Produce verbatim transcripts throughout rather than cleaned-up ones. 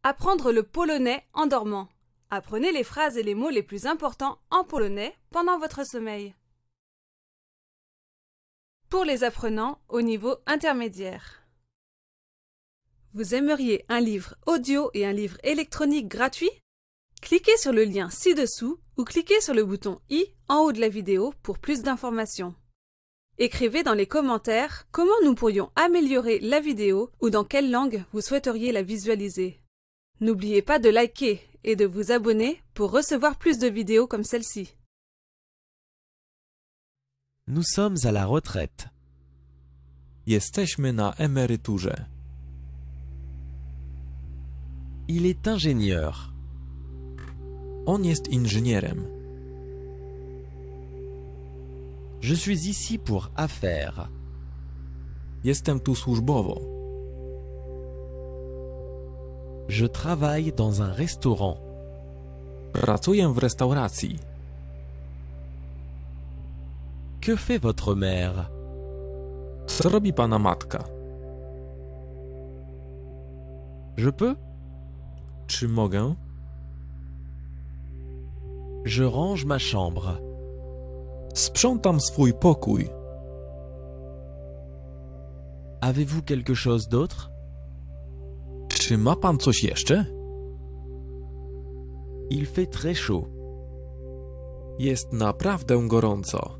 Apprendre le polonais en dormant. Apprenez les phrases et les mots les plus importants en polonais pendant votre sommeil. Pour les apprenants au niveau intermédiaire. Vous aimeriez un livre audio et un livre électronique gratuit? Cliquez sur le lien ci-dessous ou cliquez sur le bouton i en haut de la vidéo pour plus d'informations. Écrivez dans les commentaires comment nous pourrions améliorer la vidéo ou dans quelle langue vous souhaiteriez la visualiser. N'oubliez pas de liker et de vous abonner pour recevoir plus de vidéos comme celle-ci. Nous sommes à la retraite. Jesteśmy na emeryturze. Il est ingénieur. On jest inżynierem. Je suis ici pour affaires. Jestem tu służbowo. Je travaille dans un restaurant. Pracuję w restauracji. Que fait votre mère? Co robi pana matka? Je peux? Czy mogę? Je range ma chambre. Sprzątam swój pokój. Avez-vous quelque chose d'autre? Czy ma pan coś jeszcze? Il fait très chaud. Jest naprawdę gorąco.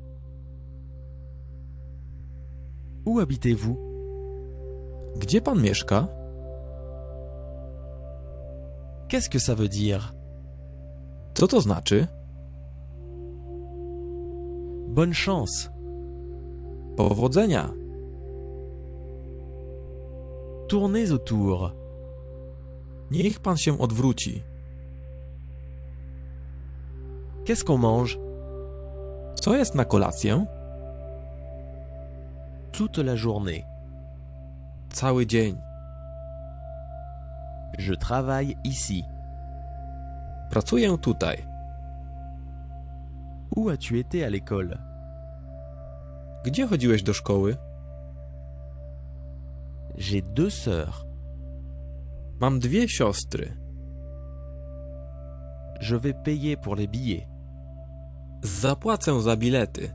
Où habitez-vous? Gdzie pan mieszka? Qu'est-ce que ça veut dire? Co to znaczy? Bonne chance. Powodzenia. Tournez autour. Niech pan się odwróci. Qu'est-ce qu'on mange? Co jest na kolację? Toute la journée. Cały dzień. Je travaille ici. Pracuję tutaj. Où as-tu été à l'école? Gdzie chodziłeś do szkoły? J'ai deux sœurs. Mam dwie siostry. Je vais payer pour les billets. Zapłacę za bilety.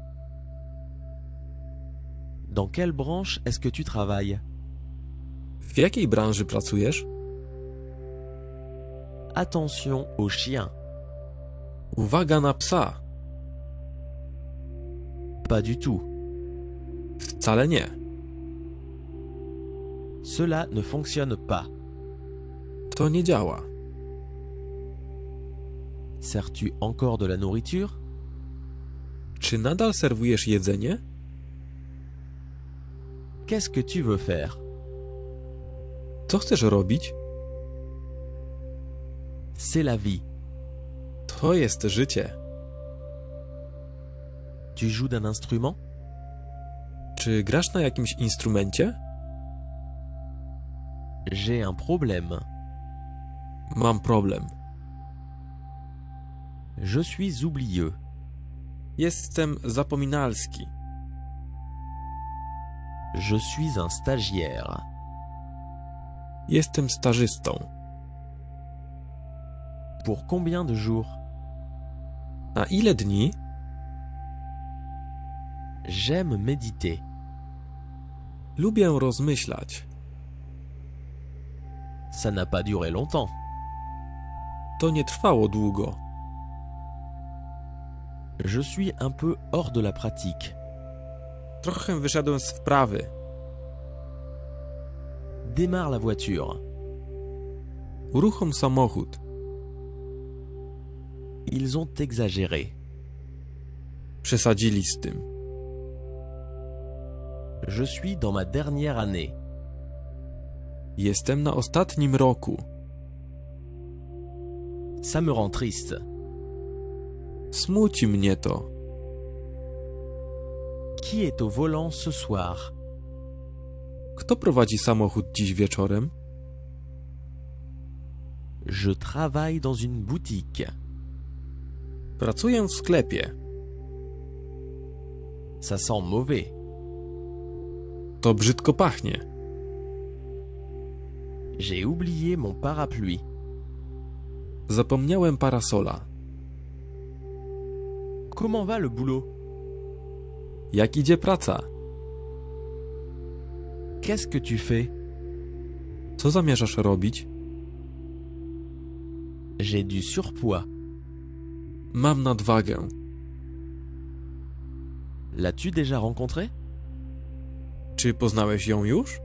Dans quelle branche est-ce que tu travailles? W jakiej branży pracujesz? Attention aux chiens. Uwaga na psa. Pas du tout. Wcale nie. Cela ne fonctionne pas. To nie działa. Sers-tu encore de la nourriture? Czy nadal serwujesz jedzenie? Qu'est-ce que tu veux faire? Co chcesz robić? C'est la vie. To jest życie. Tu joues d'un instrument? Czy grasz na jakimś instrumencie? J'ai un problème. Mam problem. Je suis oublieux. Jestem zapominalski. Je suis un stagiaire. Jestem stażystą. Pour combien de jours? Na ile dni? J'aime méditer. Lubię rozmyślać. Ça n'a pas duré longtemps. To nie trwało długo. Je suis un peu hors de la pratique. Trochę wyszedłem z wprawy. Démarre la voiture. Uruchom samochód. Ils ont exagéré. Przesadzili z tym. Je suis dans ma dernière année. Jestem na ostatnim roku. Ça me rend triste. Smuci mnie to. Qui est au volant ce soir? Kto prowadzi samochód dziś wieczorem? Je travaille dans une boutique. Pracuję w sklepie. Ça sent mauvais. To brzydko pachnie. J'ai oublié mon parapluie. Zapomniałem parasola. Comment va le boulot? Jak idzie praca? Qu'est-ce que tu fais? Co zamierzasz robić? J'ai du surpoids. Mam nadwagę. L'as-tu déjà rencontré? Czy poznałeś ją już?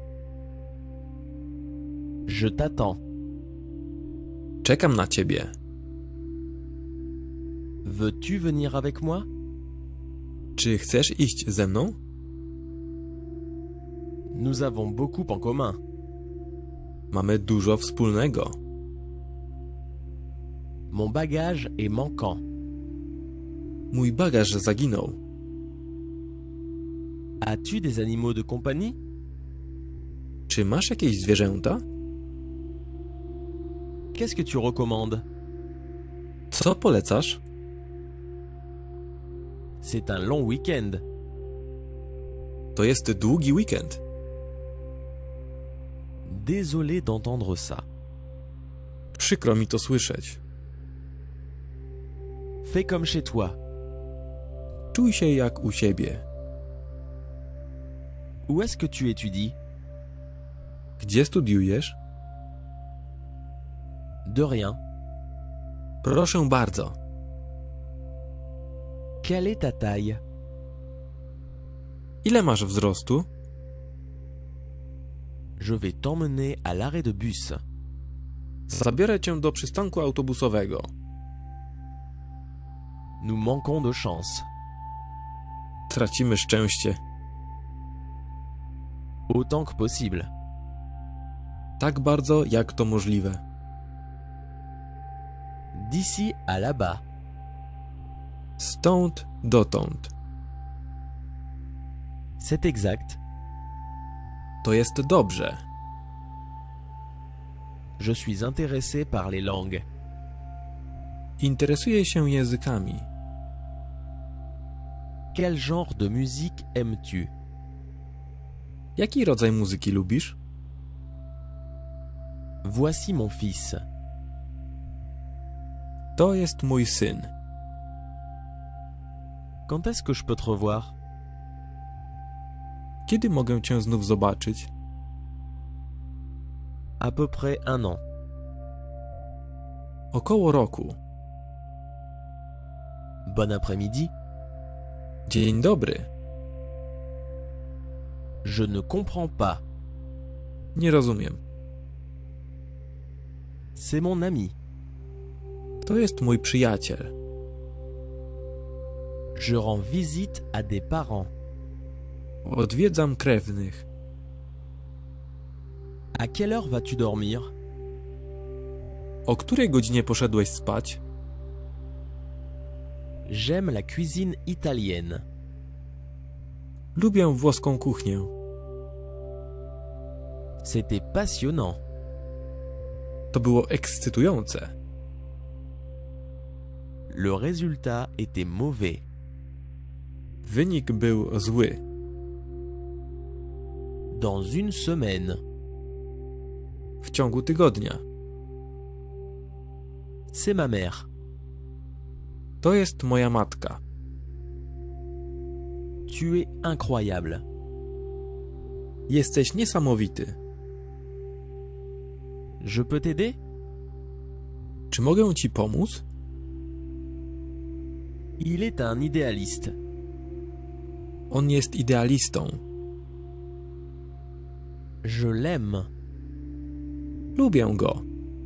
Je t'attends. Czekam na ciebie. Veux-tu venir avec moi? Czy chcesz iść ze mną? Nous avons beaucoup en commun. Mamy dużo wspólnego. Mon bagage est manquant. Mój bagaż zaginął. As-tu des animaux de compagnie? Czy masz jakieś zwierzęta? Qu'est-ce que tu recommandes? Co polecasz? C'est un long week-end. To jest długi weekend. Désolé d'entendre ça. Przykro mi to słyszeć. Fais comme chez toi. Czuj się jak u siebie. Où est-ce que tu étudies? Gdzie studiujesz? De rien. Proszę bardzo. Quelle est ta taille? Ile masz wzrostu? Je vais t'emmener à l'arrêt de bus. Zabiorę cię do przystanku autobusowego. Nous manquons de chance. Tracimy szczęście. Autant que possible. Tak bardzo, jak to możliwe. D'ici à là-bas. Stąd dotąd. C'est exact. To jest dobrze. Je suis intéressé par les langues. Interesuję się językami. Quel genre de musique aimes-tu? Jaki rodzaj muzyki lubisz? Voici mon fils. To jest mój syn. Quand est-ce que je peux te revoir? Kiedy mogę cię znów zobaczyć? À peu près un an. Około roku. Bon après-midi. Dzień dobry. Je ne comprends pas. Nie rozumiem. C'est mon ami. To jest mój przyjaciel. Je rends visite à des parents. Odwiedzam krewnych. À quelle heure vas-tu dormir? O której godzinie poszedłeś spać? J'aime la cuisine italienne. Lubię włoską kuchnię. C'était passionnant. To było ekscytujące. Le résultat était mauvais. Wynik był zły. Dans une semaine. W ciągu tygodnia. C'est ma mère. To jest moja matka. Tu es incroyable. Jesteś niesamowity. Je peux t'aider? Czy mogę ci pomóc? Il est un idéaliste. On jest idealistą. Je l'aime. Lubię go.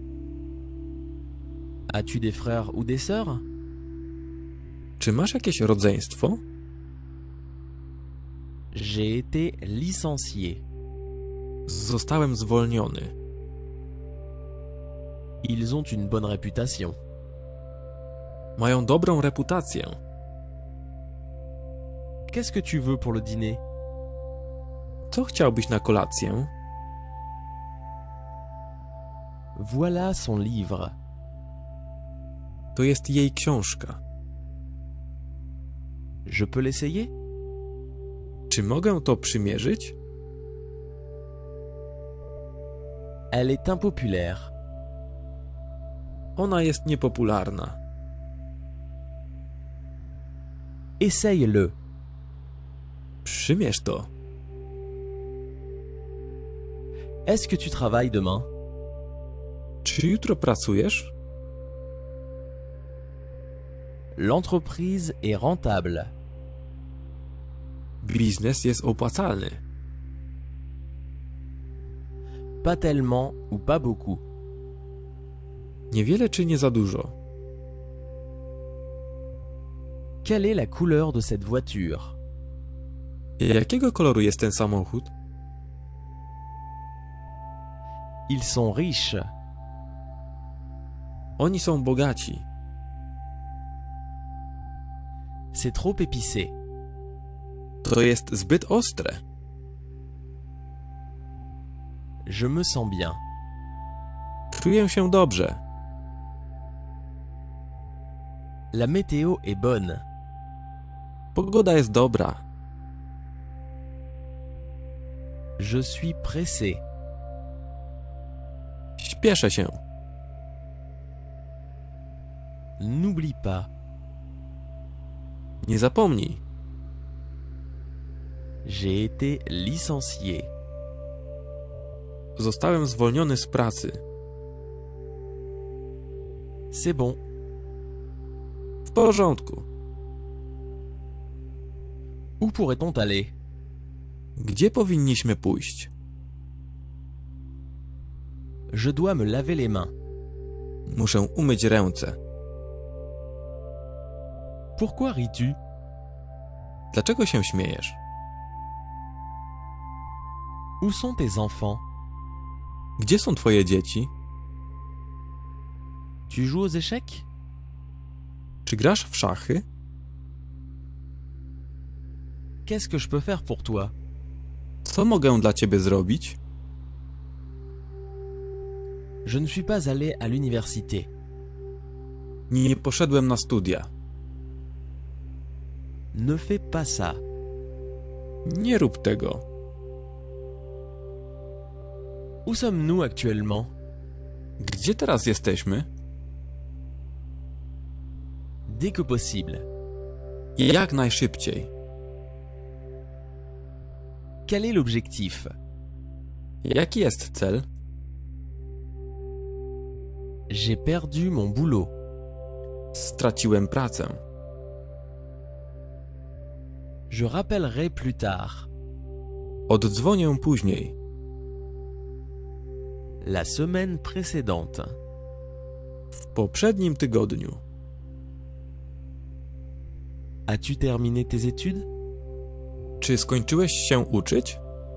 As-tu des frères ou des sœurs? Czy masz jakieś rodzeństwo? J'ai été licencié. Zostałem zwolniony. Ils ont une bonne réputation. Mają dobrą reputację. Qu'est-ce que tu veux pour le dîner? Co chciałbyś na kolację? Voilà son livre. To jest jej książka. Je peux l'essayer? Czy mogę to przymierzyć? Elle est impopulaire. Ona jest niepopularna. Essaye-le. Przymierz to. Est-ce que tu travailles demain? Czy jutro pracujesz? L'entreprise est rentable. Biznes jest opłacalny. Pas tellement ou pas beaucoup. Niewiele czy nie za dużo? Quelle est la couleur de cette voiture? Jakiego koloru jest ten samochód? Ils sont riches. Oni są bogaci. C'est trop épicé. To jest zbyt ostre. Je me sens bien. Czuję się dobrze. La météo est bonne. Pogoda jest dobra. Je suis pressé. Śpieszę się. N'oublie pas. Nie zapomnij. J'ai été licencié. Zostałem zwolniony z pracy. C'est bon. W porządku. Où pourrait-on aller? Gdzie powinniśmy pójść? Je dois me laver les mains. Muszę umyć ręce. Pourquoi ris-tu? Dlaczego się śmiejesz? Où sont tes enfants? Gdzie są twoje dzieci? Tu joues aux échecs? Czy grasz w szachy? Qu'est-ce que je peux faire pour toi? Co mogę dla ciebie zrobić? Je ne suis pas allé à l'université. Nie poszedłem na studia. Ne fais pas ça. Nie rób tego. Où sommes-nous actuellement? Gdzie teraz jesteśmy? Dès que possible. Jak najszybciej. Quel est l'objectif? Jaki jest cel? J'ai perdu mon boulot. Straciłem pracę. Je rappellerai plus tard. Oddzwonię później. La semaine précédente. W poprzednim tygodniu. As-tu terminé tes études? Czy skończyłeś się uczyć?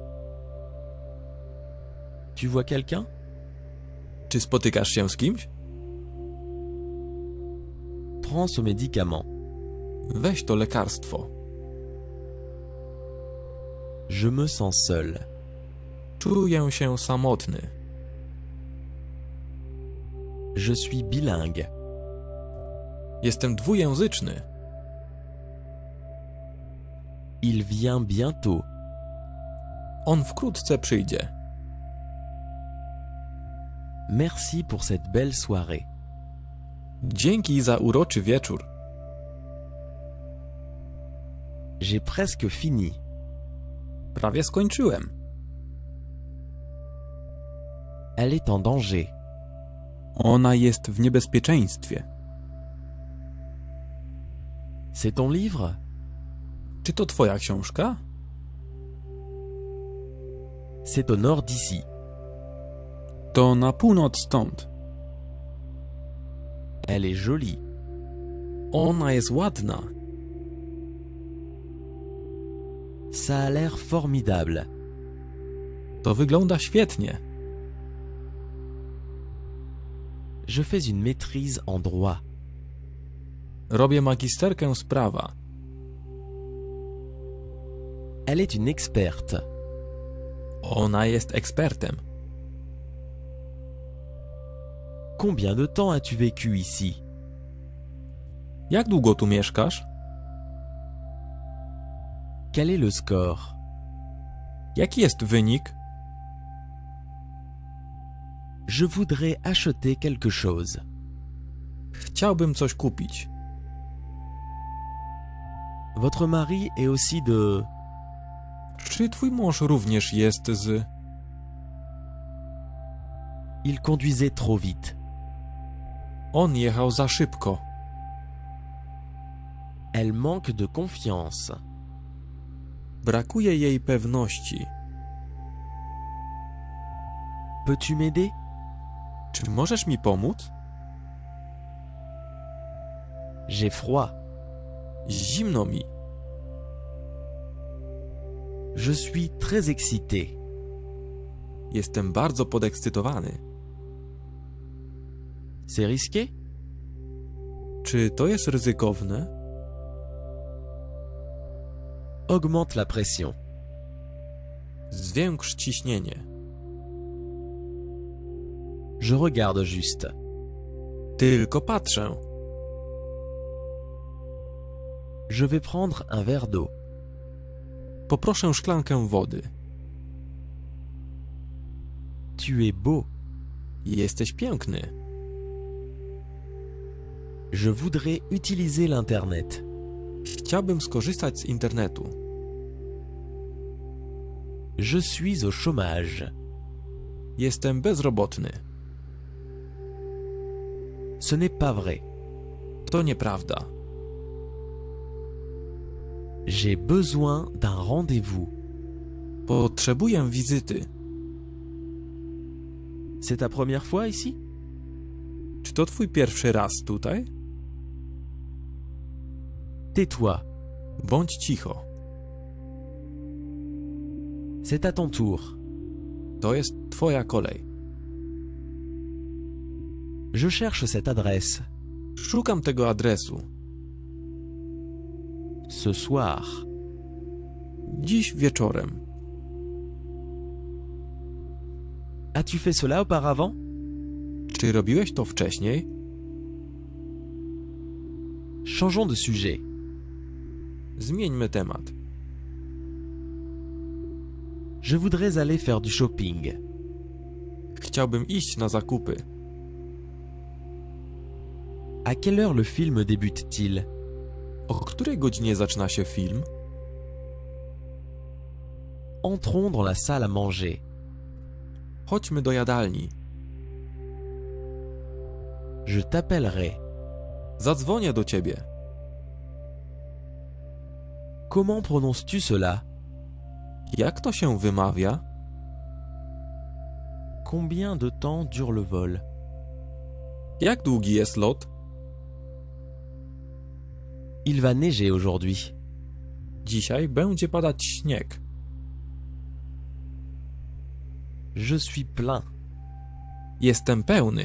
Tu vois quelqu'un? Czy spotykasz się z kimś? Prends ce médicament. Weź to lekarstwo. Je me sens seul. Czuję się samotny. Je suis bilingue. Jestem dwujęzyczny. Il vient bientôt. On wkrótce przyjdzie. Merci pour cette belle soirée. Dzięki za uroczy wieczór. J'ai presque fini. Prawie skończyłem. Elle est en danger. Ona jest w niebezpieczeństwie. C'est ton livre? Czy to twoja książka? C'est au nord d'ici. To na północ stąd. Elle est jolie. Ona jest ładna. Ça a l'air formidable. To wygląda świetnie. Je fais une maîtrise en droit. Robię magisterkę z prawa. Elle est une experte. Ona jest ekspertem. Combien de temps as-tu vécu ici? Jak długo tu mieszkasz? Quel est le score? Jaki jest wynik? Je voudrais acheter quelque chose. Chciałbym coś kupić. Votre mari est aussi de... Czy twój mąż również jest z... Il conduisait trop vite. On jechał za szybko. Elle manque de confiance. Brakuje jej pewności. Peux-tu m'aider? Czy możesz mi pomóc? J'ai froid. Zimno mi. Je suis très excité. Jestem bardzo podekscytowany. C'est risqué? Czy to jest ryzykowne? Augmente la pression. Zwiększ ciśnienie. Je regarde juste. Tylko patrzę. Je vais prendre un verre d'eau. Poproszę szklankę wody. Tu es beau. Jesteś piękny. Je voudrais utiliser l'internet. Chciałbym skorzystać z internetu. Je suis au chômage. Jestem bezrobotny. Ce n'est pas vrai. To nieprawda. J'ai besoin d'un rendez-vous. Potrzebuję wizyty. C'est ta première fois ici? Czy to twój pierwszy raz tutaj? Tais-toi. Bądź cicho. C'est à ton tour. To jest twoja kolej. Je cherche cette adresse. Szukam tego adresu. Ce soir. Dziś wieczorem. As-tu fait cela auparavant? Czy robiłeś to wcześniej? Changeons de sujet. Zmieńmy temat. Je voudrais aller faire du shopping. Chciałbym iść na zakupy. À quelle heure le film débute-t-il? O której godzinie zaczyna się film? Entrons dans la salle à manger. Chodźmy do jadalni. Je t'appellerai. Zadzwonię do ciebie. Comment prononces-tu cela? Jak to się wymawia? Combien de temps dure le vol? Jak długi jest lot? Il va neiger aujourd'hui. Dzisiaj będzie padać śnieg. Je suis plein. Jestem pełny.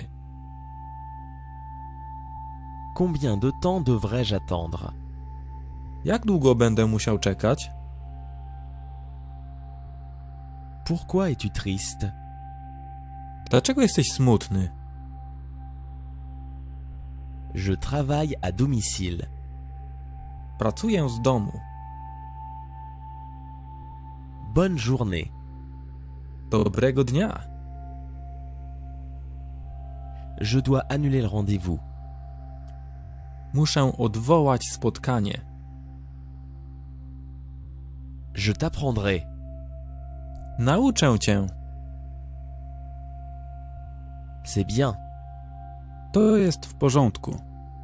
Combien de temps devrais-je attendre? Jak długo będę musiał czekać? Pourquoi es-tu triste? Dlaczego jesteś smutny? Je travaille à domicile. Pracuję z domu. Bonne journée. Dobrego dnia. Je dois annuler le rendez-vous. Muszę odwołać spotkanie. Je t'apprendrai. Nauczę cię. C'est bien. To jest w porządku.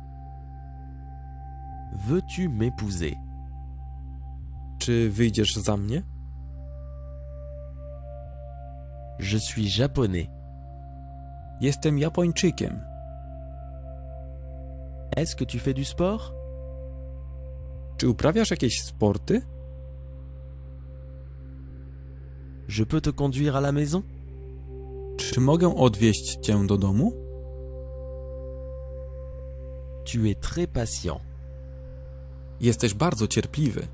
Veux-tu m'épouser? Czy wyjdziesz za mnie? Je suis japonais. Jestem Japończykiem. Est-ce que tu fais du sport? Czy uprawiasz jakieś sporty? Je peux te conduire à la maison? Czy mogę odwieźć cię do domu? Tu es très patient. Jesteś bardzo cierpliwy.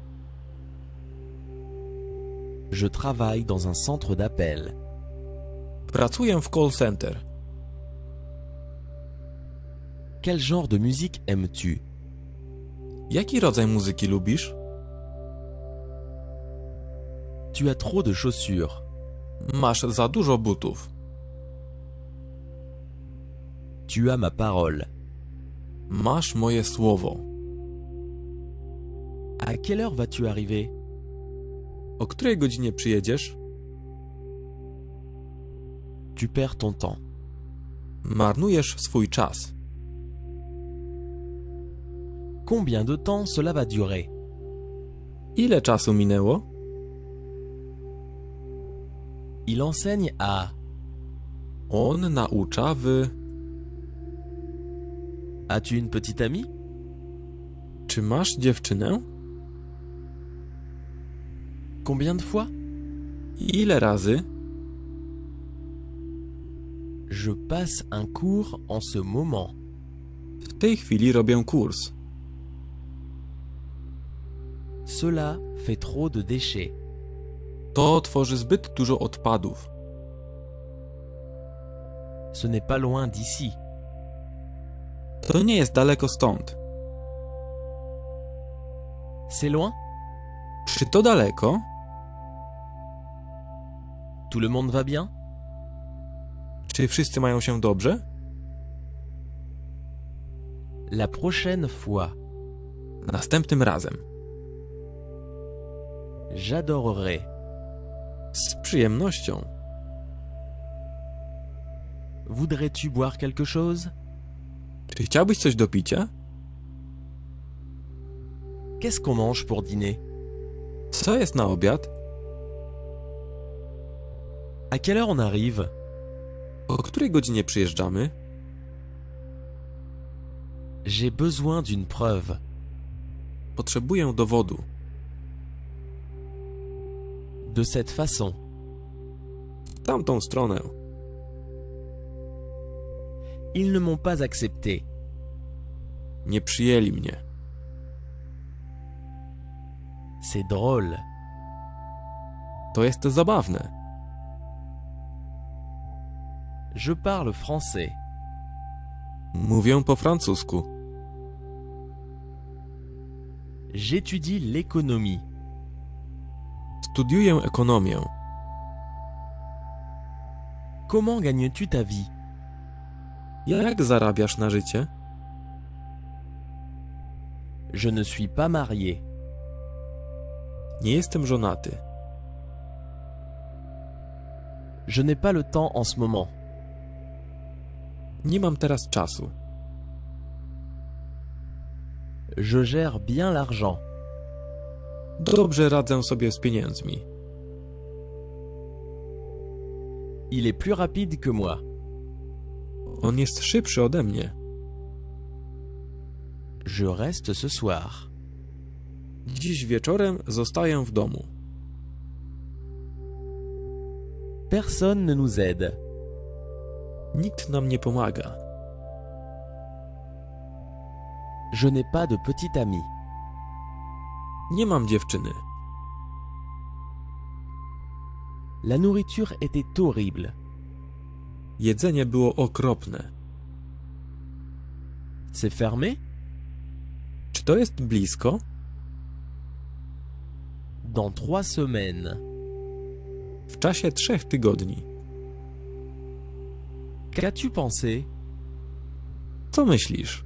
Je travaille dans un centre d'appel. Pracuję w call center. Quel genre de musique aimes-tu? Jaki rodzaj muzyki lubisz? Tu as trop de chaussures. Masz za dużo butów. Tu as ma parole. Masz moje słowo. À quelle heure vas-tu arriver? O której godzinie przyjedziesz? Tu perds ton temps. Marnujesz swój czas. Combien de temps cela va durer? Ile czasu minęło? Il enseigne à... On naucza w... As-tu une petite amie? Czy masz dziewczynę? Combien de fois? Ile razy? Je passe un cours en ce moment. W tej chwili robię kurs. Cela fait trop de déchets. To tworzy zbyt dużo odpadów. Ce n'est pas loin d'ici. To nie jest daleko stąd. C'est loin? Czy to daleko? Tout le monde va bien? Czy wszyscy mają się dobrze? La prochaine fois. Następnym razem. J'adorerais. Z przyjemnością. Voudrais-tu boire quelque chose? Czy chciałbyś coś do picia? Qu'est-ce qu'on mange pour dîner? Co jest na obiad? À quelle heure on arrive? O której godzinie przyjeżdżamy? J'ai besoin d'une preuve. Potrzebuję dowodu. De cette façon. W tamtą stronę. Ils ne m'ont pas accepté. Nie przyjęli mnie. C'est drôle. To jest zabawne. Je parle français. Mówię po francusku. J'étudie l'économie. Studiuję ekonomię. Comment gagnes-tu ta vie? Jak zarabiasz na życie? Je ne suis pas marié. Nie jestem żonaty. Je n'ai pas le temps en ce moment. Nie mam teraz czasu. Je gère bien l'argent. Dobrze radzę sobie z pieniędzmi. Il est plus rapide que moi. On jest szybszy ode mnie. Je reste ce soir. Dziś wieczorem zostaję w domu. Personne ne nous aide. Nikt nam nie pomaga. Je n'ai pas de petite amie. Nie mam dziewczyny. La nourriture était horrible. Jedzenie było okropne. C'est fermé? Czy to jest blisko? Dans trois semaines. W czasie trzech tygodni. Qu'as-tu pensé? Co myślisz?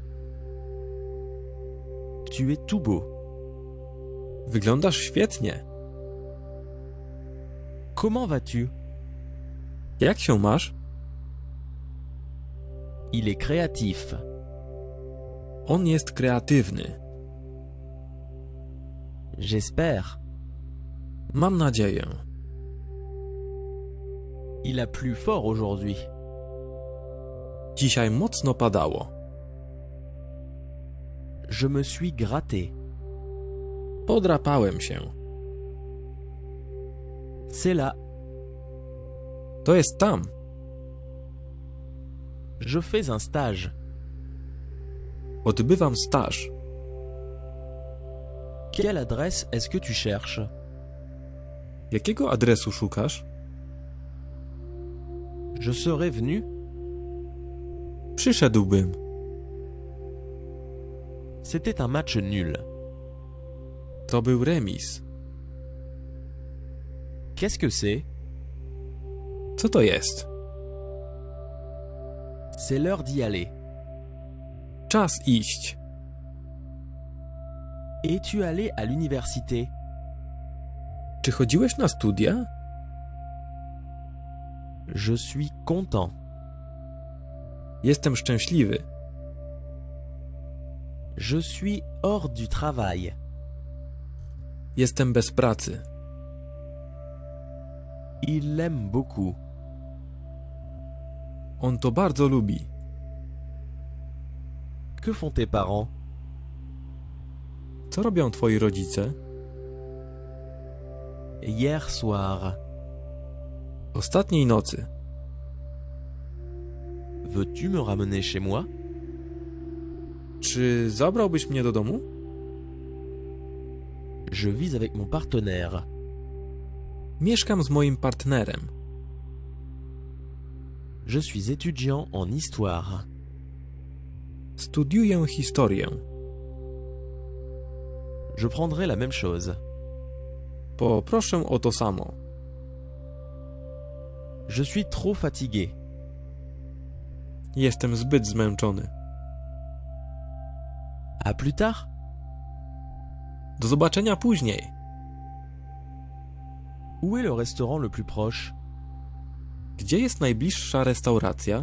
Tu es tout beau. Wyglądasz świetnie. Comment vas-tu? Jak się masz? Il est créatif. On jest kreatywny. J'espère. Mam nadzieję. Il a plu fort aujourd'hui. Dzisiaj mocno padało. Je me suis gratté. Podrapałem się. C'est là. To jest tam. Je fais un stage. Odbywam staż. Quelle adresse est-ce que tu cherches? Jakiego adresu szukasz? Je serais venu. Przyszedłbym. C'était un match nul. To był remis. Qu'est-ce que c'est? Co to jest? C'est l'heure d'y aller. Czas iść. Es-tu allé à l'université? Czy chodziłeś na studia? Je suis content. Jestem szczęśliwy. Je suis hors du travail. Jestem bez pracy. Il l'aime beaucoup. On to bardzo lubi. Que font tes parents? Co robią twoi rodzice? Hier soir. Ostatniej nocy. Veux-tu me ramener chez moi? Czy zabrałbyś mnie do domu? Je vis avec mon partenaire. Mieszkam z moim partnerem. Je suis étudiant en histoire. Studiuję historię. Je prendrai la même chose. Poproszę o to samo. Je suis trop fatigué. Jestem zbyt zmęczony. À plus tard? Do zobaczenia później. Où est le restaurant le plus proche? Gdzie jest najbliższa restauracja?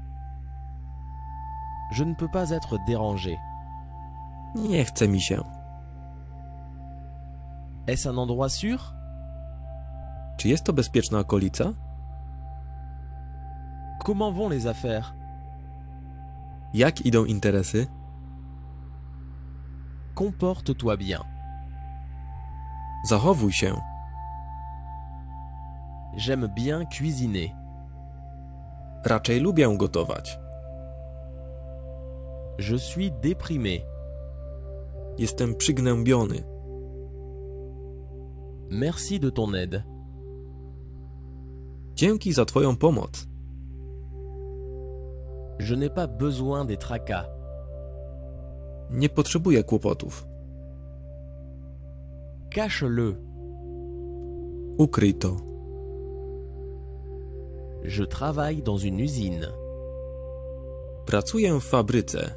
Je ne peux pas être dérangé. Nie chce mi się. Est-ce un endroit sûr? Czy jest to bezpieczna okolica? Comment vont les affaires? Jak idą interesy? Comporte-toi bien. Zachowuj się. J'aime bien cuisiner. Raczej lubię gotować. Je suis déprimé. Jestem przygnębiony. Merci de ton aide. Dzięki za twoją pomoc. Je n'ai pas besoin des tracas. Nie potrzebuję kłopotów. Cache-le. Ukryj to. Je travaille dans une usine. Pracuję w fabryce.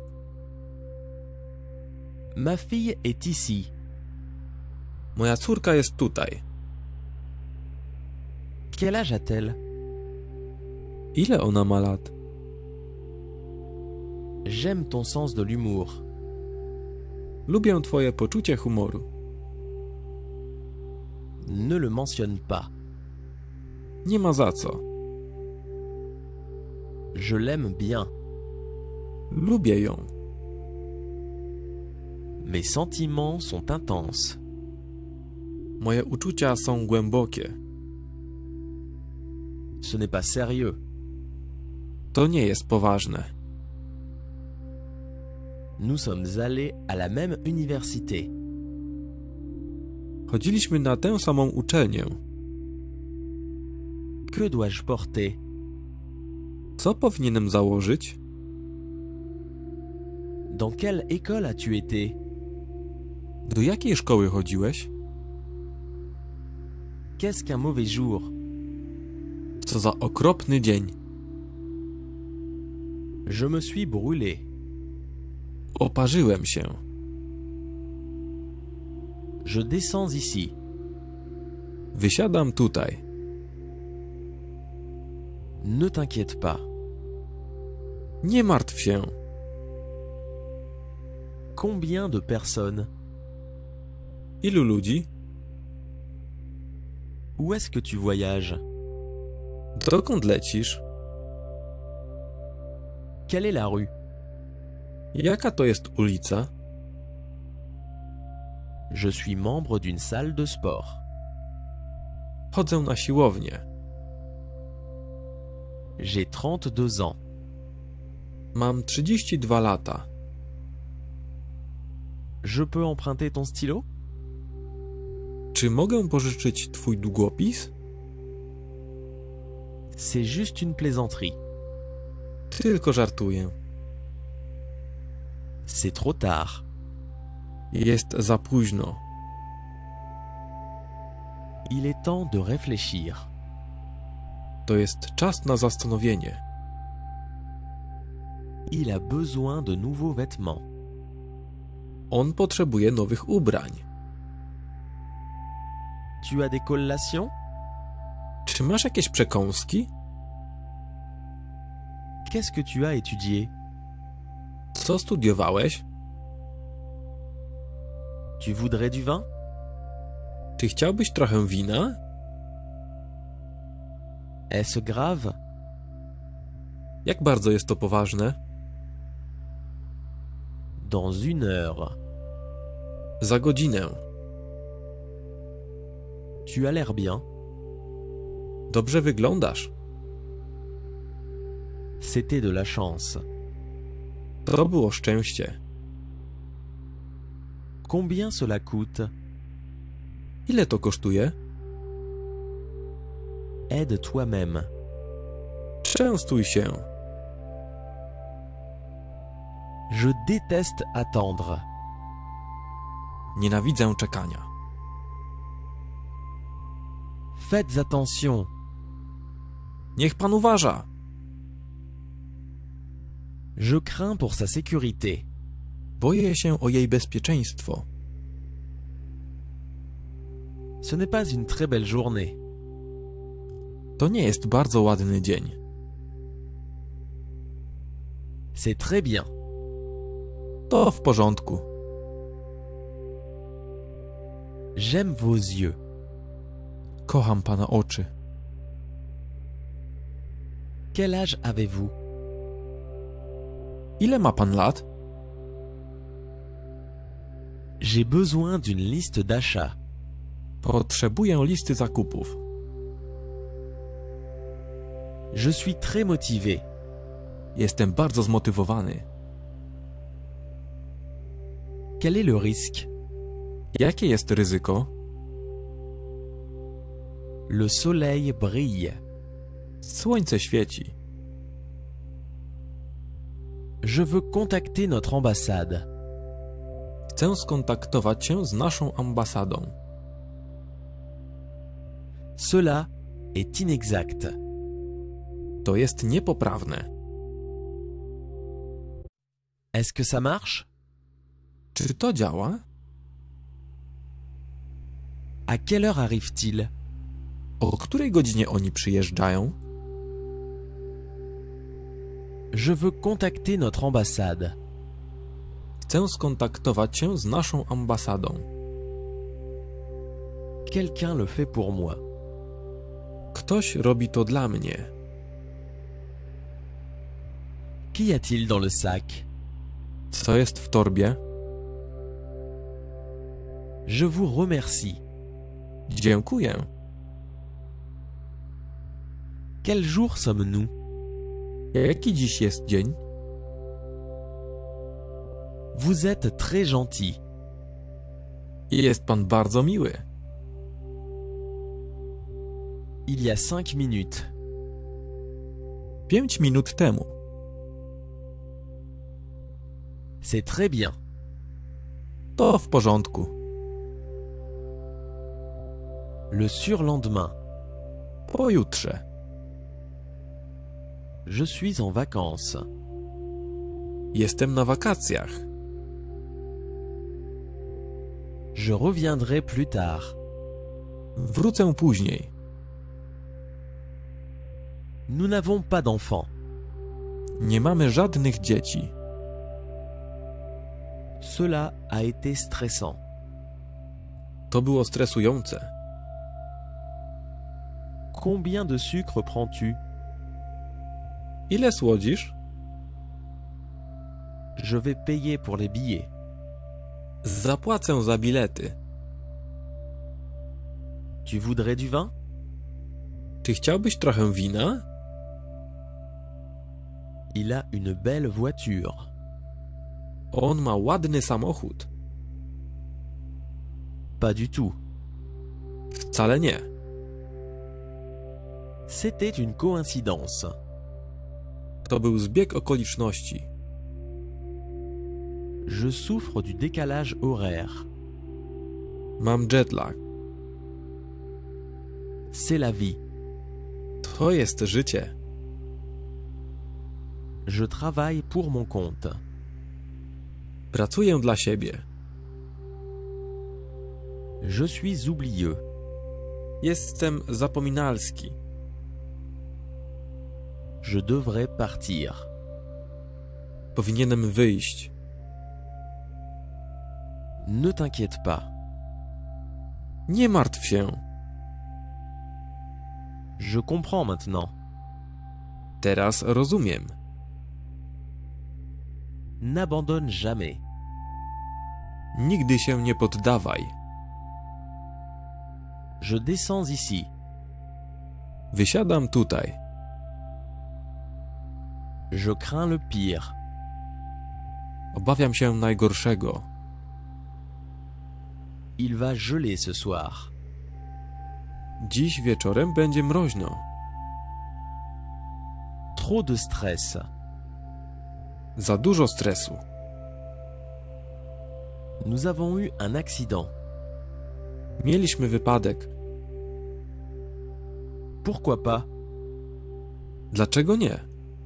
Ma fille est ici. Moja córka jest tutaj. Quel âge a-t-elle? Ile ona ma lat? J'aime ton sens de l'humour. Lubię twoje poczucie humoru. Ne le mentionne pas. Nie ma za co. Je l'aime bien. Lubię ją. Mes sentiments sont intenses. Moje uczucia są głębokie. Ce n'est pas sérieux. To nie jest poważne. Nous sommes allés à la même université. Chodziliśmy na tę samą uczelnię. Que dois-je porter? Co powinienem założyć? Dans quelle école as-tu été? Do jakiej szkoły chodziłeś? Qu'est-ce qu'un mauvais jour? Co za okropny dzień. Je me suis brûlé. Oparzyłem się. Je descends ici. Wysiadam tutaj. Ne t'inquiète pas. Nie martw się. Combien de personnes? Ilu ludzi? Où est-ce que tu voyages? Dokąd lecisz? Quelle est la rue? Jaka to jest ulica? Je suis membre d'une salle de sport. Chodzę na siłownię. J'ai trente-deux ans. Mam trzydzieści dwa lata. Je peux emprunter ton stylo? Czy mogę pożyczyć twój długopis? C'est juste une plaisanterie. Tylko żartuję. C'est trop tard. Jest za późno. Il est temps de réfléchir. To jest czas na zastanowienie. Il a besoin de nouveaux vêtements. On potrzebuje nowych ubrań. Tu as des collations? Czy masz jakieś przekąski? Qu'est-ce que tu as étudié? Co studiowałeś? Tu voudrais du vin? Czy chciałbyś trochę wina? Est-ce grave? Jak bardzo jest to poważne? Dans une heure. Za godzinę. Tu as l'air bien. Dobrze wyglądasz. C'était de la chance. To było szczęście. Combien cela coûte? Ile to kosztuje? Aide toi-même. Częstuj się. Je déteste attendre. Nienawidzę czekania. Faites attention. Niech pan uważa. Je crains pour sa sécurité. Boję się o jej bezpieczeństwo. Ce n'est pas une très belle journée. To nie jest bardzo ładny dzień. C'est très bien. To w porządku. J'aime vos yeux. Kocham pana oczy. Quel âge avez-vous? Ile ma pan lat? J'ai besoin d'une liste d'achat. Potrzebuję listy zakupów. Je suis très motivé. Jestem bardzo zmotywowany. Quel est le risque? Jakie jest ryzyko? Le soleil brille. Słońce świeci. Je veux contacter notre ambassade. Chcę skontaktować się z naszą ambasadą. Cela est inexact. To jest niepoprawne. Est-ce que ça marche? Czy to działa? À quelle heure arrive-t-il? O której godzinie oni przyjeżdżają? Je veux contacter notre ambassade. Chcę skontaktować się z naszą ambasadą. Quelqu'un le fait pour moi. Ktoś robi to dla mnie. Qu'y a-t-il dans le sac? Co jest w torbie? Je vous remercie. Dziękuję. Quel jour sommes-nous? Jaki dziś jest dzień? Vous êtes très gentil. Jest pan bardzo miły. Il y a cinq minutes. Pięć minut temu. C'est très bien. To w porządku. Le surlendemain. Pojutrze. Je suis en vacances. Jestem na wakacjach. Je reviendrai plus tard. Wrócę później. Nous n'avons pas d'enfants. Nie mamy żadnych dzieci. Cela a été stressant. To było stresujące. Combien de sucre prends-tu? Ile słodzisz? Je vais payer pour les billets. Zapłacę za bilety. Tu voudrais du vin? Czy chciałbyś trochę wina? Il a une belle voiture. On ma ładny samochód. Pas du tout. Wcale nie. C'était une coïncidence. To był zbieg okoliczności. Je souffre du décalage horaire. Mam jetlag. C'est la vie. To jest życie. Je travaille pour mon compte. Pracuję dla siebie. Je suis oublieux. Jestem zapominalski. Je devrais partir. Powinienem wyjść. Ne t'inquiète pas. Nie martw się. Je comprends maintenant. Teraz rozumiem. N'abandonne jamais. Nigdy się nie poddawaj. Je descends ici. Wysiadam tutaj. Je crains le pire. Obawiam się najgorszego. Il va geler ce soir. Dziś wieczorem będzie mroźno. Trop de stress. Za dużo stresu. Nous avons eu un accident. Mieliśmy wypadek. Pourquoi pas? Dlaczego nie?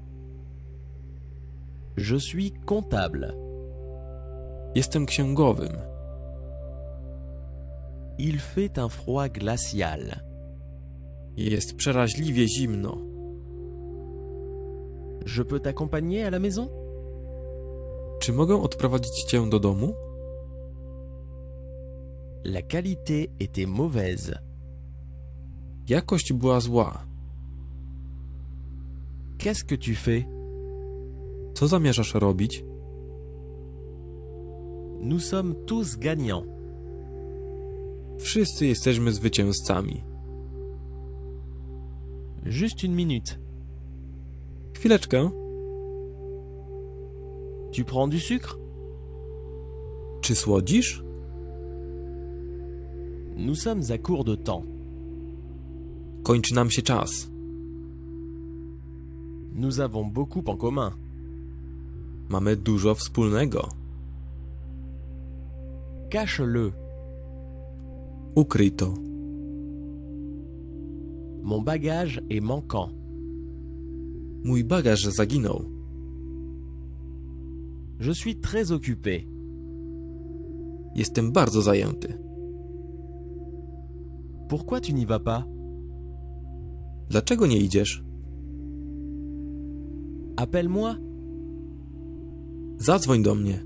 Je suis comptable. Jestem księgowym. Il fait un froid glacial. Jest przeraźliwie zimno. Je peux t'accompagner à la maison? Czy mogę odprowadzić cię do domu? La qualité était mauvaise. Jakość była zła. Qu'est-ce que tu fais? Co zamierzasz robić? Nous sommes tous gagnants. Wszyscy jesteśmy zwycięzcami. Juste une minute. Chwileczkę. Tu prends du sucre? Czy słodzisz? Nous sommes à court de temps. Kończy nam się czas. Nous avons beaucoup en commun. Mamy dużo wspólnego. Cache-le. Ukryj to. Mon bagage est manquant. Mój bagaż zaginął. Je suis très occupé. Jestem bardzo zajęty. Pourquoi tu n'y vas pas? Dlaczego nie idziesz? Appelle-moi. Zadzwoń do mnie.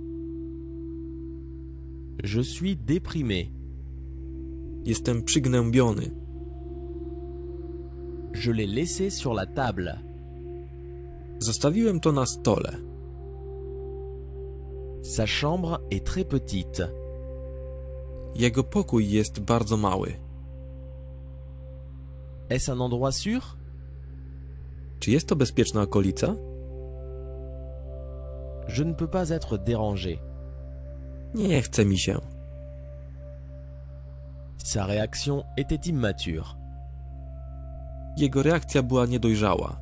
Je suis déprimé. Jestem przygnębiony. Je l'ai laissé sur la table. Zostawiłem to na stole. Sa chambre est très petite. Jego pokój jest bardzo mały. Est-ce un endroit sûr? Czy jest to bezpieczna okolica? Je ne peux pas être dérangé. Nie chce mi się. Sa réaction était immature. Jego reakcja była niedojrzała.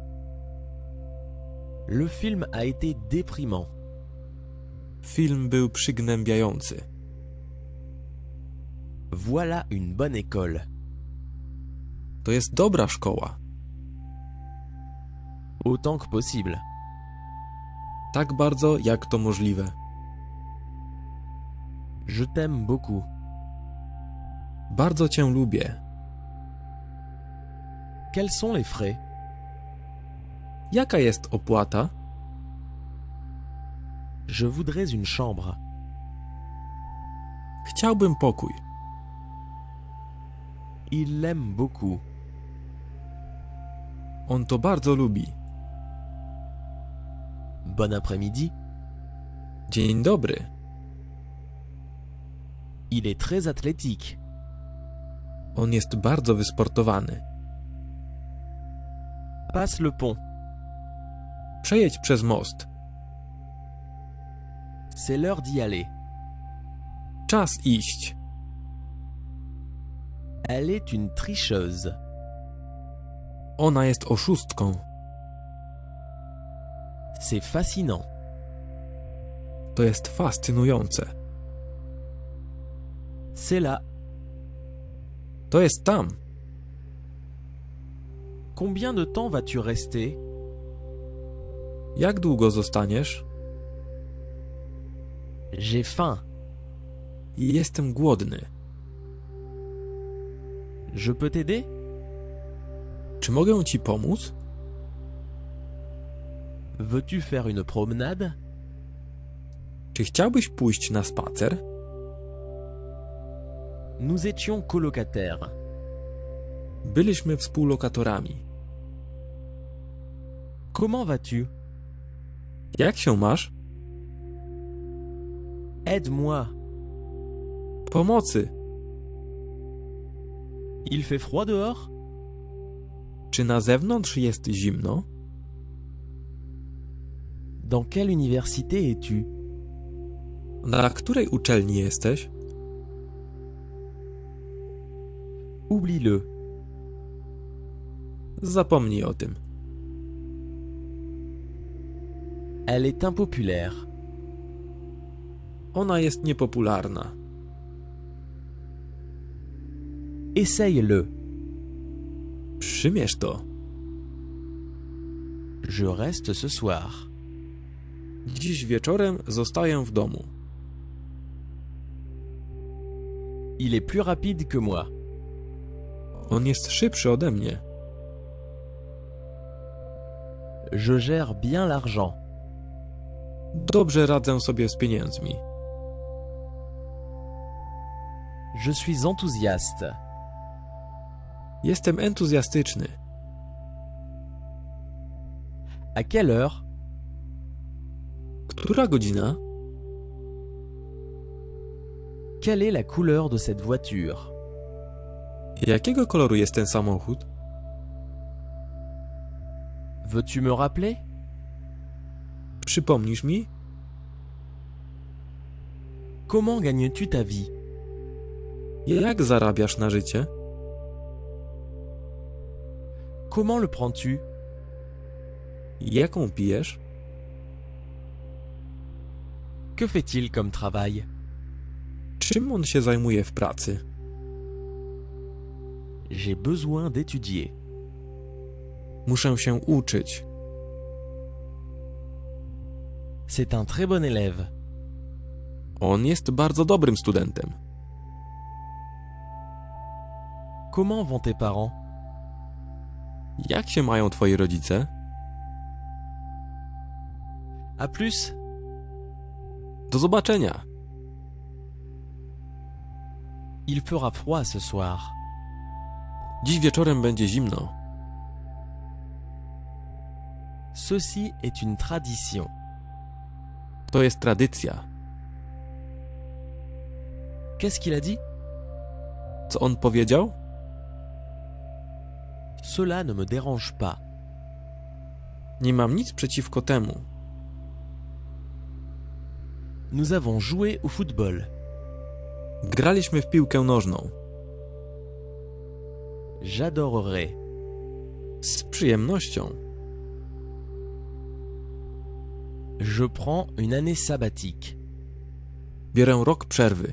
Le film a été déprimant. Film był przygnębiający. Voilà une bonne école. To jest dobra szkoła. Autant que possible. Tak bardzo, jak to możliwe. Je t'aime beaucoup. Bardzo cię lubię. Quels sont les frais? Jaka jest opłata? Je voudrais une chambre. Chciałbym pokój. Il l'aime beaucoup. On to bardzo lubi. Bon après-midi. Dzień dobry. Il est très athlétique. On jest bardzo wysportowany. Passe le pont. Przejedź przez most. C'est l'heure d'y aller. Czas iść. Elle est une tricheuse. Ona jest oszustką. C'est fascinant. To jest fascynujące. C'est là. To jest tam. Combien de temps vas-tu rester? Jak długo zostaniesz? J'ai faim. Jestem głodny. Je peux t'aider? Czy mogę ci pomóc? Veux-tu faire une promenade? Czy chciałbyś pójść na spacer? Nous étions colocataires. Byliśmy współlokatorami. Comment vas-tu? Jak się masz? Aide-moi. Pomocy. Il fait froid dehors? Czy na zewnątrz jest zimno? Dans quelle université es-tu? Na której uczelni jesteś? Oublie-le. Zapomnij o tym. Elle est impopulaire. Ona jest niepopularna. Essaye-le. Przymierz to. Je reste ce soir. Dziś wieczorem zostaję w domu. Il est plus rapide que moi. On jest szybszy ode mnie. Je gère bien l'argent. Dobrze radzę sobie z pieniędzmi. Je suis enthousiaste. Jestem entuzjastyczny. À quelle heure? Która godzina? Quelle est la couleur de cette voiture? Jakiego koloru jest ten samochód? Veux-tu me rappeler? Przypomnisz mi? Comment gagnes-tu ta vie? Jak zarabiasz na życie? Comment le prends-tu? Jaką pijesz? Que fait-il comme travail? Czym on się zajmuje w pracy? J'ai besoin d'étudier. Muszę się uczyć. C'est un très bon élève. On jest bardzo dobrym studentem. Comment vont tes parents? Jak się mają twoi rodzice? À plus. Do zobaczenia. Il fera froid ce soir. Dziś wieczorem będzie zimno. Ceci est une tradition. To jest tradycja. Qu'est-ce qu'il a dit? Co on powiedział? Cela ne me dérange pas. Nie mam nic przeciwko temu. Nous avons joué au football. Graliśmy w piłkę nożną. J'adorerais. Z przyjemnością. Je prends une année sabbatique. Biorę rok przerwy.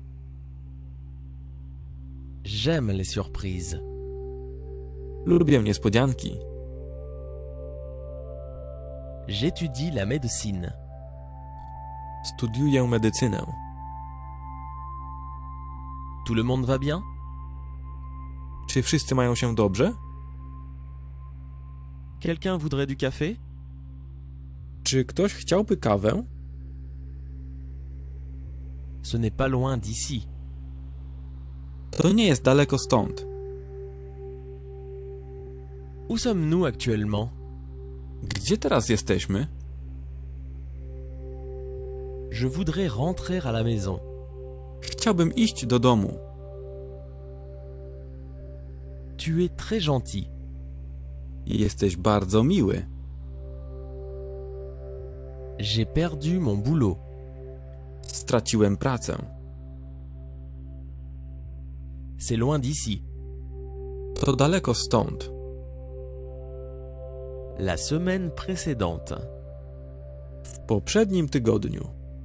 J'aime les surprises. Lubię niespodzianki. J'étudie la médecine. Studiuję medycynę. Tout le monde va bien? Czy wszyscy mają się dobrze? Quelqu'un voudrait du café? Czy ktoś chciałby kawę? Ce n'est pas loin d'ici. To nie jest daleko stąd. Où sommes-nous actuellement? Gdzie teraz jesteśmy? Je voudrais rentrer à la maison. Chciałbym iść do domu. Tu es très gentil. Jesteś bardzo miły. J'ai perdu mon boulot. Straciłem pracę. C'est loin d'ici. To daleko stąd. La semaine précédente. W poprzednim tygodniu.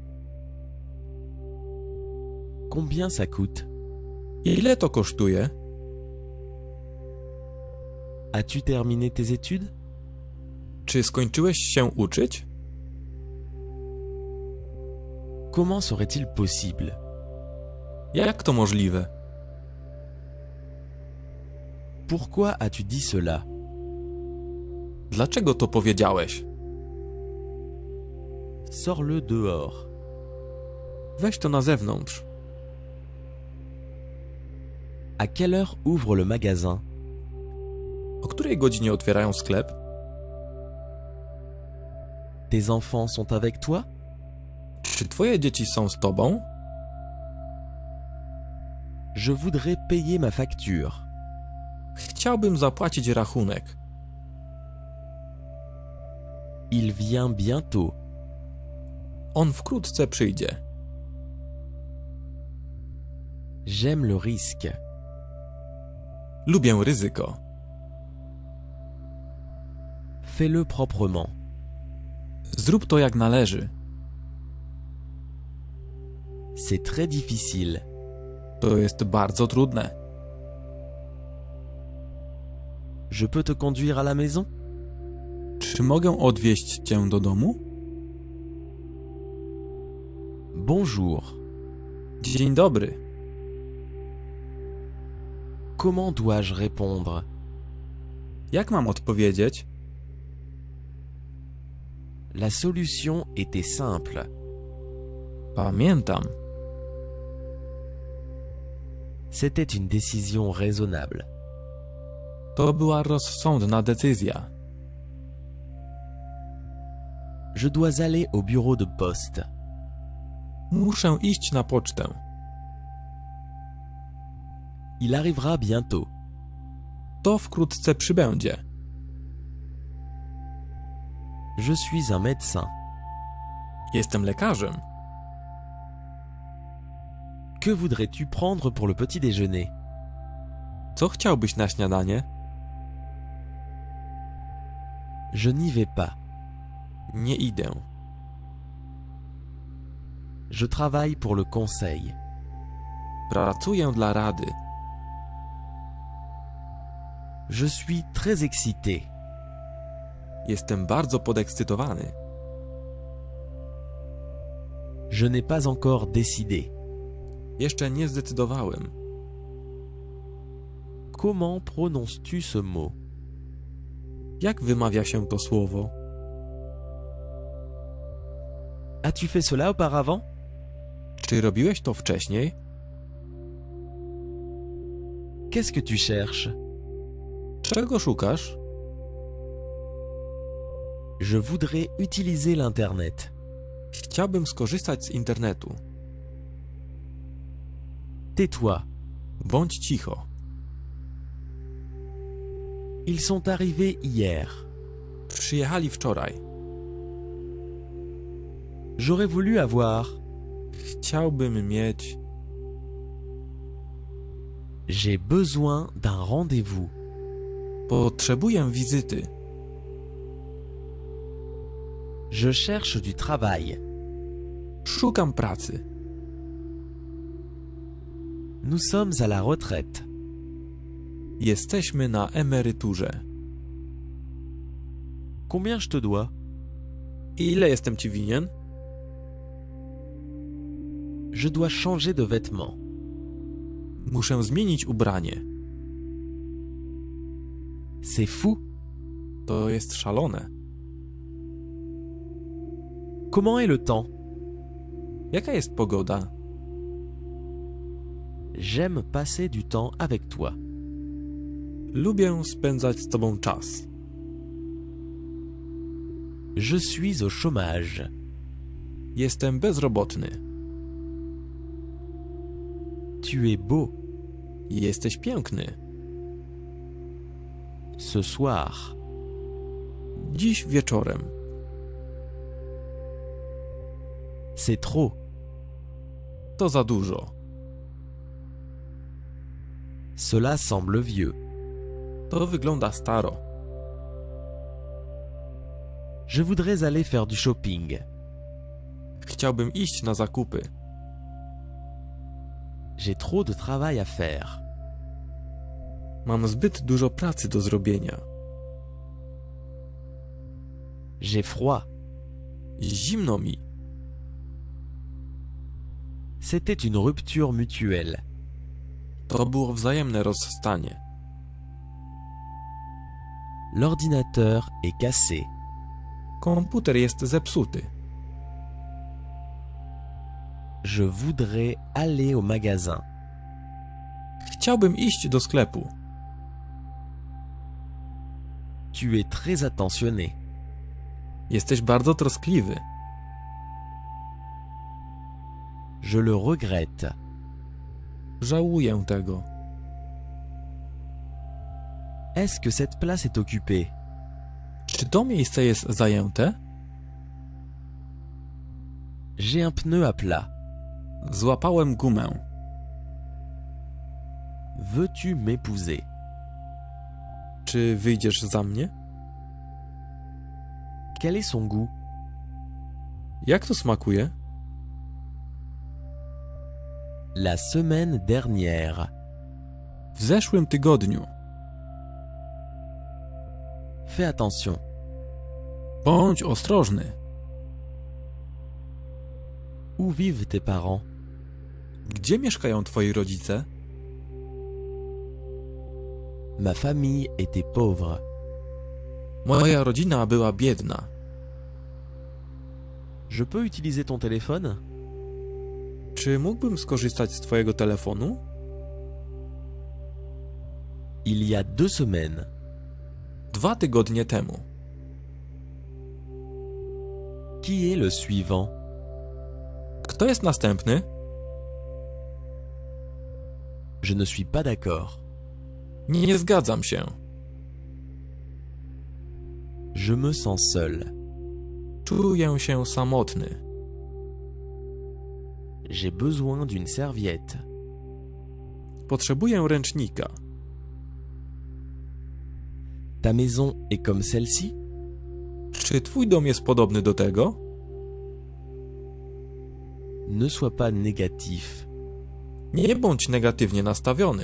Combien ça coûte? Ile to kosztuje? As-tu terminé tes études? Czy skończyłeś się uczyć? Comment serait-il possible? Jak to możliwe? Pourquoi as-tu dit cela? Dlaczego to powiedziałeś? Sors-le dehors. Weź to na zewnątrz. À quelle heure ouvre le magasin? O której godzinie otwierają sklep? Tes enfants sont avec toi? Czy twoje dzieci są z tobą? Je voudrais payer ma facture. Chciałbym zapłacić rachunek. Il vient bientôt. On wkrótce przyjdzie. J'aime le risque. Lubię ryzyko. Fais-le proprement. Zrób to jak należy. C'est très difficile. To jest bardzo trudne. Je peux te conduire à la maison? Czy mogę odwieźć cię do domu? Bonjour. Dzień dobry. Comment dois-je répondre? Jak mam odpowiedzieć? La solution était simple. Pamiętam. C'était une décision raisonnable. To była rozsądna decyzja. Je dois aller au bureau de poste. Muszę iść na pocztę. Il arrivera bientôt. To wkrótce przybędzie. Je suis un médecin. Jestem lekarzem. Que voudrais-tu prendre pour le petit déjeuner? Co chciałbyś na śniadanie? Je n'y vais pas. Nie idę. Je travaille pour le conseil. Pracuję dla rady. Je suis très excité. Jestem bardzo podekscytowany. Je n'ai pas encore décidé. Jeszcze nie zdecydowałem. Comment prononces-tu ce mot? Jak wymawia się to słowo? As-tu fait cela auparavant? Czy robiłeś to wcześniej? Qu'est-ce que tu cherches? Czego szukasz? Je voudrais utiliser l'Internet. Chciałbym skorzystać z internetu. Tais-toi. Bądź cicho. Ils sont arrivés hier. Przyjechali wczoraj. J'aurais voulu avoir. Chciałbym mieć... J'ai besoin d'un rendez-vous. Potrzebuję wizyty. Je cherche du travail. Szukam pracy. Nous sommes à la retraite. Jesteśmy na emeryturze. Combien je te dois? Ile jestem ci winien? Je dois changer de vêtements. Muszę zmienić ubranie. C'est fou. To jest szalone. Comment est le temps? Jaka jest pogoda? J'aime passer du temps avec toi. Lubię spędzać z tobą czas. Je suis au chômage. Jestem bezrobotny. Tu es beau. Jesteś piękny. Ce soir. Dziś wieczorem. C'est trop. To za dużo. Cela semble vieux. To wygląda staro. Je voudrais aller faire du shopping. Chciałbym iść na zakupy. J'ai trop de travail à faire. Mam zbyt dużo pracy do zrobienia. J'ai froid. Zimno mi. C'était une rupture mutuelle. To było wzajemne rozstanie. L'ordinateur est cassé. Komputer jest zepsuty. Je voudrais aller au magasin. Chciałbym iść do sklepu. Tu es très attentionné. Jesteś bardzo troskliwy. Je le regrette. Żałuję tego. Est-ce que cette place est occupée? Czy to miejsce jest zajęte? J'ai un pneu à plat. Złapałem gumę. Veux-tu m'épouser? Czy wyjdziesz za mnie? Quel est son goût? Jak to smakuje? La semaine dernière. W zeszłym tygodniu. Fais attention. Bądź ostrożny. Où vivent tes parents? Gdzie mieszkają twoi rodzice? Ma famille était pauvre. Moja rodzina była biedna. Je peux utiliser ton téléphone? Czy mógłbym skorzystać z twojego telefonu? Il y a deux semaines. Dwa tygodnie temu. Qui est le suivant? Kto jest następny? Je ne suis pas d'accord. Nie, nie zgadzam się. Je me sens seul. Czuję się samotny. J'ai besoin d'une serviette. Potrzebuję ręcznika. Ta maison est comme celle-ci? Czy twój dom jest podobny do tego? Ne sois pas négatif. Nie bądź negatywnie nastawiony.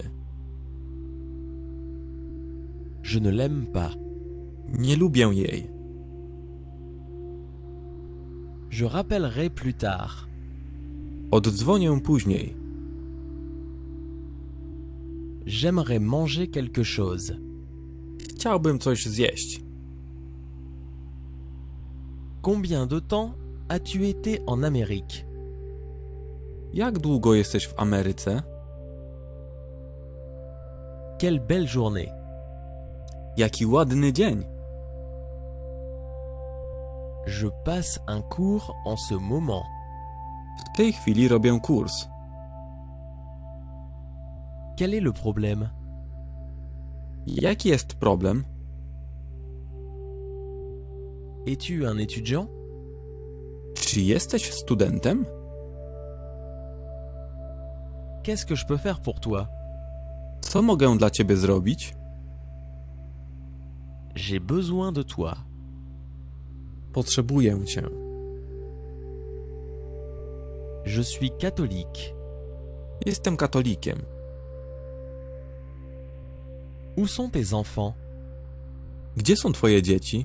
Je ne l'aime pas. Nie lubię jej. Je rappellerai plus tard. Oddzwonię później. J'aimerais manger quelque chose. Chciałbym coś zjeść. Combien de temps as-tu été en Amérique? Jak długo jesteś w Ameryce? Quelle belle journée. Jaki ładny dzień. Je passe un cours en ce moment. W tej chwili robię kurs. Quel est le problème? Jaki jest problem? Es-tu un étudiant? Czy jesteś studentem? Qu'est-ce que je peux faire pour toi? Co mogę dla ciebie zrobić? J'ai besoin de toi. Potrzebuję cię. Je suis catholique. Jestem katolikiem. Où sont tes enfants? Gdzie są twoje dzieci?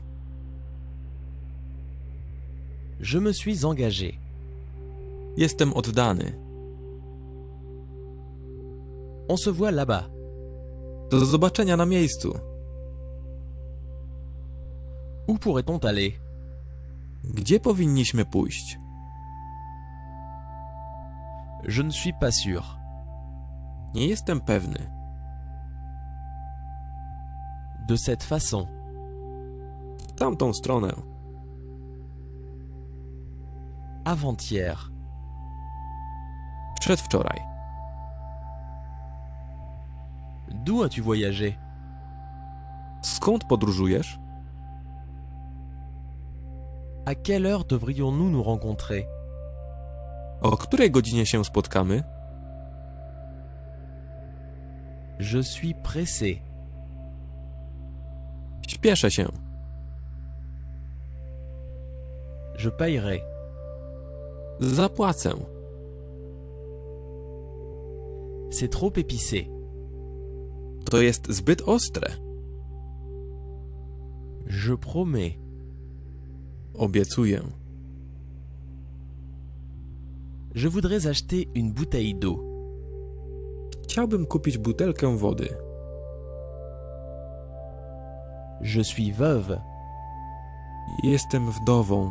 Je me suis engagé. Jestem oddany. On se voit là-bas. Do zobaczenia na miejscu. Où pourrait-on aller? Gdzie powinniśmy pójść? Je ne suis pas sûr. Nie jestem pewny. De cette façon. W tamtą stronę. Avant-hier. Przedwczoraj. D'où as-tu voyagé? Skąd podróżujesz? À quelle heure devrions-nous nous rencontrer? O której godzinie się spotkamy? Je suis pressé. Śpieszę się. Je paierai. Zapłacę. C'est trop épicé. To jest zbyt ostre. Je promets. Obiecuję. Je voudrais acheter une bouteille d'eau. Chciałbym kupić butelkę wody. Je suis veuve. Jestem wdową.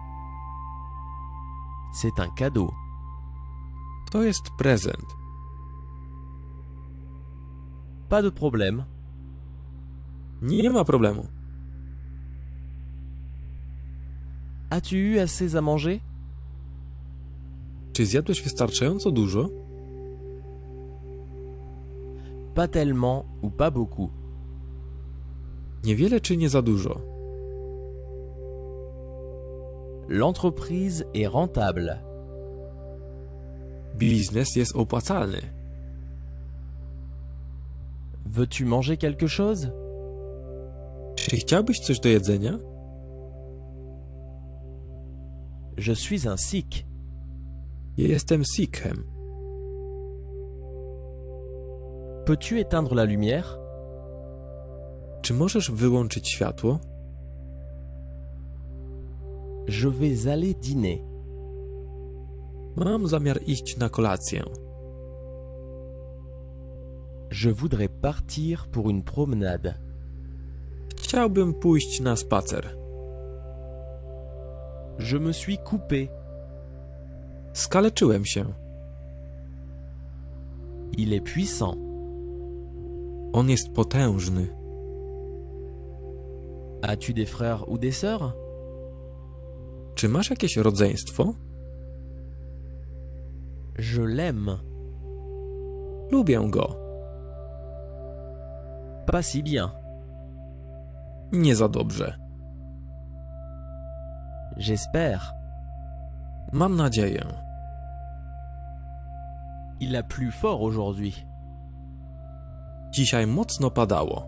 C'est un cadeau. To jest prezent. Pas de problème. Nie ma problemu. As-tu eu assez à manger? Czy zjadłeś wystarczająco dużo? Pas tellement ou pas beaucoup. Niewiele czy nie za dużo? L'entreprise est rentable. Biznes jest opłacalny. Veux-tu manger quelque chose? Czy chciałbyś coś do jedzenia? Je suis un Sikh. Jestem Sikhem. Peux-tu éteindre la lumière? Czy możesz wyłączyć światło? Je vais aller dîner. Mam zamiar iść na kolację. Je voudrais partir pour une promenade. Chciałbym pójść na spacer. Je me suis coupé. Skaleczyłem się. Il est puissant. On jest potężny. As-tu des frères ou des sœurs? Czy masz jakieś rodzeństwo? Je l'aime. Lubię go. Pas si bien. Nie za dobrze. J'espère. Mam nadzieję. Il a plu fort aujourd'hui. Dzisiaj mocno padało.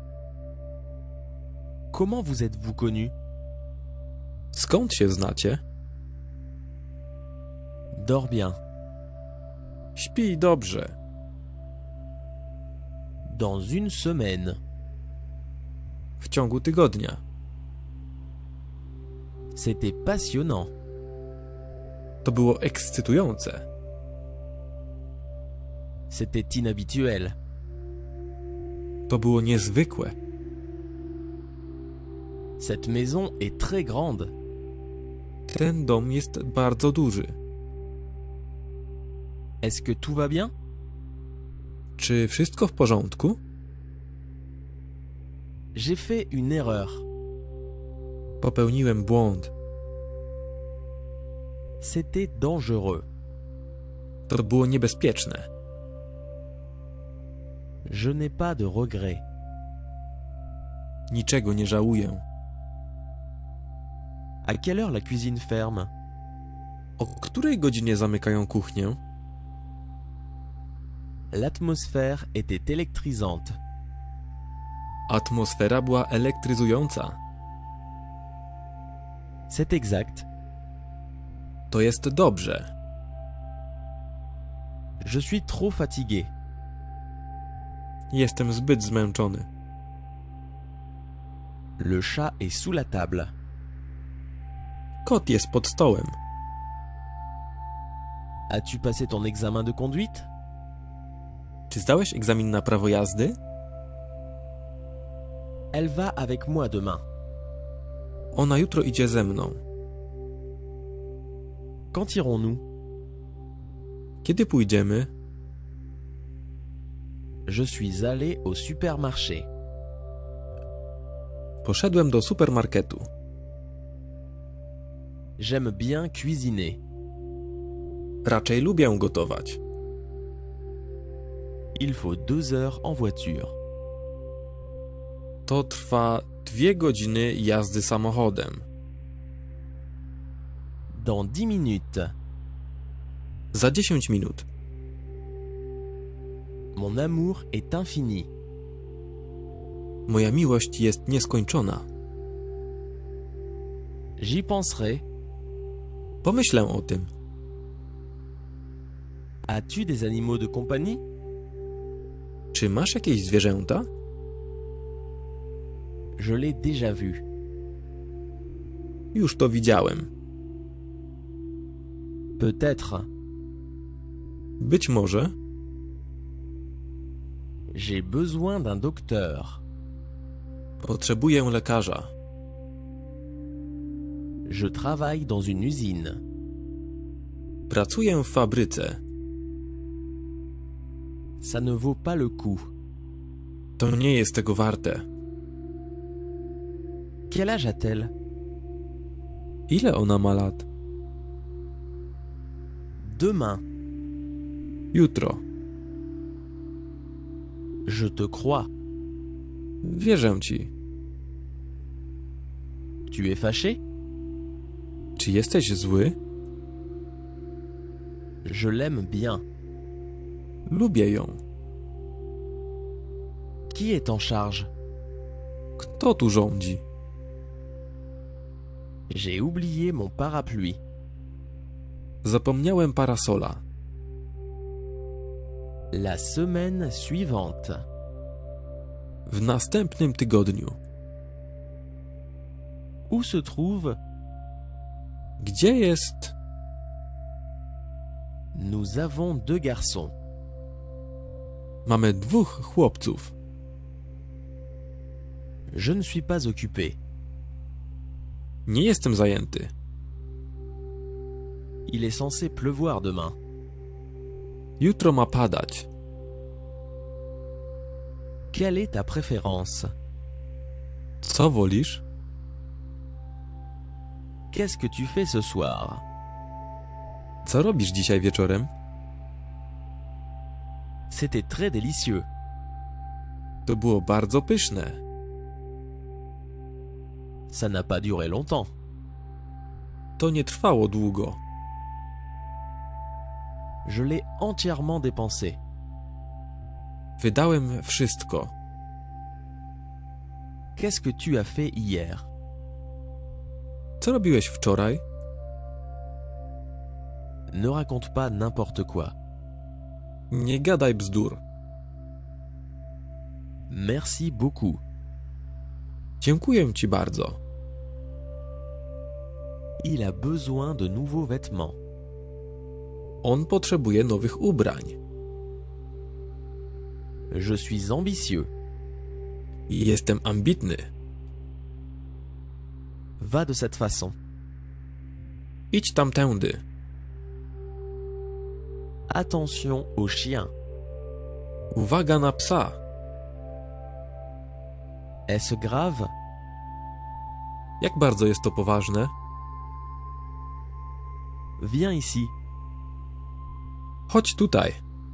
Comment vous êtes-vous connus? Skąd się znacie? Dors bien. Śpij dobrze. Dans une semaine. W ciągu tygodnia. C'était passionnant. To było ekscytujące. C'était inhabituel. To było niezwykłe. Cette maison est très grande. Ten dom jest bardzo duży. Est-ce que tout va bien? Czy wszystko w porządku? J'ai fait une erreur. Popełniłem błąd. C'était dangereux. To było niebezpieczne. Je n'ai pas de regrets. Niczego nie żałuję. À quelle heure la cuisine ferme? O której godzinie zamykają kuchnię? L'atmosphère était électrisante. Atmosfera była elektryzująca. C'est exact. To jest dobrze. Je suis trop fatigué. Jestem zbyt zmęczony. Le chat est sous la table. Kot jest pod stołem. As-tu passé ton examen de conduite? Czy zdałeś egzamin na prawo jazdy? Elle va avec moi demain. Ona jutro idzie ze mną. Quand irons-nous? Kiedy pójdziemy? Je suis allé au supermarché. Poszedłem do supermarketu. J'aime bien cuisiner. Raczej lubię gotować. Il faut deux heures en voiture. To trwa dwie godziny jazdy samochodem. Dans dix minutes. Za dziesięć minut. Mon amour est infini. Moja miłość jest nieskończona. J'y penserai. Pomyślę o tym. As-tu des animaux de compagnie? Czy masz jakieś zwierzęta? Je l'ai déjà vu. Już to widziałem. Peut-être. Być może. J'ai besoin d'un docteur. Potrzebuję lekarza. Je travaille dans une usine. Pracuję w fabryce. Ça ne vaut pas le coup. To nie jest tego warte. Quel âge a-t-elle? Ile ona ma lat? Demain. Jutro. Je te crois. Wierzę ci. Tu es fâché? Czy jesteś zły? Je l'aime bien. Lubię ją. Qui est en charge? Kto tu rządzi? J'ai oublié mon parapluie. Zapomniałem parasola. La semaine suivante. W następnym tygodniu. Où se trouve? Gdzie jest? Nous avons deux garçons. Mamy dwóch chłopców. Je ne suis pas occupé. Nie jestem zajęty. Il est censé pleuvoir demain. Jutro ma padać. Quelle est ta préférence? Co wolisz? Qu'est-ce que tu fais ce soir? Co robisz dzisiaj wieczorem? C'était très délicieux. To było bardzo pyszne. Ça n'a pas duré longtemps. To nie trwało długo. Je l'ai entièrement dépensé. Wydałem wszystko. Qu'est-ce que tu as fait hier? Co robiłeś wczoraj? Ne raconte pas n'importe quoi. Nie gadaj bzdur. Merci beaucoup. Dziękuję ci bardzo. Il a besoin de nouveaux vêtements. On potrzebuje nowych ubrań. Je suis ambitieux. I jestem ambitny. Va de cette façon. Idź tamtędy. Attention au chien. Uwaga na psa. Est-ce grave? Jak bardzo jest to poważne? Viens ici. Chodź tutaj.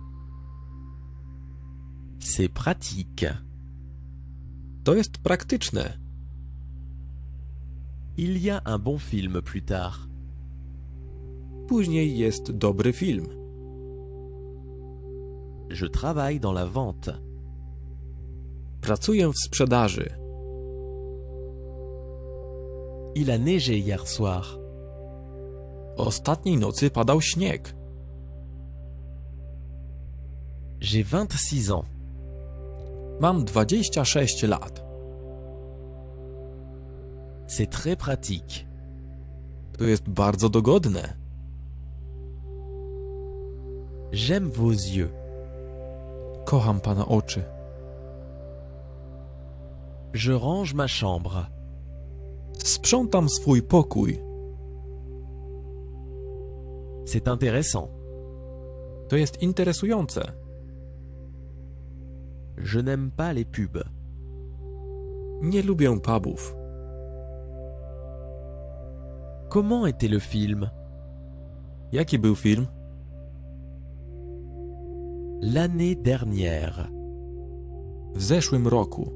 C'est pratique. To jest praktyczne. Il y a un bon film plus tard. Później jest dobry film. Je travaille dans la vente. Pracuję w sprzedaży. Il a neigé hier soir. Ostatniej nocy padał śnieg. J'ai vingt-six ans. Mam dwadzieścia sześć lat. C'est très pratique. To jest bardzo dogodne. J'aime vos yeux. Kocham pana oczy. Je range ma chambre. Sprzątam swój pokój. C'est intéressant. To jest interesujące. Je n'aime pas les pubs. Nie lubię pubów. Comment était le film? Jaki był film? L'année dernière. W zeszłym roku.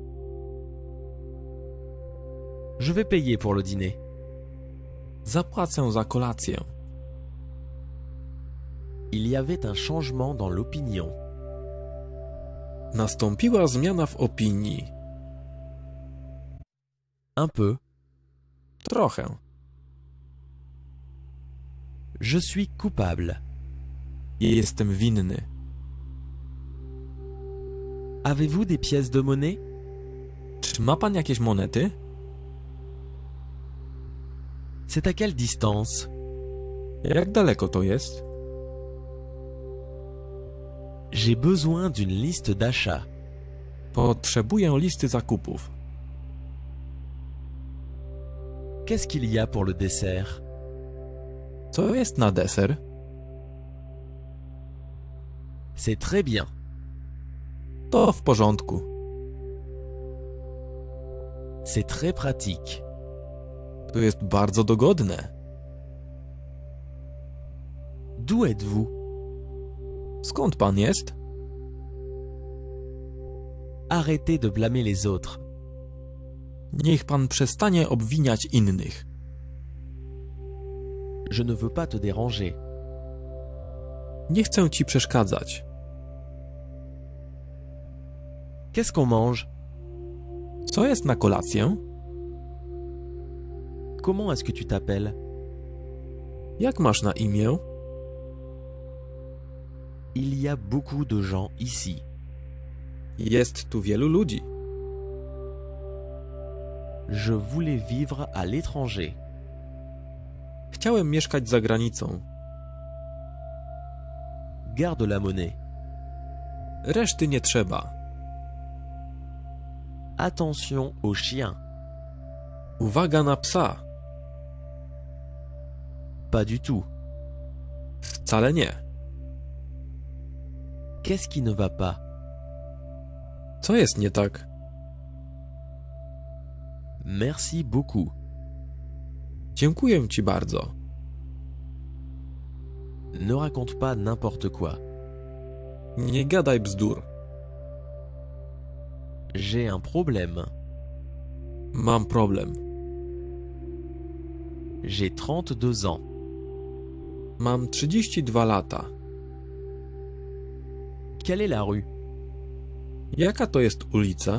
Je vais payer pour le dîner. Zapłacę za kolację. Il y avait un changement dans l'opinion. Nastąpiła zmiana w opinii. Un peu. Trochę. Je suis coupable. Jestem winny. Avez-vous des pièces de monnaie? Czy ma pan jakieś monety? C'est à quelle distance? Jak daleko to jest? J'ai besoin d'une liste d'achat. Potrzebuję listy zakupów. Qu'est-ce qu'il y a pour le dessert? Co jest na deser? C'est très bien. To w porządku. C'est très pratique. To jest bardzo dogodne. D'où êtes-vous? Skąd pan jest? Arrêtez de blâmer les autres. Niech pan przestanie obwiniać innych. Je ne veux pas te déranger. Nie chcę ci przeszkadzać. Qu'est-ce qu'on mange? Co jest na kolację? Comment est-ce que tu t'appelles? Jak masz na imię? Il y a beaucoup de gens ici. Jest tu wielu ludzi. Je voulais vivre à l'étranger. Chciałem mieszkać za granicą. Garde la monnaie. Reszty nie trzeba. Attention aux chiens. Uwaga na psa. Pas du tout. Wcale nie. Qu'est-ce qui ne va pas? Co jest nie tak? Merci beaucoup. Dziękuję ci bardzo. Ne raconte pas n'importe quoi. Nie gadaj bzdur. J'ai un problème. Mam problem. J'ai trente-deux ans. Mam trzydzieści dwa lata. Quelle est la rue? Jaka to jest ulica?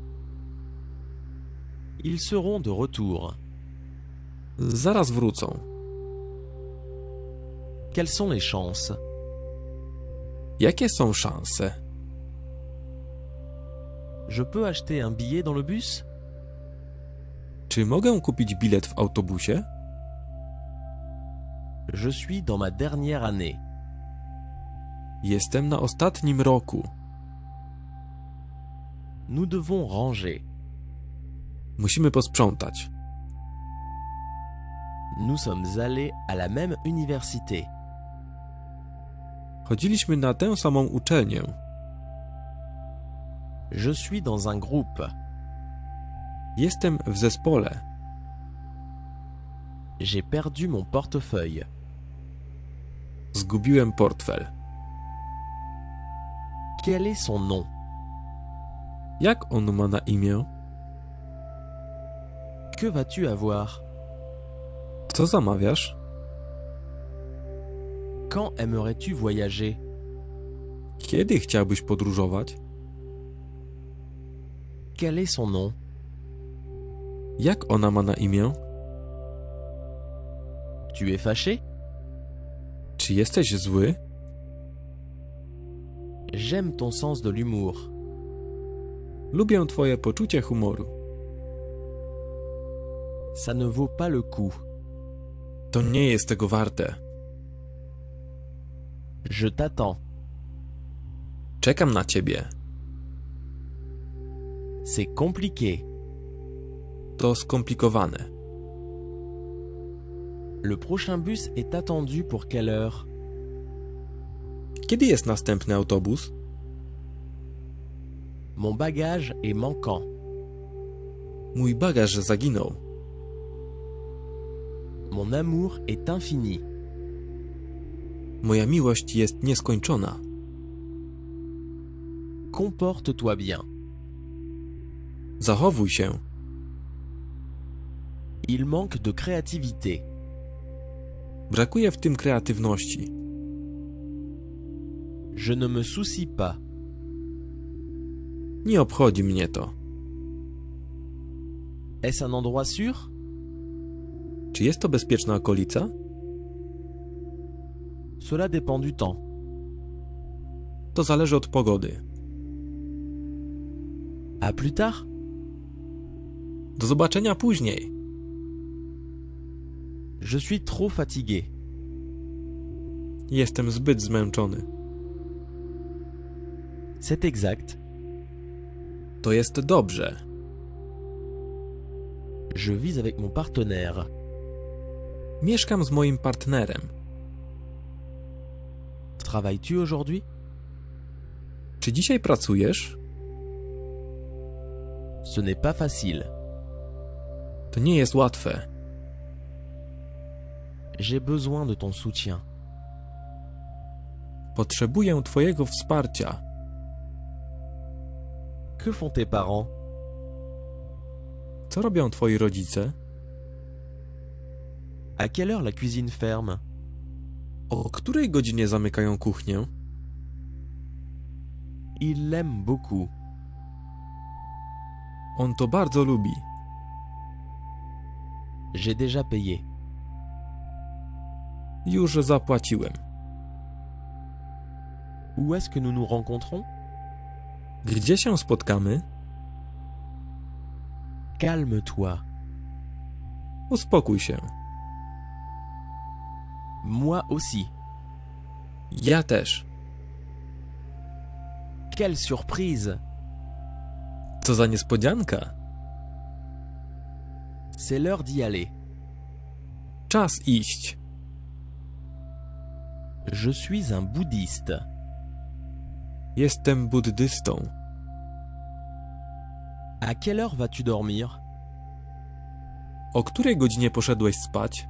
Ils seront de retour. Zaraz wrócą. Quelles sont les chances? Jakie są szanse? Je peux acheter un billet dans le bus? Czy mogę kupić bilet w autobusie? Je suis dans ma dernière année. Jestem na ostatnim roku. Nous devons ranger. Musimy posprzątać. Nous sommes allés à la même université. Chodziliśmy na tę samą uczelnię. Je suis dans un groupe. Jestem w zespole. J'ai perdu mon portefeuille. Zgubiłem portfel. Quel est son nom? Jak on ma na imię? Que vas-tu avoir? Co zamawiasz? Quand aimerais-tu voyager? Kiedy chciałbyś podróżować? Quel est son nom? Jak ona ma na imię? Tu es fâché? Czy jesteś zły? J'aime ton sens de l'humour. Lubię twoje poczucie humoru. Ça ne vaut pas le coup. To nie jest tego warte. Je t'attends. Czekam na ciebie. C'est compliqué. To skomplikowane. Le prochain bus est attendu pour quelle heure? Kiedy jest następny autobus? Mon bagage est manquant. Mój bagaż zaginął. Mon amour est infini. Moja miłość jest nieskończona. Comporte-toi bien. Zachowuj się. Il manque de créativité. Brakuje w tym kreatywności. Je ne me soucie pas. Nie obchodzi mnie to. Est-ce un endroit sûr? Czy jest to bezpieczna okolica? Cela dépend du temps. To zależy od pogody. À plus tard? Do zobaczenia później. Je suis trop fatigué. Jestem zbyt zmęczony. C'est exact. To jest dobrze. Je vis avec mon partenaire. Mieszkam z moim partnerem. Travailles-tu aujourd'hui? Czy dzisiaj pracujesz? Ce n'est pas facile. To nie jest łatwe. J'ai besoin de ton soutien. Potrzebuję twojego wsparcia. Que font tes parents? Co robią twoi rodzice? À quelle heure la cuisine ferme? O której godzinie zamykają kuchnię? Il l'aime beaucoup. On to bardzo lubi. J'ai déjà payé. Już zapłaciłem. Où est-ce que nous nous rencontrons? Gdzie się spotkamy? Calme-toi. Uspokój się. Moi aussi. Ja też. Quelle surprise! Co za niespodzianka. C'est l'heure d'y aller. Czas iść. Je suis un bouddhiste. Jestem buddystą. À quelle heure vas-tu dormir? O której godzinie poszedłeś spać?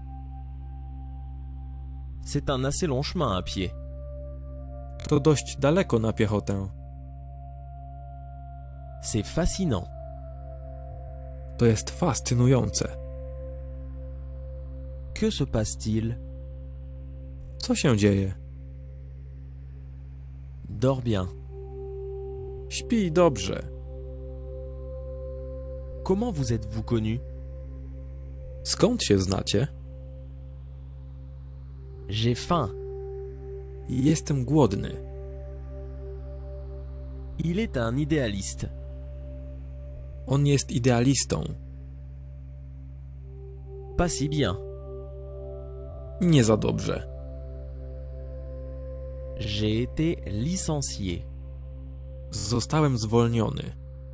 C'est un assez long chemin à pied. To dość daleko na piechotę. C'est fascinant. To jest fascynujące. Que se passe-t-il? Co się dzieje? Dors bien. Śpij dobrze. Comment vous êtes-vous connus? Skąd się znacie? J'ai faim. Jestem głodny. Il est un idéaliste. On jest idealistą. Pas si bien. Nie za dobrze. J'ai été licencié. Zostałem zwolniony.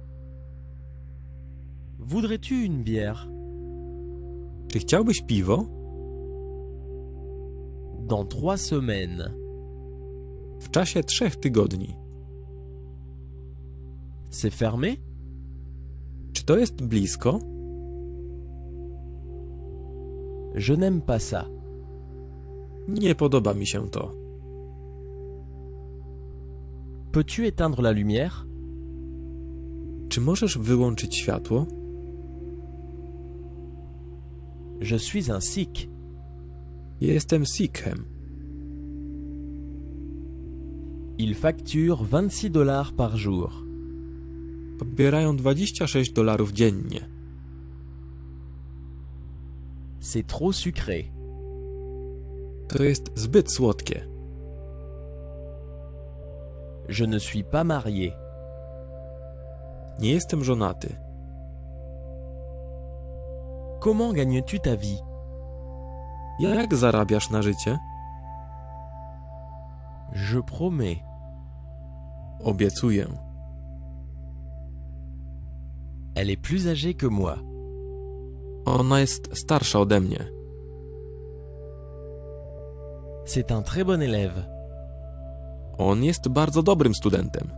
Voudrais-tu une bière? Czy chciałbyś piwo? Dans trois semaines. W czasie trzech tygodni. C'est fermé? Czy to jest blisko? Je n'aime pas ça. Nie podoba mi się to. Peux-tu éteindre la lumière? Czy możesz wyłączyć światło? Je suis un sikh. Jestem Sikhem. Il facture vingt-six dollars par jour. Pobierają dwadzieścia sześć dolarów dziennie. C'est trop sucré. To jest zbyt słodkie. Je ne suis pas marié. Nie jestem żonaty. Comment gagnes-tu ta vie? Jak zarabiasz na życie? Je promets. Obiecuję. Elle est plus âgée que moi. Ona jest starsza ode mnie. C'est un très bon élève. On jest bardzo dobrym studentem.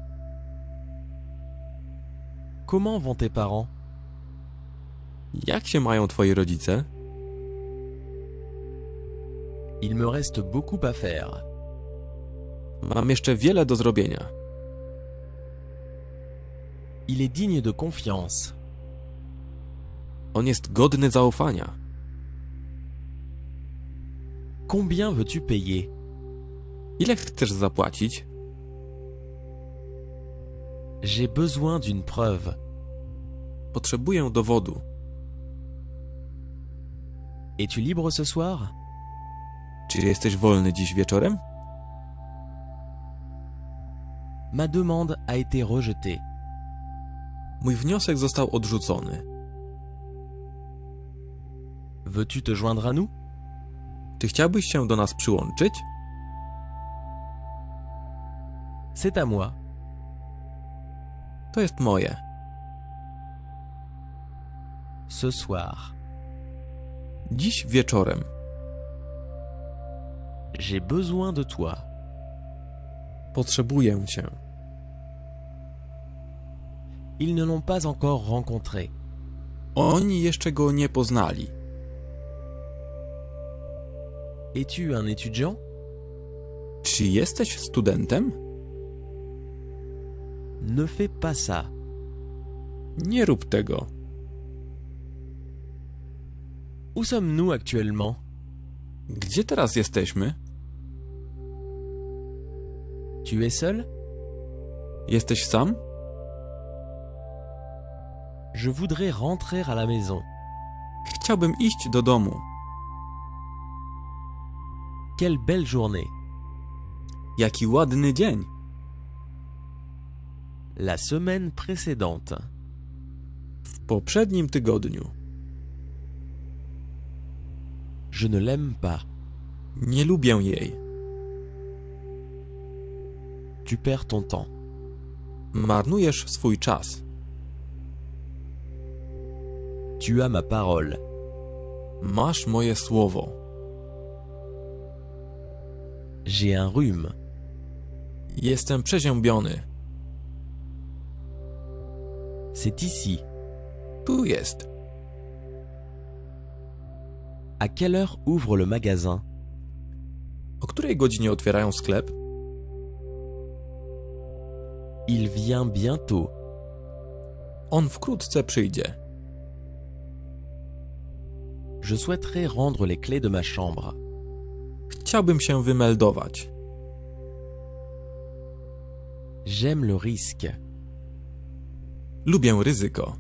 Comment vont tes parents? Jak się mają twoi rodzice? Il me reste beaucoup à faire. Mam jeszcze wiele do zrobienia. Il est digne de confiance. On jest godny zaufania. Combien veux-tu payer? Ile chcesz zapłacić? J'ai besoin d'une preuve. Potrzebuję dowodu. Es-tu libre ce soir? Czy jesteś wolny dziś wieczorem? Ma demande a été rejetée. Mój wniosek został odrzucony. Veux-tu te joindre à nous? Czy chciałbyś się do nas przyłączyć? C'est à moi. To jest moje. Ce soir. Dziś wieczorem. J'ai besoin de toi. Potrzebuję cię. Ils ne l'ont pas encore rencontré. Oni jeszcze go nie poznali. Es-tu un étudiant? Czy jesteś studentem? Ne fais pas ça. Nie rób tego. Où sommes-nous actuellement? Gdzie teraz jesteśmy? Tu es seul? Jesteś sam? Je voudrais rentrer à la maison. Chciałbym iść do domu. Quelle belle journée. Jaki ładny dzień. La semaine précédente. W poprzednim tygodniu. Je ne l'aime pas. Nie lubię jej. Tu perds ton temps. Marnujesz swój czas. Tu as ma parole. Masz moje słowo. J'ai un rhume. Jestem przeziębiony. C'est ici. Tu jest. À quelle heure ouvre le magasin? O której godzinie otwierają sklep? Il vient bientôt. On wkrótce przyjdzie. Je souhaiterais rendre les clés de ma chambre. Chciałbym się wymeldować. J'aime le risque. Lubię ryzyko.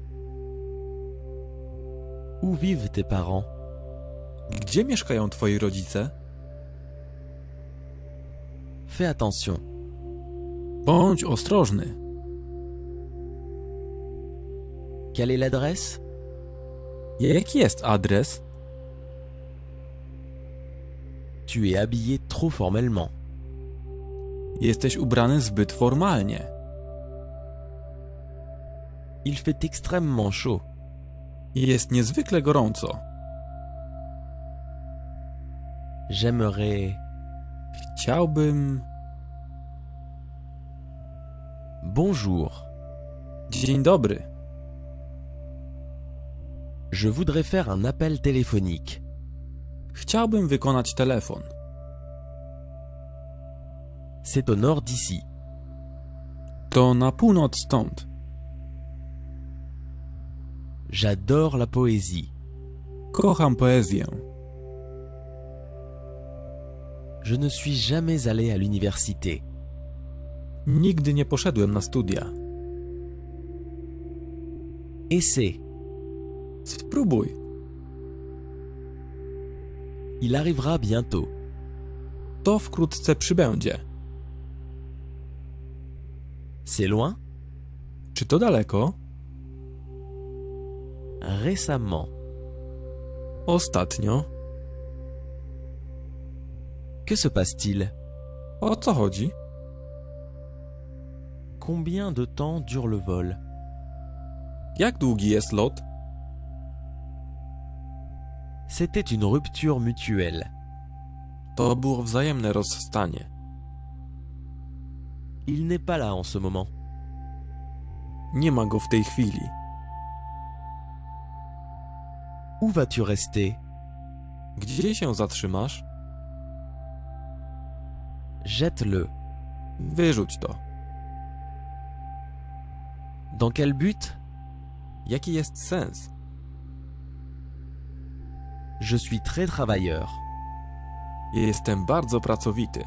Où vivent tes parents? Gdzie mieszkają twoi rodzice? Fais attention. Bądź ostrożny. Quelle est l'adresse? Jaki jest adres? Tu es habillé trop formellement. Jesteś ubrany zbyt formalnie. Il fait extrêmement chaud. Jest niezwykle gorąco. J'aimerais... Chciałbym... Bonjour. Dzień dobry. Je voudrais faire un appel téléphonique. Chciałbym wykonać telefon. C'est au nord d'ici. To na północ stąd. J'adore la poésie. Kocham poezję. Je ne suis jamais allé à l'université. Nigdy nie poszedłem na studia. Essaie. Spróbuj. Il arrivera bientôt. To wkrótce przybędzie. C'est loin? Czy to daleko? Récemment. Ostatnio. Que se passe-t-il? O co chodzi? Combien de temps dure le vol? Jak długi jest lot? C'était une rupture mutuelle. To było wzajemne rozstanie. Il n'est pas là en ce moment. Nie ma go w tej chwili. Où vas-tu rester? Gdzie się zatrzymasz? Jette-le. Wyrzuć to. Dans quel but? Jaki jest sens? Je suis très travailleur. Jestem bardzo pracowity.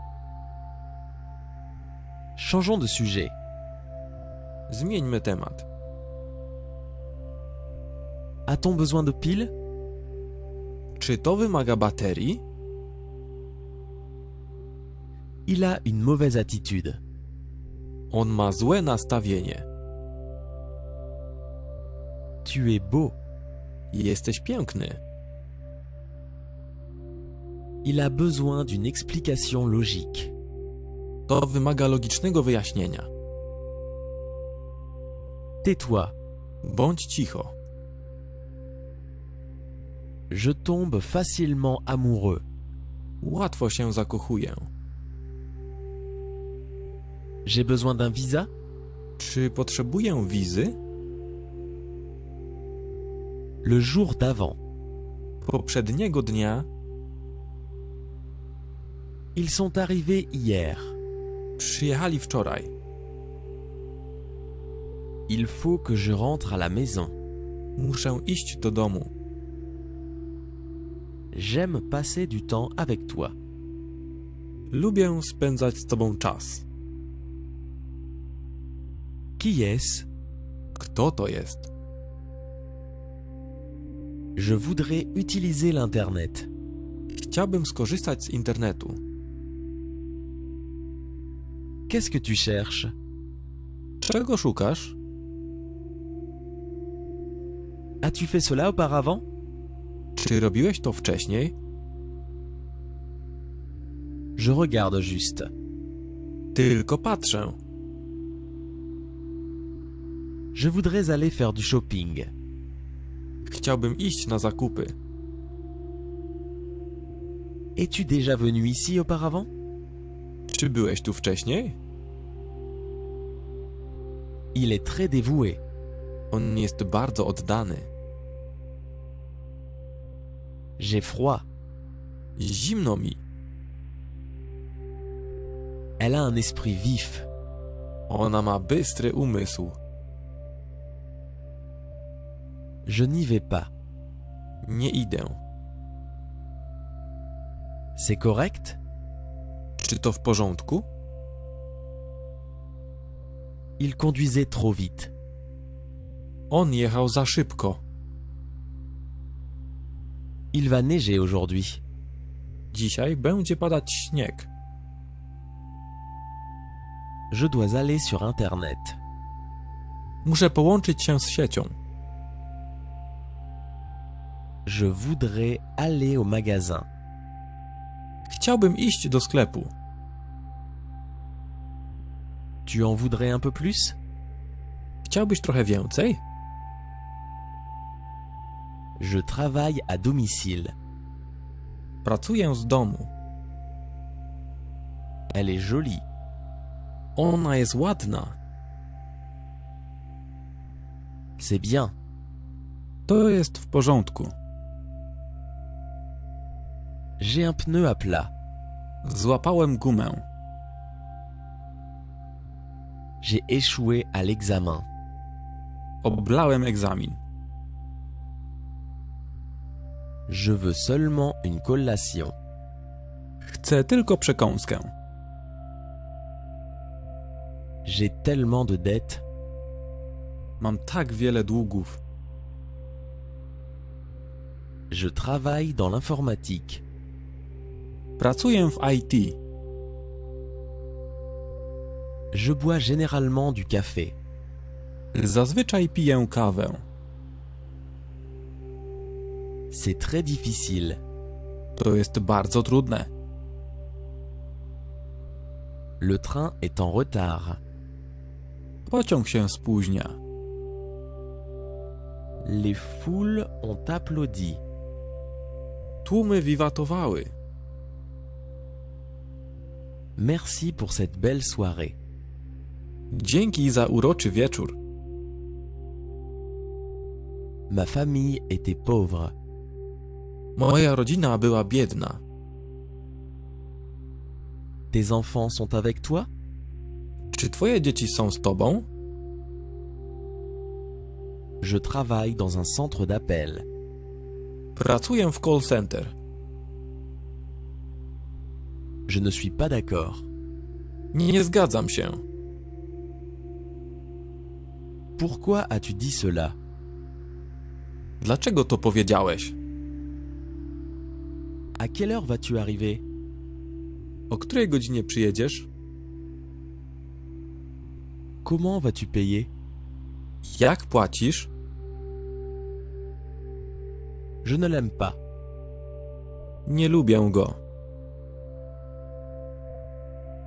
Changeons de sujet. Zmieńmy temat. A-t-on besoin de piles? Czy to wymaga baterii? Il a une mauvaise attitude. On ma złe nastawienie. Tu es beau. Jesteś piękny. Il a besoin d'une explication logique. To wymaga logicznego wyjaśnienia. Tais-toi. Bądź cicho. Je tombe facilement amoureux. Łatwo się zakochuję. J'ai besoin d'un visa? Czy potrzebuję wizy? Le jour d'avant. Poprzedniego dnia Ils sont arrivés hier. przyjechali wczoraj. Il faut que je rentre à la maison. Muszę iść do domu. J'aime passer du temps avec toi. Lubię spędzać z tobą czas. Qui est-ce? Kto to jest? Je voudrais utiliser l'Internet. Chciałbym skorzystać z internetu. Qu'est-ce que tu cherches? Czego szukasz? As-tu fait cela auparavant? Czy robiłeś to wcześniej? Je regarde juste. Tylko patrzę. Je voudrais aller faire du shopping. Chciałbym iść na zakupy. Es-tu déjà venu ici auparavant? Czy byłeś tu wcześniej? Il est très dévoué. On jest bardzo oddany. J'ai froid. Zimno mi. Elle a un esprit vif. Ona ma bystry umysł. Je n'y vais pas. Nie idę. C'est correct? Czy to w porządku? Il conduisait trop vite. On jechał za szybko. Il va neiger aujourd'hui. Dzisiaj będzie padać śnieg. Je dois aller sur Internet. Muszę połączyć się z siecią. Je voudrais aller au magasin. Chciałbym iść do sklepu. Tu en voudrais un peu plus? Chciałbyś trochę więcej? Je travaille à domicile. Pracuję z domu. Elle est jolie. Ona jest ładna. C'est bien. To jest w porządku. J'ai un pneu à plat. Złapałem gumę. J'ai échoué à l'examen. Oblałem egzamin. Je veux seulement une collation. Chcę tylko przekąskę. J'ai tellement de dettes. Mam tak wiele długów. Je travaille dans l'informatique. Pracuję w I T. Je bois généralement du café. Zazwyczaj piję kawę. C'est très difficile. To jest bardzo trudne. Le train est en retard. Pociąg się spóźnia. Les foules ont applaudi. Tłumy wiwatowały. Merci pour cette belle soirée. Dzięki za uroczy wieczór. Ma famille était pauvre. Moja rodzina była biedna. Tes enfants sont avec toi? Czy twoje dzieci są z tobą? Je travaille dans un centre d'appel. Pracuję w call center. Je ne suis pas d'accord. Nie, nie zgadzam się. Pourquoi as-tu dit cela? Dlaczego to powiedziałeś? À quelle heure vas-tu arriver? O której godzinie przyjedziesz? Comment vas-tu payer? Jak płacisz? Je ne l'aime pas. Nie lubię go.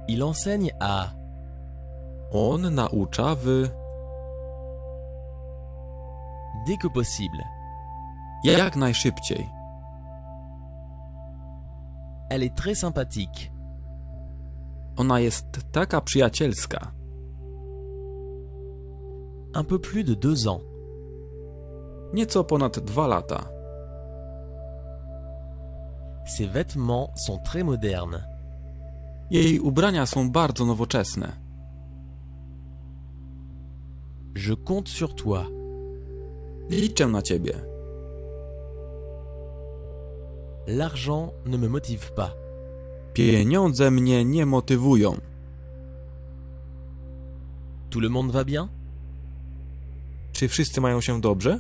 Il enseigne à... On naucza w... Dès que possible. Jak najszybciej. Elle est très sympathique. Ona jest taka przyjacielska. Un peu plus de deux ans. Nieco ponad dwa lata. Ses vêtements sont très modernes. Jej ubrania są bardzo nowoczesne. Je compte sur toi. Liczę na ciebie. L'argent ne me motive pas. Pieniądze mnie nie motywują. Tout le monde va bien? Czy wszyscy mają się dobrze?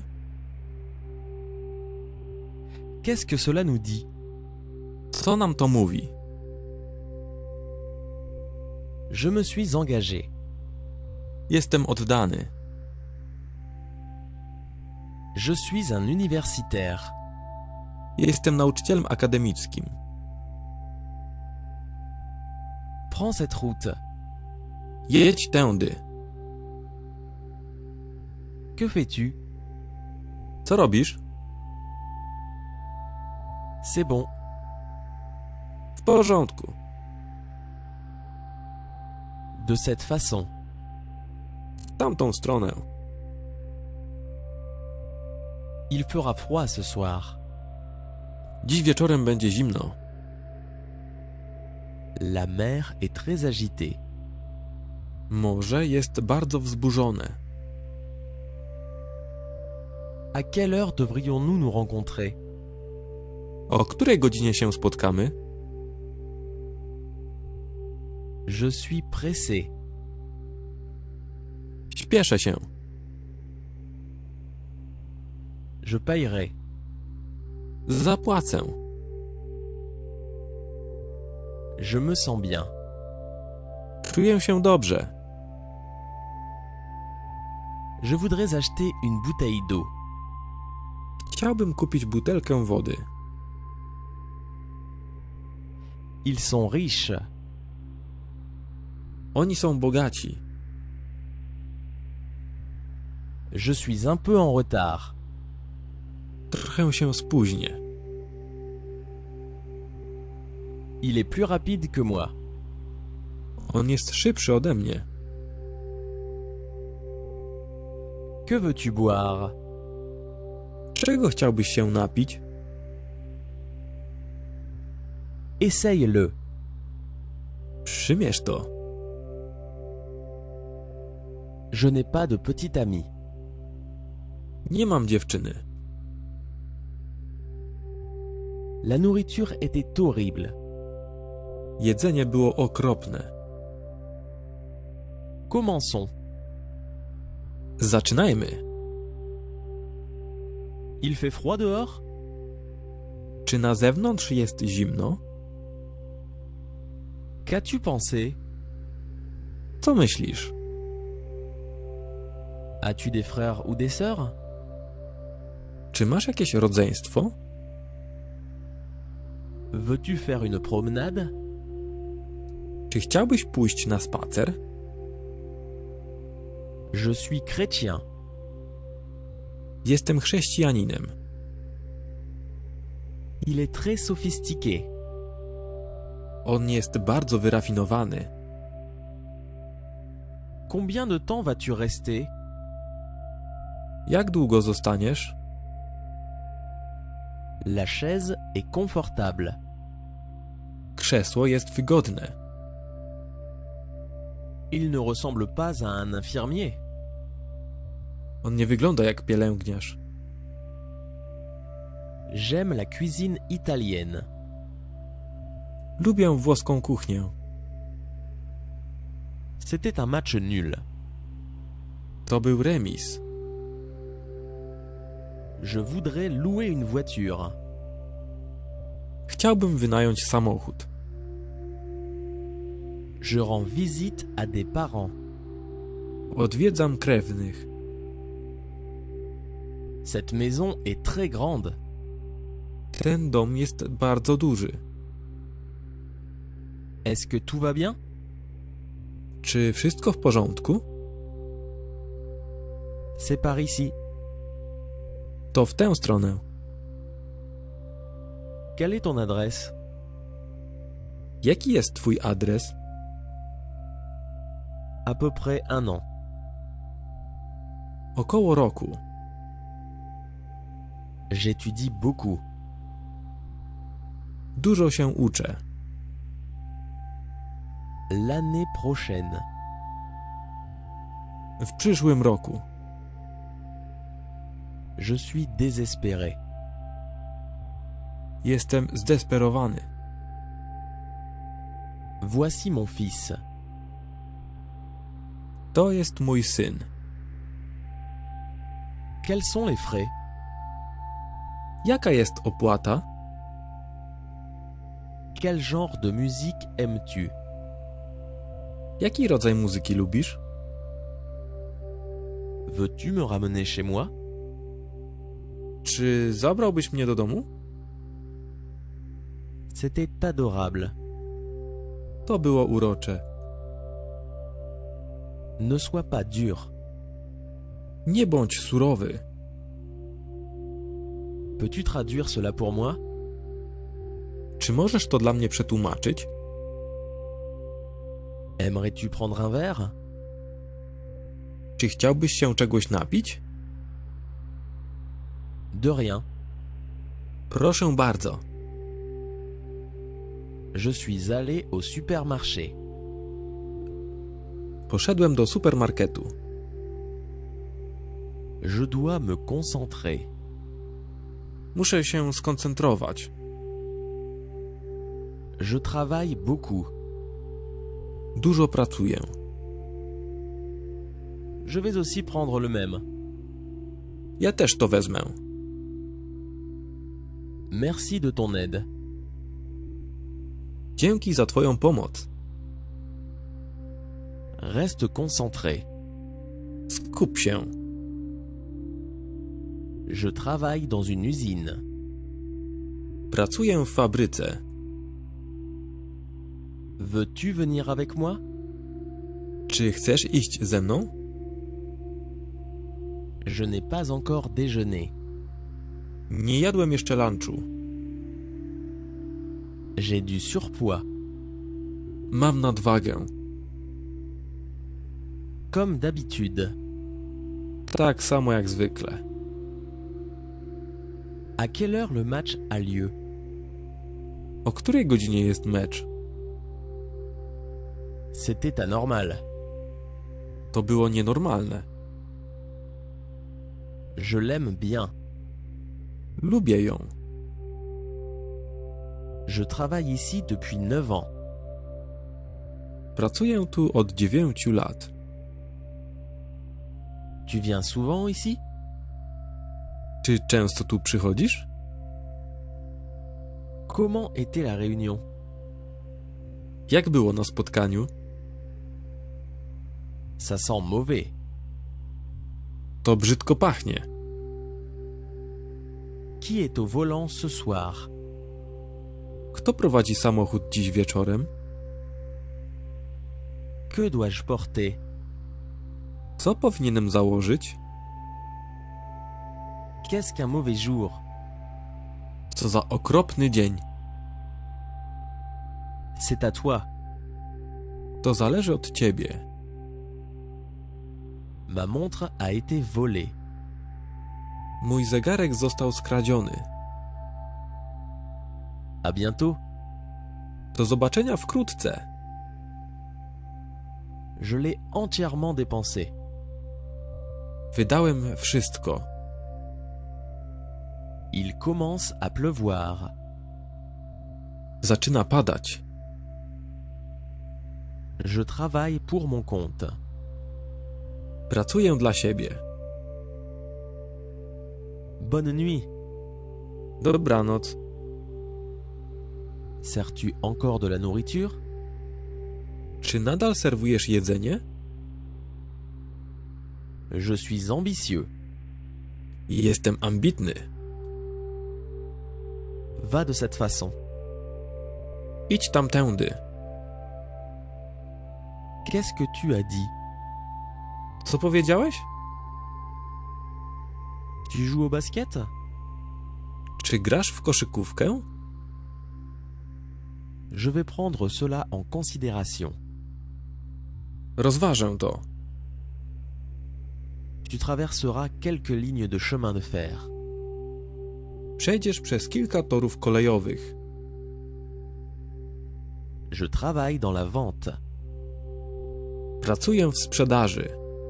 Qu'est-ce que cela nous dit? Co nam to mówi? Je me suis engagé. Jestem oddany. Je suis un universitaire. Jestem nauczycielem akademickim. Prends cette route. Jedź tędy. Que fais-tu? Co robisz? C'est bon. W porządku. De cette façon. W tamtą stronę. Il fera froid ce soir. Dziś wieczorem będzie zimno. La mer est très agitée. Morze jest bardzo wzburzone. À quelle heure devrions-nous nous rencontrer? O której godzinie się spotkamy? Je suis pressé. Śpieszę się. Je paierai. Zapłacę. Je me sens bien. Czuję się dobrze. Je voudrais acheter une bouteille d'eau. Chciałbym kupić butelkę wody. Ils sont riches. Oni są bogaci. Je suis un peu en retard. Trochę się spóźnię. Il est plus rapide que moi. On jest szybszy ode mnie. Que veux-tu boire? Czego chciałbyś się napić? Essaye-le. Przymierz to. Je n'ai pas de petit ami. Nie mam dziewczyny. La nourriture était horrible. Jedzenie było okropne. Commençons. Zaczynajmy. Il fait froid dehors? Czy na zewnątrz jest zimno? Qu'as-tu pensé? Co myślisz? As-tu des frères ou des sœurs? Czy masz jakieś rodzeństwo? Veux-tu faire une promenade? Czy chciałbyś pójść na spacer? Je suis chrétien. Jestem chrześcijaninem. Il est très sophistiqué. On jest bardzo wyrafinowany. Combien de temps vas-tu rester? Jak długo zostaniesz? La chaise est confortable. Krzesło jest wygodne. Il ne ressemble pas à un infirmier. On nie wygląda jak pielęgniarz. J'aime la cuisine italienne. Lubię włoską kuchnię. C'était un match nul. To był remis. Je voudrais louer une voiture. Chciałbym wynająć samochód. Je rends visite à des parents. Odwiedzam krewnych. Cette maison est très grande. Ten dom jest bardzo duży. Est-ce que tout va bien? Czy wszystko w porządku? C'est par ici. To w tę stronę. Quelle est ton adresse? Jaki jest twój adres? À peu près un an. Około roku. J'étudie beaucoup. Dużo się uczę. L'année prochaine. W przyszłym roku. Je suis désespéré. Jestem zdesperowany. Voici mon fils. To jest mój syn. Quels sont les frais? Jaka jest opłata? Quel genre de musique aimes-tu? Jaki rodzaj muzyki lubisz? Veux-tu me ramener chez moi? Czy zabrałbyś mnie do domu? C'était adorable. To było urocze. Ne sois pas dur. Nie bądź surowy. Peux-tu traduire cela pour moi? Czy możesz to dla mnie przetłumaczyć? Aimerais-tu prendre un verre? Czy chciałbyś się czegoś napić? De rien. Proszę bardzo. Je suis allé au supermarché. Poszedłem do supermarketu. Je dois me concentrer. Muszę się skoncentrować. Je travaille beaucoup. Dużo pracuję. Je vais aussi prendre le même. Ja też to wezmę. Merci de ton aide. Dzięki za twoją pomoc. Reste concentré. Skup się. Je travaille dans une usine. Pracuję w fabryce. Veux-tu venir avec moi? Czy chcesz iść ze mną? Je n'ai pas encore déjeuné. Nie jadłem jeszcze lunchu. J'ai du surpoids. Mam nadwagę. Comme d'habitude. Tak samo jak zwykle. À quelle heure le match a lieu? O której godzinie jest mecz? C'était anormal. To było nienormalne. Je l'aime bien. Lubię ją. Je travaille ici depuis neuf ans. Pracuję tu od dziewięciu lat. Tu viens souvent ici? Czy często tu przychodzisz? Comment était la réunion? Jak było na spotkaniu? Ça sent mauvais. To brzydko pachnie. Qui est au volant ce soir? Kto prowadzi samochód dziś wieczorem? Que dois-je porter? Co powinienem założyć? Qu'est-ce qu'un mauvais jour? Co za okropny dzień. C'est à toi. To zależy od ciebie. Ma montre a été volée. Mój zegarek został skradziony. À bientôt. Do zobaczenia wkrótce. Je l'ai entièrement dépensé. Wydałem wszystko. Il commence à pleuvoir. Zaczyna padać. Je travaille pour mon compte. Pracuję dla siebie. Bonne nuit. Dobranoc. Sers-tu encore de la nourriture? Czy nadal serwujesz jedzenie? Je suis ambitieux. Jestem ambitny. Va de cette façon. Idź tamtędy. Qu'est-ce que tu as dit? Co powiedziałeś? Tu joues au basket? Czy grasz w koszykówkę? Je vais prendre cela en considération. Rozważę to. Tu traverseras quelques lignes de chemin de fer. Przejdziesz przez kilka torów kolejowych. Je travaille dans la vente. Pracuję w sprzedaży.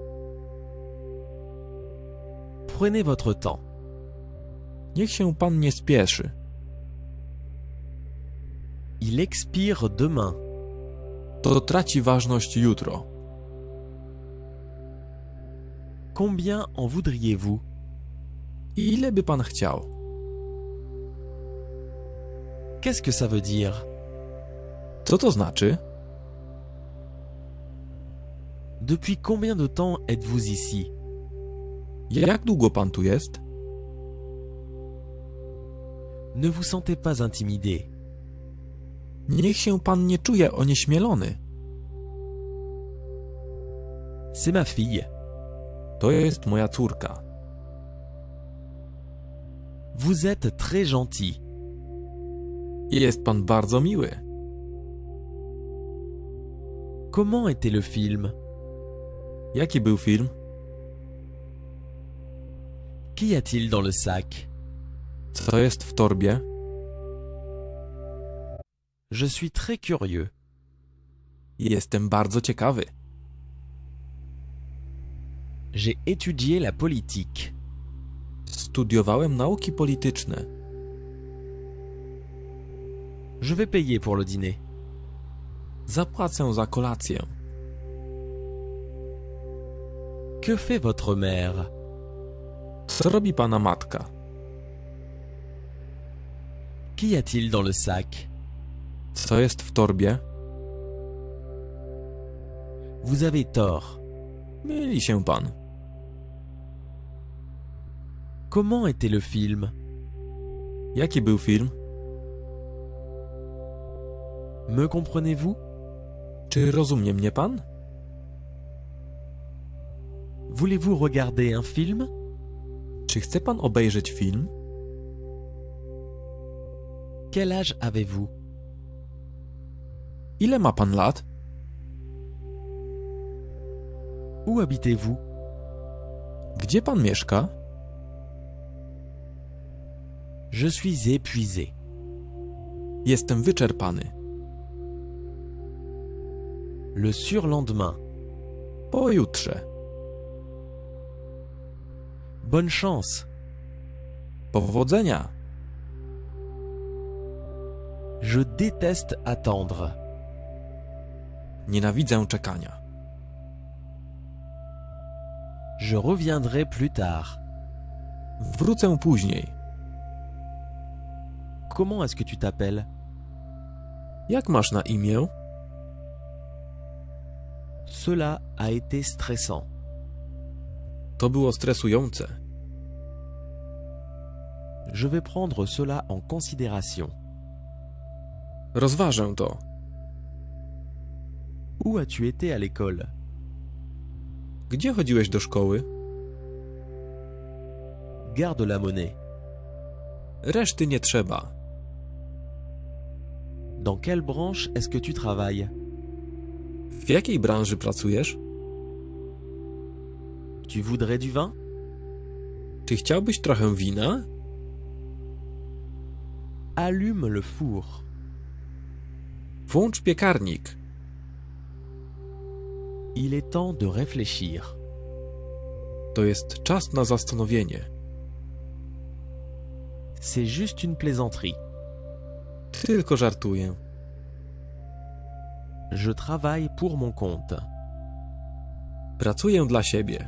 Prenez votre temps. Niech się pan nie spieszy. Il expire demain. To traci ważność jutro. Combien en voudriez-vous? Ile by pan chciał? Qu'est-ce que ça veut dire? Co to znaczy? Depuis combien de temps êtes-vous ici? Jak długo pan tu jest? Ne vous sentez pas intimidé. Niech się pan nie czuje onieśmielony. C'est ma fille. To jest moja córka. Vous êtes très gentil. Jest pan bardzo miły. Comment était le film? Jaki był film? Qu'y a-t-il dans le sac? Co jest w torbie? Je suis très curieux. Jestem bardzo ciekawy. J'ai étudié la politique. Studiowałem nauki polityczne. Je vais payer pour le dîner. Zapłacę za kolację. Que fait votre mère? Co robi pana matka? Qu'y a-t-il dans le sac? Co jest w torbie? Vous avez tort. Myli się pan. Comment était le film? Jaki był film? Me comprenez-vous? Czy rozumie mnie pan? Voulez-vous regarder un film? Czy chce pan obejrzeć film? Quel âge avez-vous? Ile ma pan lat? Où habitez-vous? Gdzie pan mieszka? Je suis épuisé. Jestem wyczerpany. Le surlendemain. Pojutrze. Bonne chance. Powodzenia. Je déteste attendre. Nienawidzę czekania. Je reviendrai plus tard. Wrócę później. Comment est-ce que tu t'appelles? Jak masz na imię? Cela a été stressant. To było stresujące. Je vais prendre cela en considération. Rozważę to. Où as-tu été à l'école? Gdzie chodziłeś do szkoły? Garde la monnaie. Reszty nie trzeba. Dans quelle branche est-ce que tu travailles? W jakiej branży pracujesz? Tu voudrais du vin? Czy chciałbyś trochę wina? Allume le four. Włącz piekarnik. Il est temps de réfléchir. To jest czas na zastanowienie. C'est juste une plaisanterie. Tylko żartuję. Je travaille pour mon compte. Pracuję dla siebie.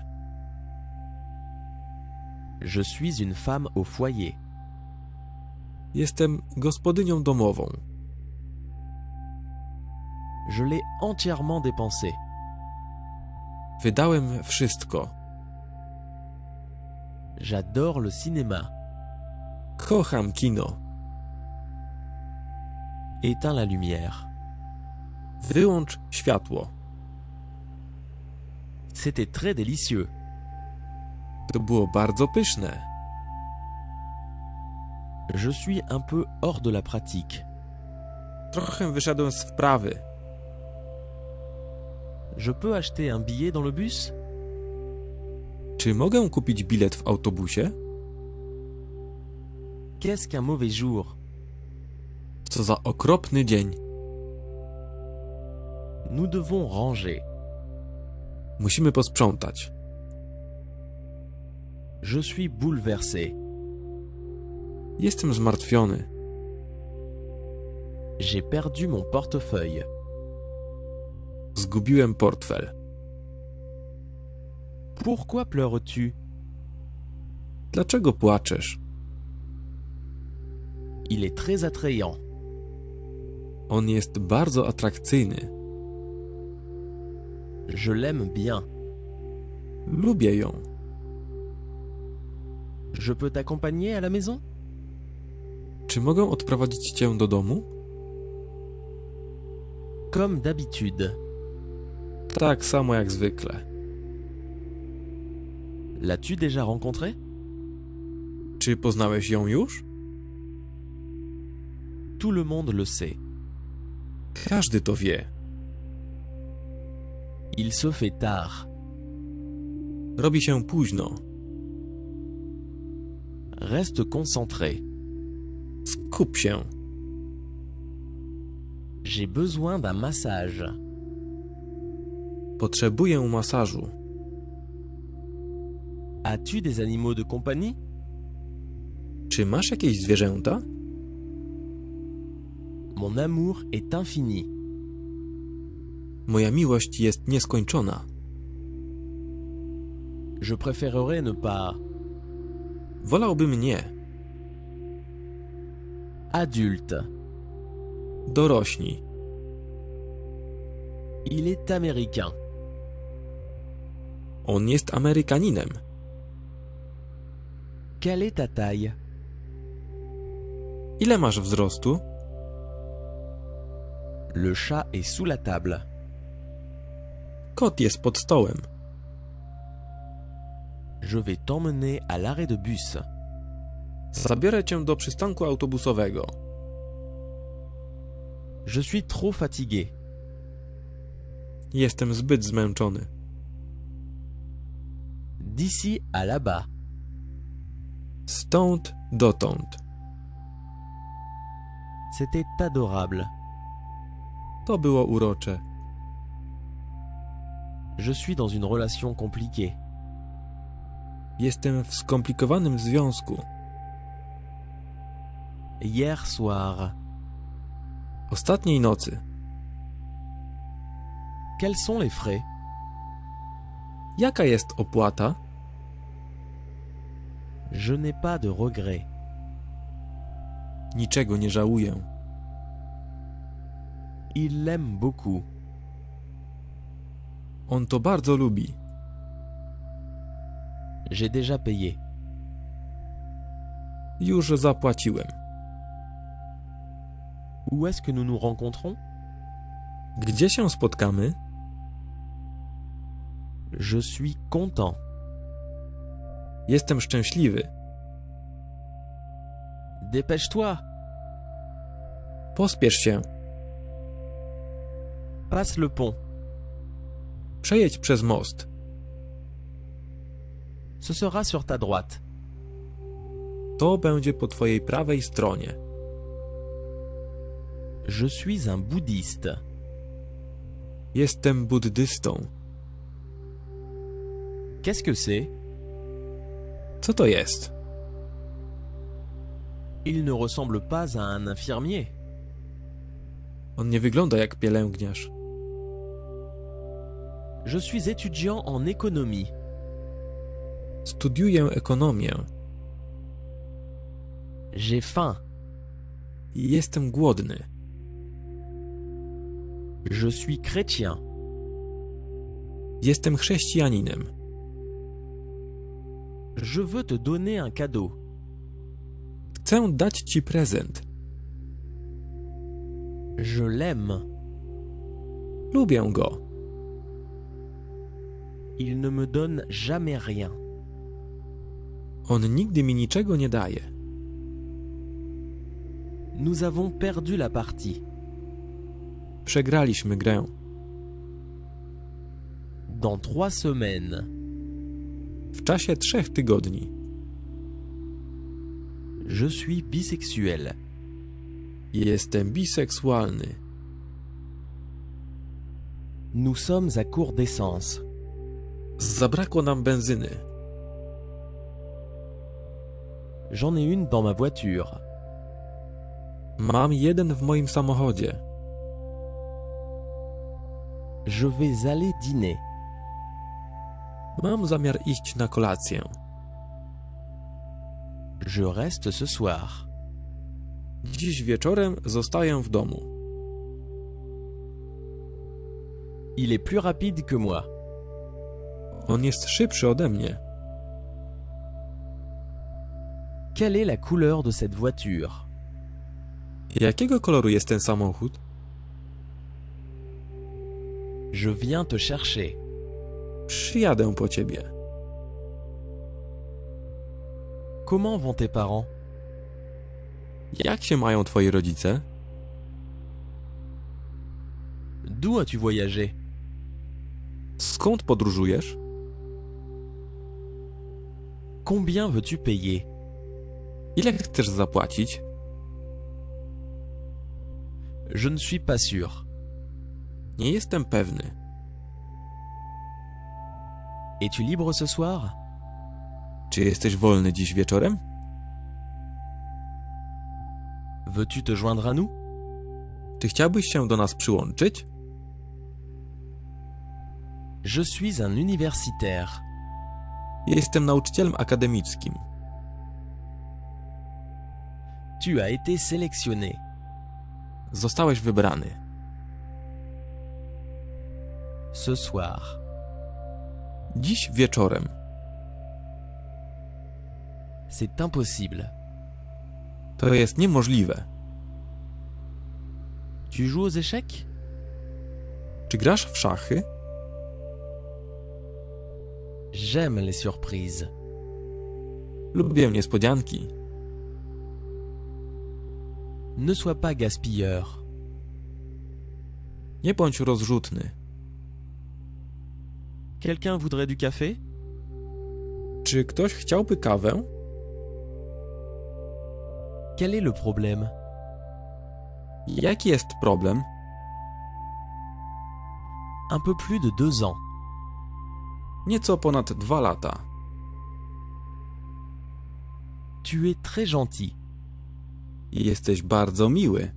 Je suis une femme au foyer. Jestem gospodynią domową. Je l'ai entièrement dépensé. Wydałem wszystko. J'adore le cinéma. Kocham kino. Éteins la lumière. Wyłącz światło. C'était très délicieux. To było bardzo pyszne. Je suis un peu hors de la pratique. Trochę wyszedłem z wprawy. Je peux acheter un billet dans le bus? Czy mogę kupić bilet w autobusie? Qu'est-ce qu'un mauvais jour? Co za okropny dzień. Nous devons ranger. Musimy posprzątać. Je suis bouleversé. Jestem zmartwiony. J'ai perdu mon portefeuille. Zgubiłem portfel. Pourquoi pleures-tu? Dlaczego płaczesz? Il est très attrayant. On jest bardzo atrakcyjny. Je l'aime bien. Lubię ją. Je peux t'accompagner à la maison? Czy mogę odprowadzić cię do domu? Comme d'habitude. Tak samo jak zwykle. L'as-tu déjà rencontrée? Czy poznałeś ją już? Tout le monde le sait. Każdy to wie. Il se fait tard. Robi się późno. Reste concentré. Skup się. J'ai besoin d'un massage. Potrzebuję masażu. As-tu des animaux de compagnie? Czy masz jakieś zwierzęta? Mon amour est infini. Moja miłość jest nieskończona. Je préférerais ne pas. Wolałbym nie. Adulte. Dorośli. Il est américain. On jest Amerykaninem. Quelle est ta taille? Ile masz wzrostu? Le chat est sous la table. Kot jest pod stołem. Je vais t'emmener à l'arrêt de bus. Zabiorę cię do przystanku autobusowego. Je suis trop fatigué. Jestem zbyt zmęczony. D'ici à là-bas. Stąd dotąd. C'était adorable. To było urocze. Je suis dans une relation compliquée. Jestem w skomplikowanym związku. Hier soir. Ostatniej nocy. Quels sont les frais? Jaka jest opłata? Je n'ai pas de regrets. Niczego nie żałuję. Il l'aime beaucoup. On to bardzo lubi. J'ai déjà payé. Już zapłaciłem. Où est-ce que nous nous rencontrons? Gdzie się spotkamy? Je suis content. Jestem szczęśliwy. Dépêche-toi. Pospiesz się. Passe le pont. Przejedź przez most. Ce sera sur ta droite. To będzie po twojej prawej stronie. Je suis un bouddhiste. Jestem buddystą. Qu'est-ce que c'est? Co to jest? Il ne ressemble pas à un infirmier. On nie wygląda jak pielęgniarz. Je suis étudiant en économie. Studiuję ekonomię. J'ai faim. Jestem głodny. Je suis chrétien. Jestem chrześcijaninem. Je veux te donner un cadeau. Chcę dać ci prezent. Je l'aime. Lubię go. Il ne me donne jamais rien. On nigdy mi niczego nie daje. Nous avons perdu la partie. Przegraliśmy grę. Dans trois semaines. W czasie trzech tygodni. Je suis bisexuel. Jestem biseksualny. Nous sommes à court d'essence. Zabrakło nam benzyny. J'en ai une dans ma voiture. Mam jeden w moim samochodzie. Je vais aller dîner. Mam zamiar iść na kolację. Je reste ce soir. Dziś wieczorem zostaję w domu. Il est plus rapide que moi. On jest szybszy ode mnie. Quelle est la couleur de cette voiture? Jakiego koloru jest ten samochód? Je viens te chercher. Przyjadę po ciebie. Comment vont tes parents? Jak się mają twoi rodzice? D'où as-tu voyagé? Skąd podróżujesz? Combien veux-tu payer? Ile chcesz zapłacić? Je ne suis pas sûr. Nie jestem pewny. Es-tu libre ce soir? Czy jesteś wolny dziś wieczorem? Veux-tu te joindre à nous? Czy chciałbyś się do nas przyłączyć? Je suis un universitaire. Jestem nauczycielem akademickim. Tu as été sélectionné. Zostałeś wybrany. Ce soir. Dziś wieczorem. C'est impossible. To jest niemożliwe. Tu joues aux échecs? Czy grasz w szachy? J'aime les surprises. Lubię niespodzianki. Ne sois pas gaspilleur. Nie bądź rozrzutny. Quelqu'un voudrait du café? Czy ktoś chciałby kawę? Quel est le problème? Jaki jest problem? Un peu plus de deux ans. Nieco ponad dwa lata. Tu es très gentil. Jesteś bardzo miły.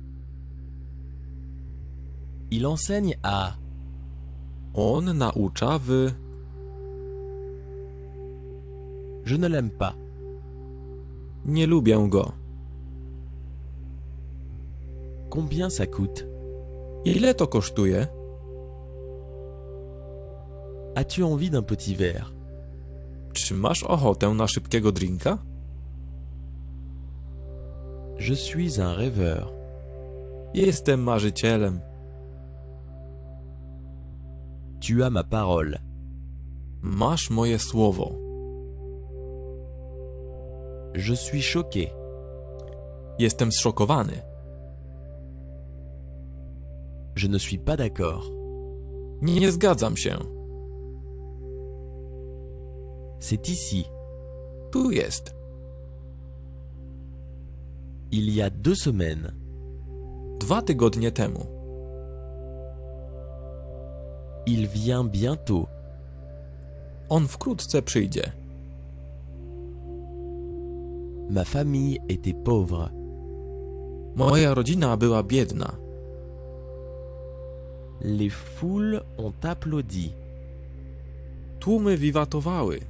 Il enseigne à... On naucza w... Je ne l'aime pas. Nie lubię go. Combien ça coûte? Ile to kosztuje? As-tu envie d'un petit verre? Czy masz ochotę na szybkiego drinka? Je suis un rêveur. Jestem marzycielem. Tu as ma parole. Masz moje słowo. Je suis choqué. Jestem zszokowany. Je ne suis pas d'accord. Nie, nie zgadzam się. C'est ici. Tu jest. Il y a deux semaines. Dwa tygodnie temu. Il vient bientôt. On wkrótce przyjdzie. Ma famille était pauvre. Moja rodzina była biedna. Les foules ont applaudi. Tłumy wiwatowały.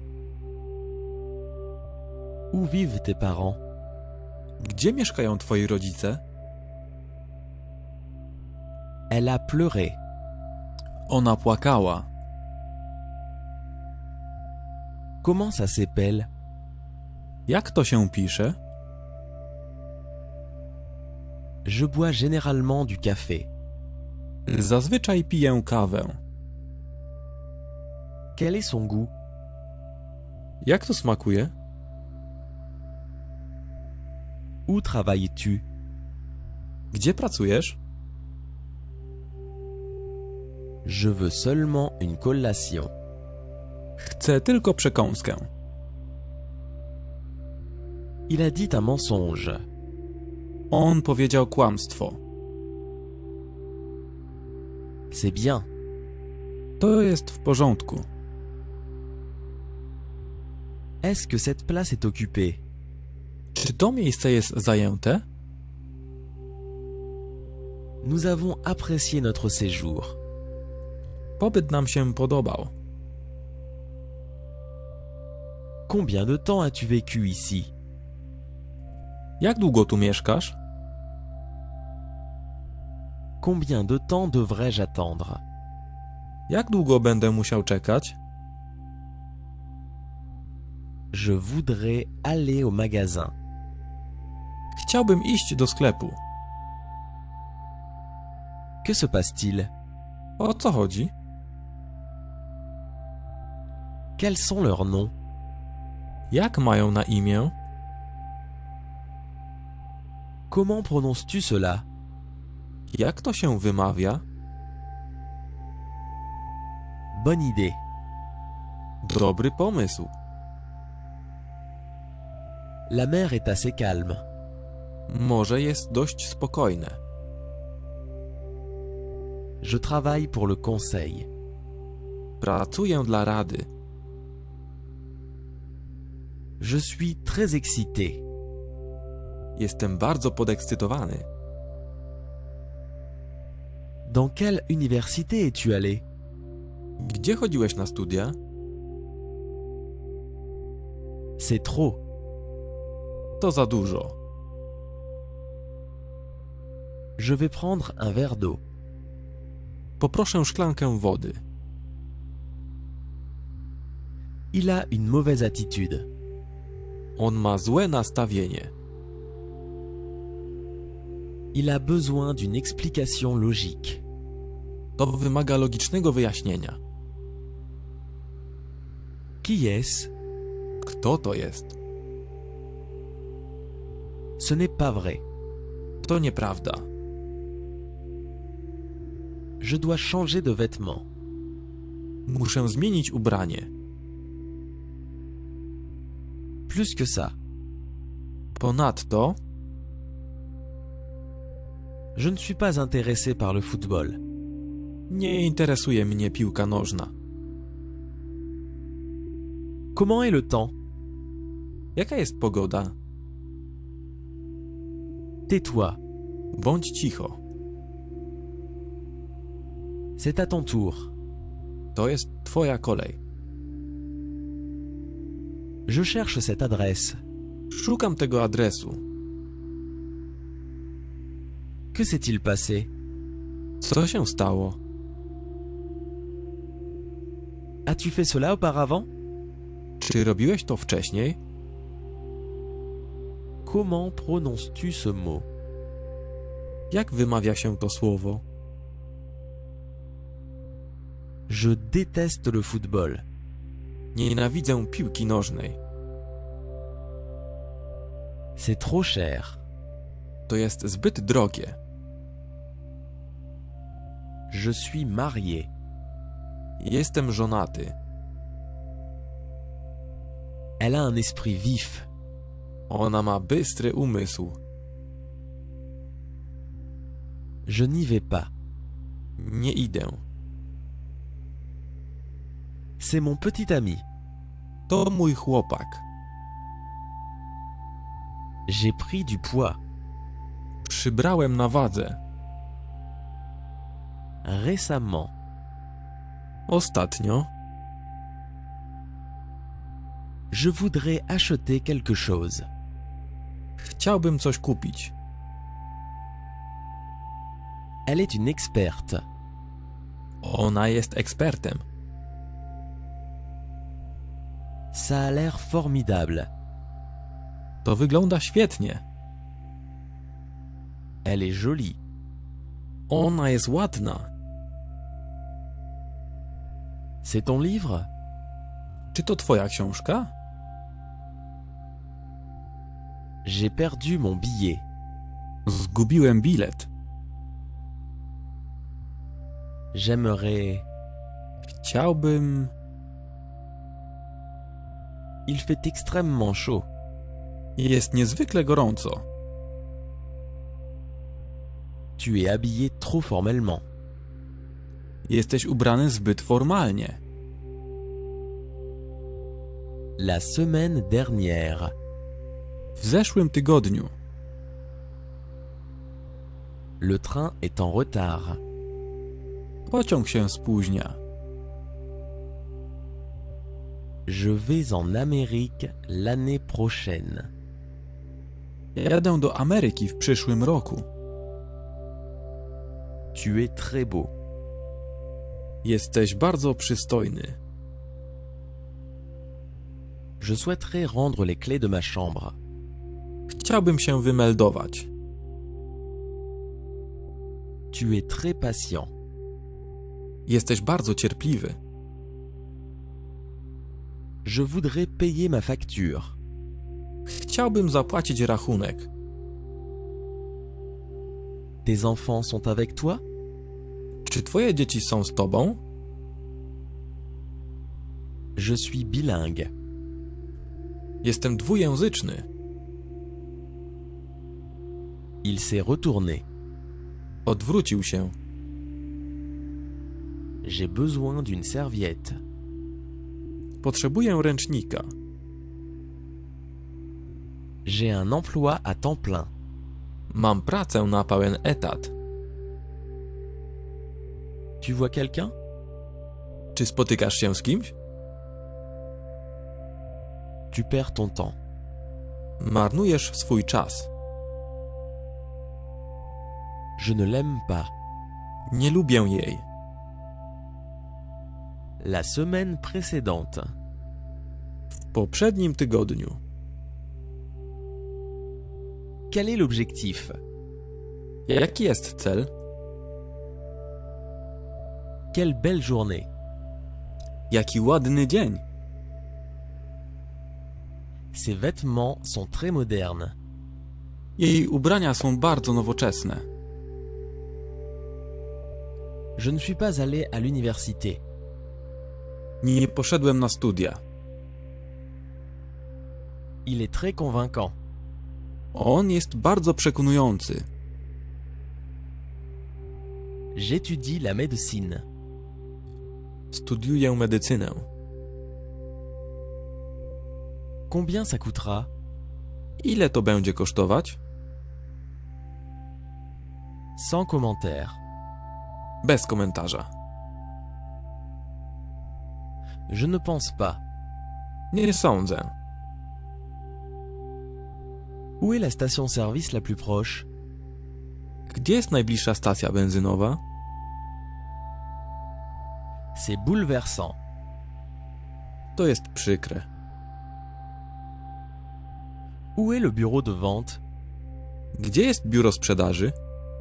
Où vivent tes parents? Gdzie mieszkają twoi rodzice? Elle a pleuré. Ona płakała. Comment ça s'appelle? Jak to się pisze? Je bois généralement du café. Zazwyczaj piję kawę. Quel est son goût? Jak to smakuje? Où travailles-tu? Gdzie pracujesz? Je veux seulement une collation. Chcę tylko przekąskę. Il a dit un mensonge. On powiedział kłamstwo. C'est bien. To jest w porządku. Est-ce que cette place est occupée? Czy to miejsce jest zajęte? Nous avons apprécié notre séjour. Pobyt nam się podobał. Combien de temps as-tu vécu ici? Jak długo tu mieszkasz? Combien de temps devrais-je attendre? Jak długo będę musiał czekać? Je voudrais aller au magasin. Chciałbym iść do sklepu. Que se passe-t-il? O co chodzi? Quels sont leurs noms? Jak mają na imię? Comment prononces-tu cela? Jak to się wymawia? Bonne idée. Dobry pomysł. La mer est assez calme. Morze jest dość spokojne. Je travaille pour le conseil. Pracuję dla rady. Je suis très excité. Jestem bardzo podekscytowany. Dans quelle université es-tu allé? Gdzie chodziłeś na studia? C'est trop. To za dużo. Je vais prendre un verre d'eau. Poproszę szklankę wody. Il a une mauvaise attitude. On ma złe nastawienie. Il a besoin d'une explication logique. To wymaga logicznego wyjaśnienia. Qui est-ce? Kto to jest? Ce n'est pas vrai. To nieprawda. Je dois changer de vêtements. Muszę zmienić ubranie. Plus que ça. Ponadto Je ne suis pas intéressé par le football. nie interesuje mnie piłka nożna. Comment est le temps? Jaka jest pogoda? Tais-toi. Bądź cicho. C'est à ton tour. To jest twoja kolej. Je cherche cette adresse. Szukam tego adresu. Que s'est-il passé? Co się stało? As-tu fait cela auparavant? Czy robiłeś to wcześniej? Comment prononces-tu ce mot? Jak wymawia się to słowo? Je déteste le football. Nienawidzę piłki nożnej. C'est trop cher. To jest zbyt drogie. Je suis marié. Jestem żonaty. Elle a un esprit vif. Ona ma bystry umysł. Je n'y vais pas. Nie idę. C'est mon petit ami. To mój chłopak. J'ai pris du poids. Przybrałem na wadze. Récemment. Ostatnio Je voudrais acheter quelque chose. chciałbym coś kupić. Elle est une experte. Ona jest ekspertem. Ça a l'air formidable. To wygląda świetnie. Elle est jolie. Ona jest ładna. C'est ton livre? Czy to twoja książka? J'ai perdu mon billet. Zgubiłem bilet. J'aimerais... Chciałbym... Il fait extrêmement chaud. Jest niezwykle gorąco. Tu es habillé trop formellement. Jesteś ubrany zbyt formalnie. La semaine dernière. W zeszłym tygodniu. Le train est en retard. Pociąg się spóźnia. Je vais en Amérique l'année prochaine. Jadę do Ameryki w przyszłym roku. Tu es très beau. Jesteś bardzo przystojny. Je souhaiterais rendre les clés de ma chambre. Chciałbym się wymeldować. Tu es très patient. Jesteś bardzo cierpliwy. Je voudrais payer ma facture. Chciałbym zapłacić rachunek. Tes enfants sont avec toi? Czy twoje dzieci są z tobą? Je suis bilingue. Jestem dwujęzyczny. Il s'est retourné. Odwrócił się. J'ai besoin d'une serviette. Potrzebuję ręcznika. J'ai un emploi à temps plein. Mam pracę na pełen etat. Tu vois quelqu'un? Czy spotykasz się z kimś? Tu perds ton temps. Marnujesz swój czas. Je ne l'aime pas. Nie lubię jej. La semaine précédente. W poprzednim tygodniu. Quel est l'objectif? Jaki jest cel? Quelle belle journée. Jaki ładny dzień. Ses vêtements sont très modernes. Jej ubrania są bardzo nowoczesne. Je ne suis pas allé à l'université. Nie poszedłem na studia. Il est très convaincant. On jest bardzo przekonujący. J'étudie la médecine. Studiuję medycynę. Combien ça coûtera? Ile to będzie kosztować? Sans commentaire. Bez komentarza. Je ne pense pas. Nie sądzę. Où est la station-service la plus proche? Gdzie jest najbliższa stacja benzynowa? C'est bouleversant. To jest przykre. Où est le bureau de vente? Gdzie jest biuro sprzedaży?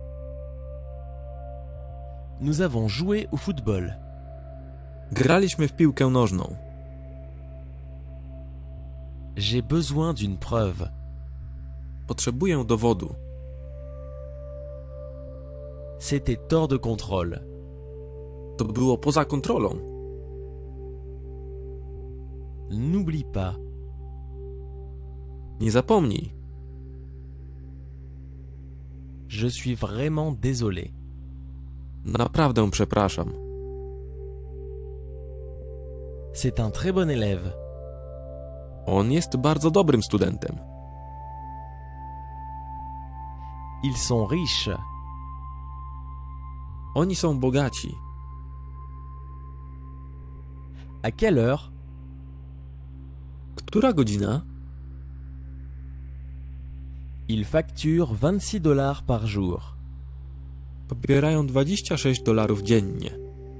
Nous avons joué au football. Graliśmy w piłkę nożną. J'ai besoin d'une preuve. Potrzebuję dowodu. C'était hors de contrôle. To było poza kontrolą. N'oublie pas. Nie zapomnij. Je suis vraiment désolé. Naprawdę przepraszam. C'est un très bon élève. On jest bardzo dobrym studentem. Ils sont riches. Oni są bogaci. À quelle heure? Która godzina? Ils facturent vingt-six dollars par jour. Pobierają dwadzieścia sześć dolarów dziennie.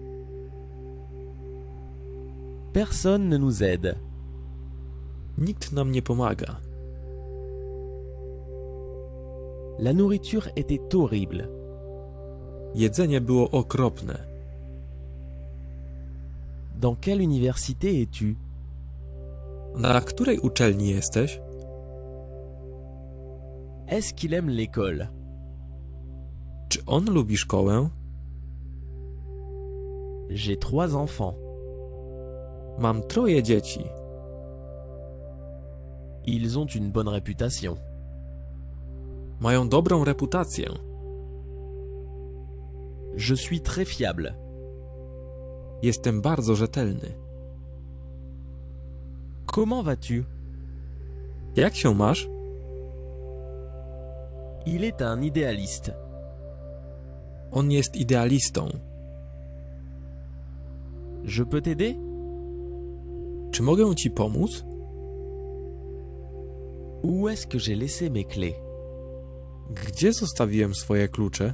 Personne ne nous aide. Nikt nam nie pomaga. La nourriture était horrible. Jedzenie było okropne. Dans quelle université es-tu? Na której uczelni jesteś? Est-ce qu'il aime l'école? Czy on lubi szkołę? J'ai trois enfants. Mam troje dzieci. Ils ont une bonne réputation. Mają dobrą reputację. Je suis très fiable. Jestem bardzo rzetelny. Comment vas-tu? Jak się masz? Il est un idéaliste. On jest idealistą. Je peux t'aider? Czy mogę ci pomóc? Où est-ce que j'ai laissé mes clés? Gdzie zostawiłem swoje klucze?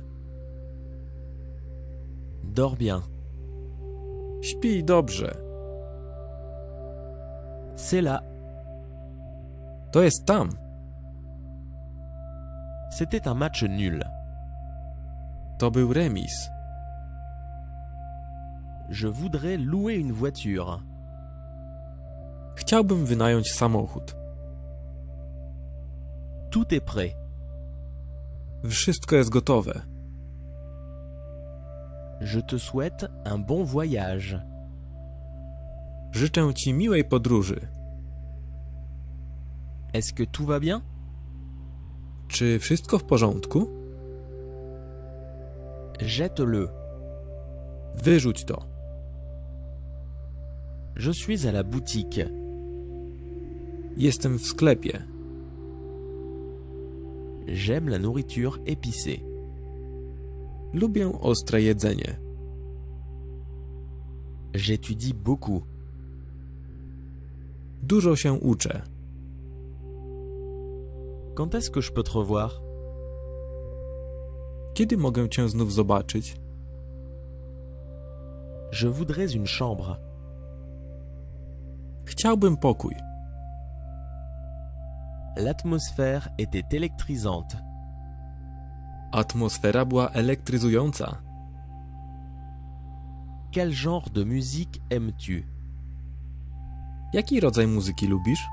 Dors bien. Śpij dobrze. C'est là. To jest tam. C'était un match nul. To był remis. Je voudrais louer une voiture. Chciałbym wynająć samochód. Tout est prêt. Wszystko jest gotowe. Je te souhaite un bon voyage. Życzę ci miłej podróży. Est-ce que tout va bien? Czy wszystko w porządku? Jette-le. Wyrzuć to. Je suis à la boutique. Jestem w sklepie. J'aime la nourriture épicée. Lubię ostre jedzenie. J'étudie beaucoup. Dużo się uczę. Quand est-ce que je peux te revoir? Kiedy mogę cię znów zobaczyć? Je voudrais une chambre. Chciałbym pokój. L'atmosphère était électrisante. Atmosfera była elektryzująca. Quel genre de musique aimes-tu? Jaki rodzaj muzyki lubisz?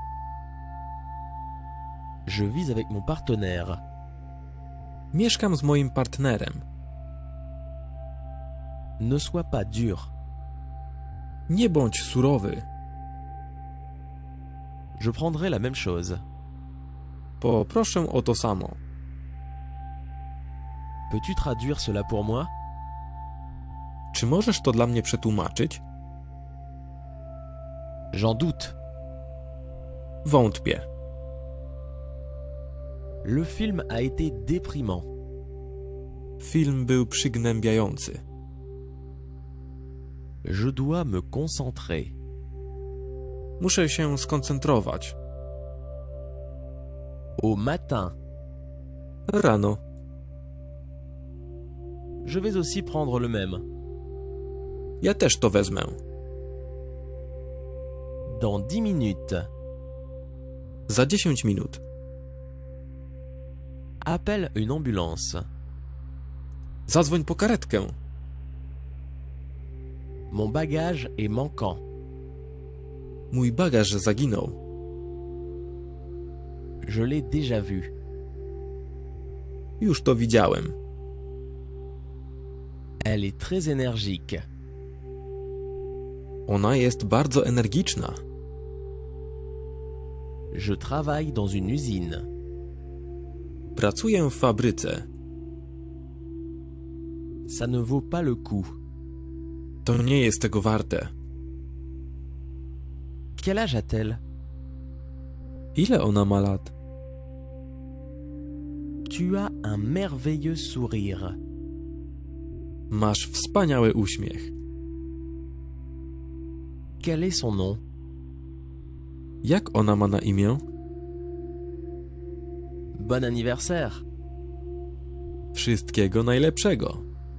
Je vis avec mon partenaire. Mieszkam z moim partnerem. Ne sois pas dur. Nie bądź surowy. Je prendrai la même chose. Poproszę o to samo. Peux-tu traduire cela pour moi? Czy możesz to dla mnie przetłumaczyć? J'en doute. Wątpię. Le film a été déprimant. Film był przygnębiający. Je dois me concentrer. Muszę się skoncentrować. Au matin. Rano. Je vais aussi prendre le même. Ja też to wezmę. Dans dix minutes. Za dziesięć minut. Appelle une ambulance. Zadzwoń po karetkę. Mon bagage est manquant. Mój bagaż zaginął. Je l'ai déjà vu. Już to widziałem. Elle est très énergique. Ona jest bardzo energiczna. Je travaille dans une usine. Pracuję w fabryce. Ça ne vaut pas le coup. To nie jest tego warte. Quel âge a-t-elle? Ile ona ma lat? Tu as un merveilleux sourire. Masz wspaniały uśmiech. Quel est son nom? Jak ona ma na imię? Bon anniversaire. Wszystkiego najlepszego.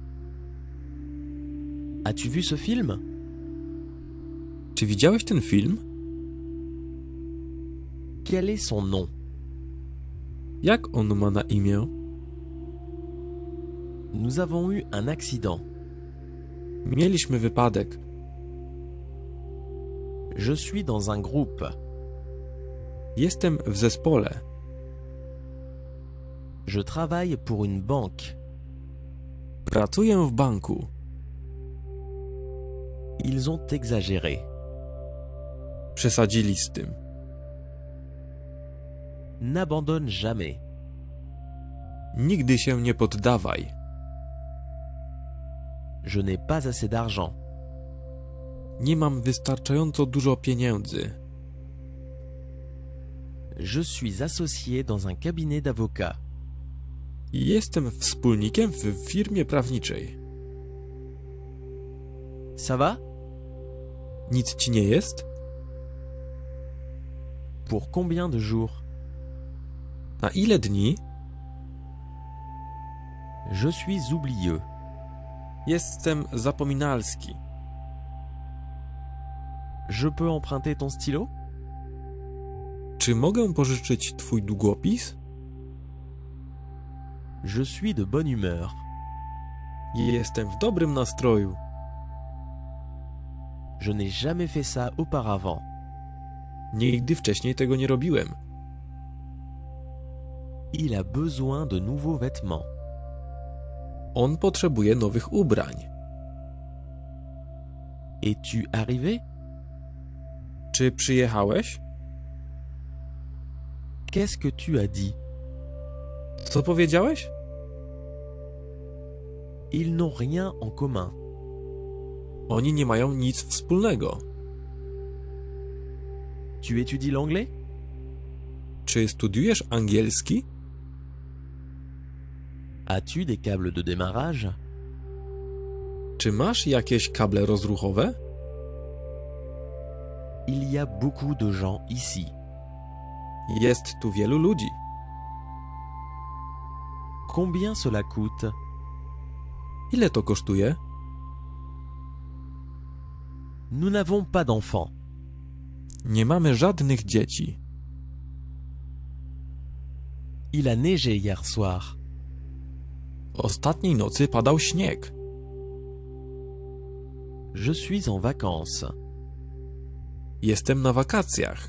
As-tu vu ce film? Czy widziałeś ten film? Quel est son nom? Jak on ma na imię? Nous avons eu un accident. Mieliśmy wypadek. Je suis dans un groupe. Jestem w zespole. Je travaille pour une banque. Pracuję w banku. Ils ont exagéré. Przesadzili z tym. N'abandonne jamais. Nigdy się nie poddawaj. Je n'ai pas assez d'argent. Nie mam wystarczająco dużo pieniędzy. Je suis associé dans un cabinet d'avocats. Jestem wspólnikiem w firmie prawniczej. Ça va? Nic ci nie jest? Pour combien de jours? Na ile dni? Je suis oublieux. Jestem zapominalski. Je peux emprunter ton stylo? Czy mogę pożyczyć twój długopis? Je suis de bonne humeur. Jestem w dobrym nastroju. Je n'ai jamais fait ça auparavant. Nigdy wcześniej tego nie robiłem. Il a besoin de nouveaux vêtements. On potrzebuje nowych ubrań. Es-tu arrivé? Czy przyjechałeś? Qu'est-ce que tu as dit? Co powiedziałeś? Ils n'ont rien en commun. Oni nie mają nic wspólnego. Tu étudies l'anglais? Czy studiujesz angielski? As-tu des câbles de démarrage? Czy masz jakieś kable rozruchowe? Il y a beaucoup de gens ici. Jest tu wielu ludzi. Combien cela coûte? Ile to kosztuje? Nous n'avons pas d'enfants. Nie mamy żadnych dzieci. Il a neigé hier soir. Ostatniej nocy padał śnieg. Je suis en vacances. Jestem na wakacjach.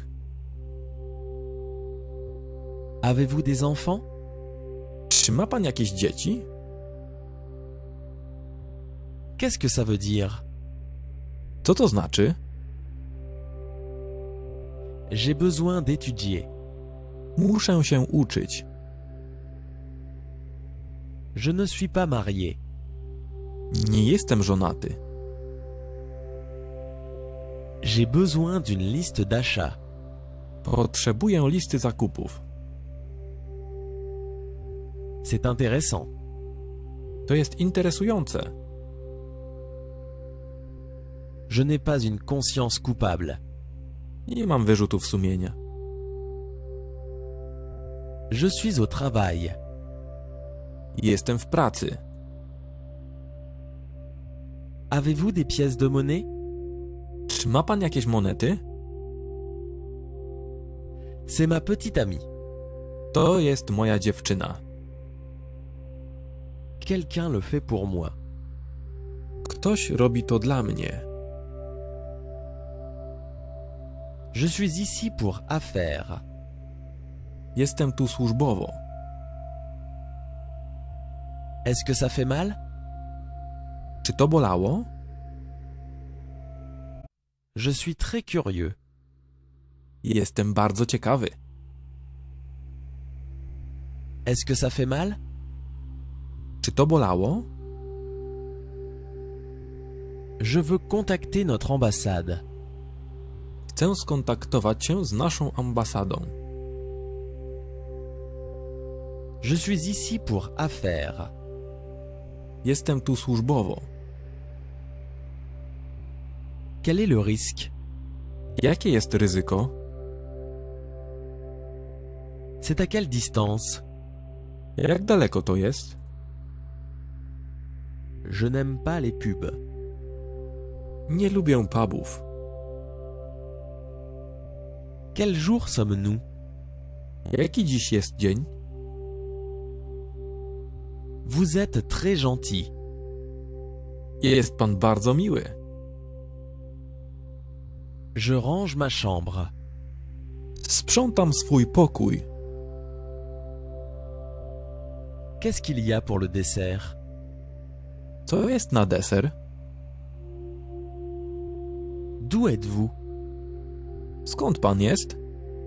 Avez-vous des enfants? Czy ma pan jakieś dzieci? Qu'est-ce que ça veut dire? Co to znaczy? J'ai besoin d'étudier. Muszę się uczyć. Je ne suis pas marié. Nie jestem żonaty. J'ai besoin d'une liste d'achat. Potrzebuję listy zakupów. C'est intéressant. To jest interesujące. Je n'ai pas une conscience coupable. Nie mam wyrzutów sumienia. Je suis au travail. Jestem w pracy. Avez-vous des pièces de monnaie? Czy ma pan jakieś monety? C'est ma petite amie. To jest moja dziewczyna. Quelqu'un le fait pour moi. Ktoś robi to dla mnie. Je suis ici pour affaires. Jestem tu służbowo. Est-ce que ça fait mal? Czy to bolało? Je suis très curieux. Jestem bardzo ciekawy. Est-ce que ça fait mal? Czy to bolało? Je veux contacter notre ambassade. Chcę skontaktować się z naszą ambasadą. Je suis ici pour affaires. Jestem tu służbowo. Quel est le risque? Jakie jest ryzyko? C'est à quelle distance? Jak daleko to jest? Je n'aime pas les pubs. Nie lubię pubów. Quel jour sommes-nous? Jaki dziś jest dzień? Vous êtes très gentil. Jest pan bardzo miły. Je range ma chambre. Sprzątam swój pokój. Qu'est-ce qu'il y a pour le dessert? Co jest na deser? D'où êtes-vous? Skąd pan jest?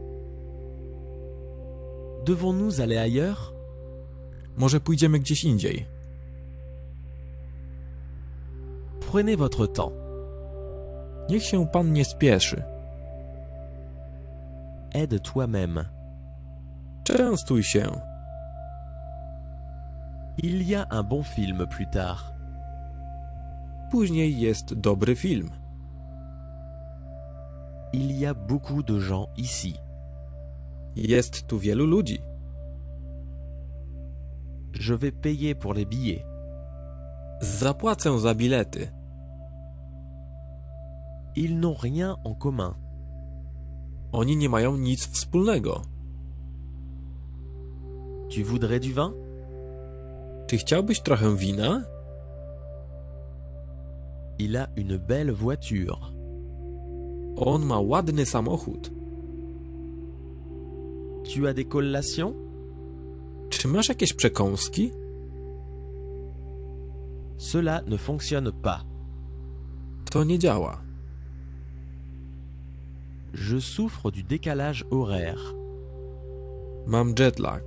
Devons-nous aller ailleurs? Może pójdziemy gdzieś indziej? Prenez votre temps. Niech się pan nie spieszy. Aide toi-même. Częstuj się. Il y a un bon film plus tard. Później jest dobry film. Il y a beaucoup de gens ici. Jest tu wielu ludzi. Je vais payer pour les billets. Zapłacę za bilety. Ils n'ont rien en commun. Oni nie mają nic wspólnego. Tu voudrais du vin? Czy chciałbyś trochę wina? Il a une belle voiture. On ma ładny samochód. Tu as des collations? Czy masz jakieś przekąski? Cela ne fonctionne pas. To nie działa. Je souffre du décalage horaire. Mam jetlag.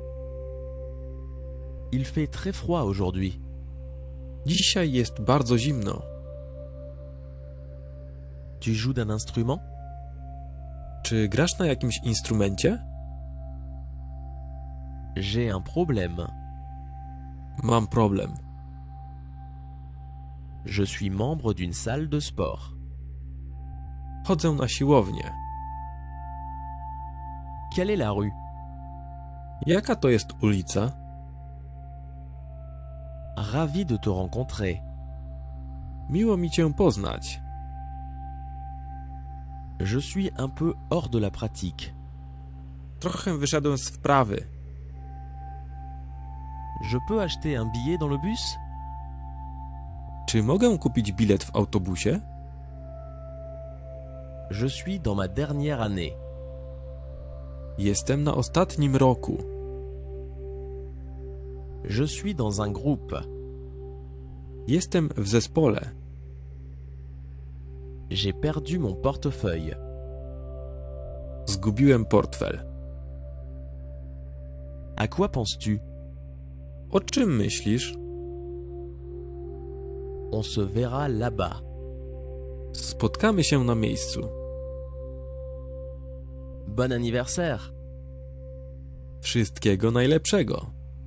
Il fait très froid aujourd'hui. Dzisiaj jest bardzo zimno. Tu joues d'un instrument? Czy grasz na jakimś instrumencie? J'ai un problème. Mam problem. Je suis membre d'une salle de sport. Chodzę na siłownię. Quelle est la rue? Jaka to jest ulica? Ravi de te rencontrer. Miło mi cię poznać. Je suis un peu hors de la pratique. Trochę wyszedłem z wprawy. Je peux acheter un billet dans le bus? Czy mogę kupić bilet w autobusie? Je suis dans ma dernière année. Jestem na ostatnim roku. Je suis dans un groupe. Jestem w zespole. J'ai perdu mon portefeuille. Zgubiłem portfel. À quoi penses-tu? O czym myślisz? On se verra là-bas. Spotkamy się na miejscu. Bon anniversaire. Wszystkiego najlepszego.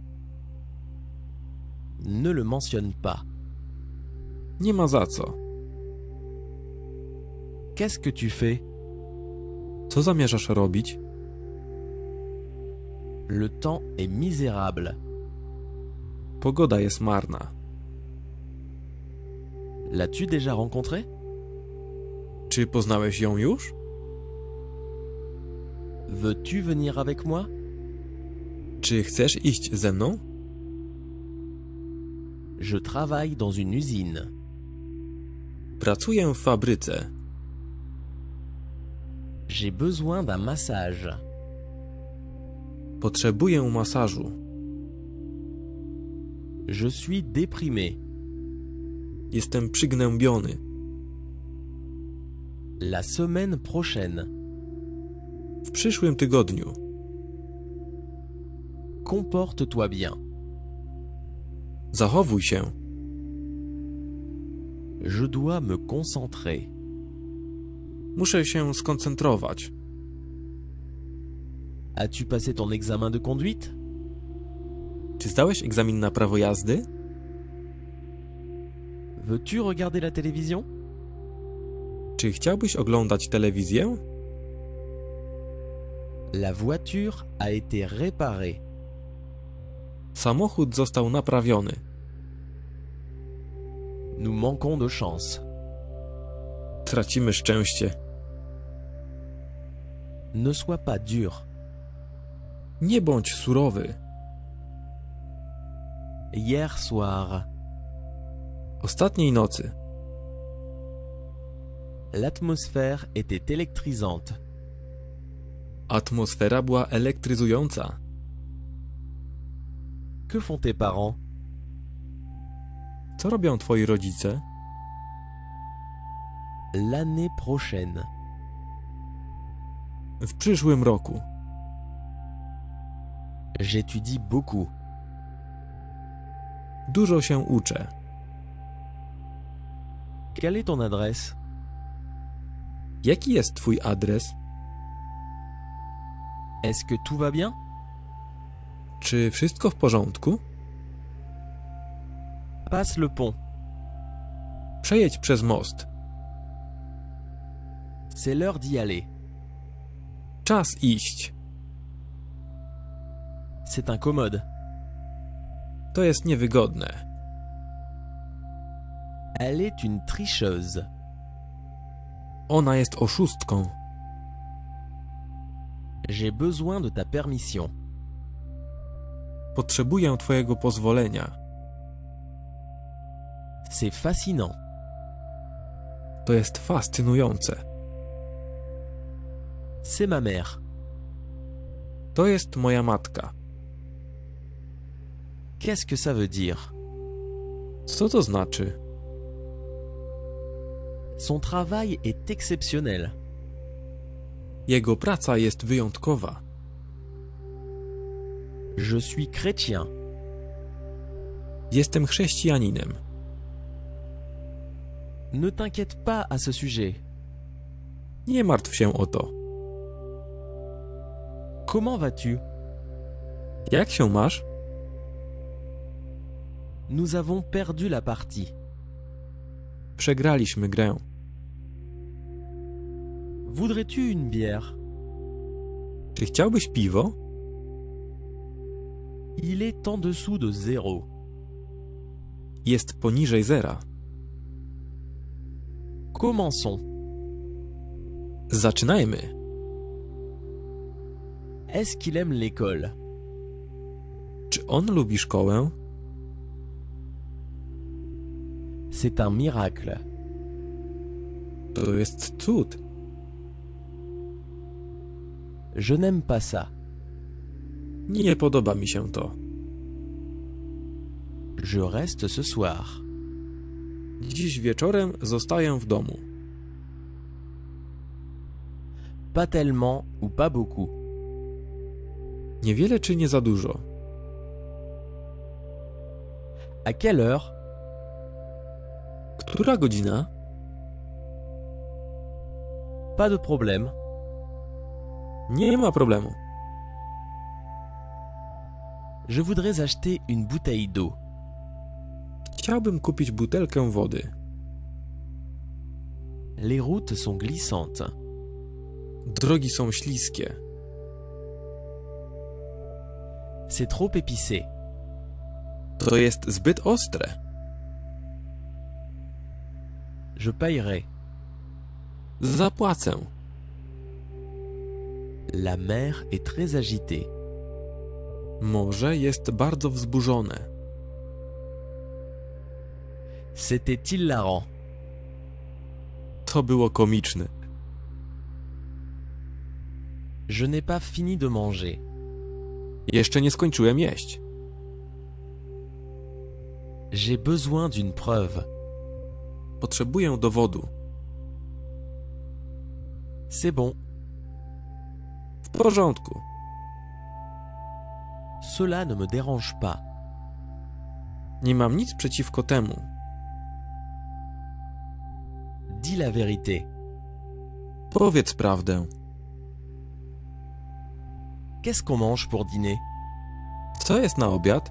Ne le mentionne pas. Nie ma za co. Qu'est-ce que tu fais? Co zamierzasz robić? Le temps est misérable. Pogoda jest marna. L'as-tu déjà rencontré? Czy poznałeś ją już? Veux-tu venir avec moi? Czy chcesz iść ze mną? Je travaille dans une usine. Pracuję w fabryce. J'ai besoin d'un massage. Potrzebuję masażu. Je suis déprimé. Jestem przygnębiony. La semaine prochaine. W przyszłym tygodniu. Comporte-toi bien. Zachowuj się. Je dois me concentrer. Muszę się skoncentrować. As-tu passé ton examen de conduite? Czy zdałeś egzamin na prawo jazdy? Veux-tu regarder la télévision? Czy chciałbyś oglądać telewizję? La voiture a été réparée. Samochód został naprawiony. Nous manquons de chance. Tracimy szczęście. Ne sois pas dur. Nie bądź surowy. Hier soir, Ostatniej nocy l'atmosphère était électrisante. Atmosfera była elektryzująca. Que font tes parents? Co robią twoi rodzice? L'année prochaine. W przyszłym roku. J'étudie beaucoup. Dużo się uczę. Quelle est ton adresse? Jaki jest twój adres? Est-ce que tout va bien? Czy wszystko w porządku? Passe le pont. Przejedź przez most. C'est l'heure d'y aller. Czas iść. C'est incommode. To jest niewygodne. Elle est une tricheuse. Ona jest oszustką. J'ai besoin de ta permission. Potrzebuję twojego pozwolenia. C'est fascinant. To jest fascynujące. C'est ma mère. To jest moja matka. Qu'est-ce que ça veut dire? Co to znaczy? Son travail est exceptionnel. Jego praca jest wyjątkowa. Je suis chrétien. Jestem chrześcijaninem. Ne t'inquiète pas à ce sujet. Nie martw się o to. Comment vas-tu? Jak się masz? Nous avons perdu la partie. Przegraliśmy grę. Voudrais-tu une bière? Czy chciałbyś piwo? Il est en dessous de zéro. Jest poniżej zera. Commençons. Zaczynajmy. Est-ce qu'il aime l'école? Czy on lubi szkołę? C'est un miracle. To jest cud. Je n'aime pas ça. Nie podoba mi się to. Je reste ce soir. Dziś wieczorem zostaję w domu. Pas tellement ou pas beaucoup. Niewiele czy nie za dużo? À quelle heure? Która godzina? Pas de problème. Nie ma problemu. Je voudrais acheter une bouteille d'eau. Chciałbym kupić butelkę wody. Les routes sont glissantes. Drogi są śliskie. C'est trop épicé. To jest zbyt ostre. Je paierai. Zapłacę. La mer est très agitée. Morze jest bardzo wzburzone. C'était hilarant. To było komiczne. Je n'ai pas fini de manger. Jeszcze nie skończyłem jeść. J'ai besoin d'une preuve. Potrzebuję dowodu. C'est bon. W porządku. Cela ne me dérange pas. Nie mam nic przeciwko temu. Dis la vérité. Powiedz prawdę. Qu'est-ce qu'on mange pour dîner? Co jest na obiad?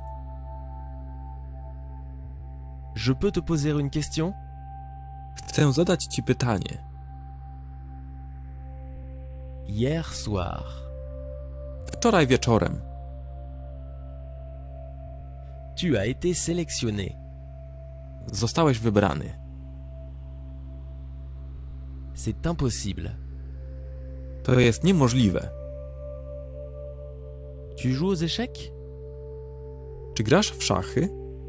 Je peux te poser une question? Chcę zadać ci pytanie. Hier soir. Wczoraj wieczorem. Tu as été sélectionné. Zostałeś wybrany. C'est impossible. To jest niemożliwe. Tu joues aux échecs? Czy grasz w szachy?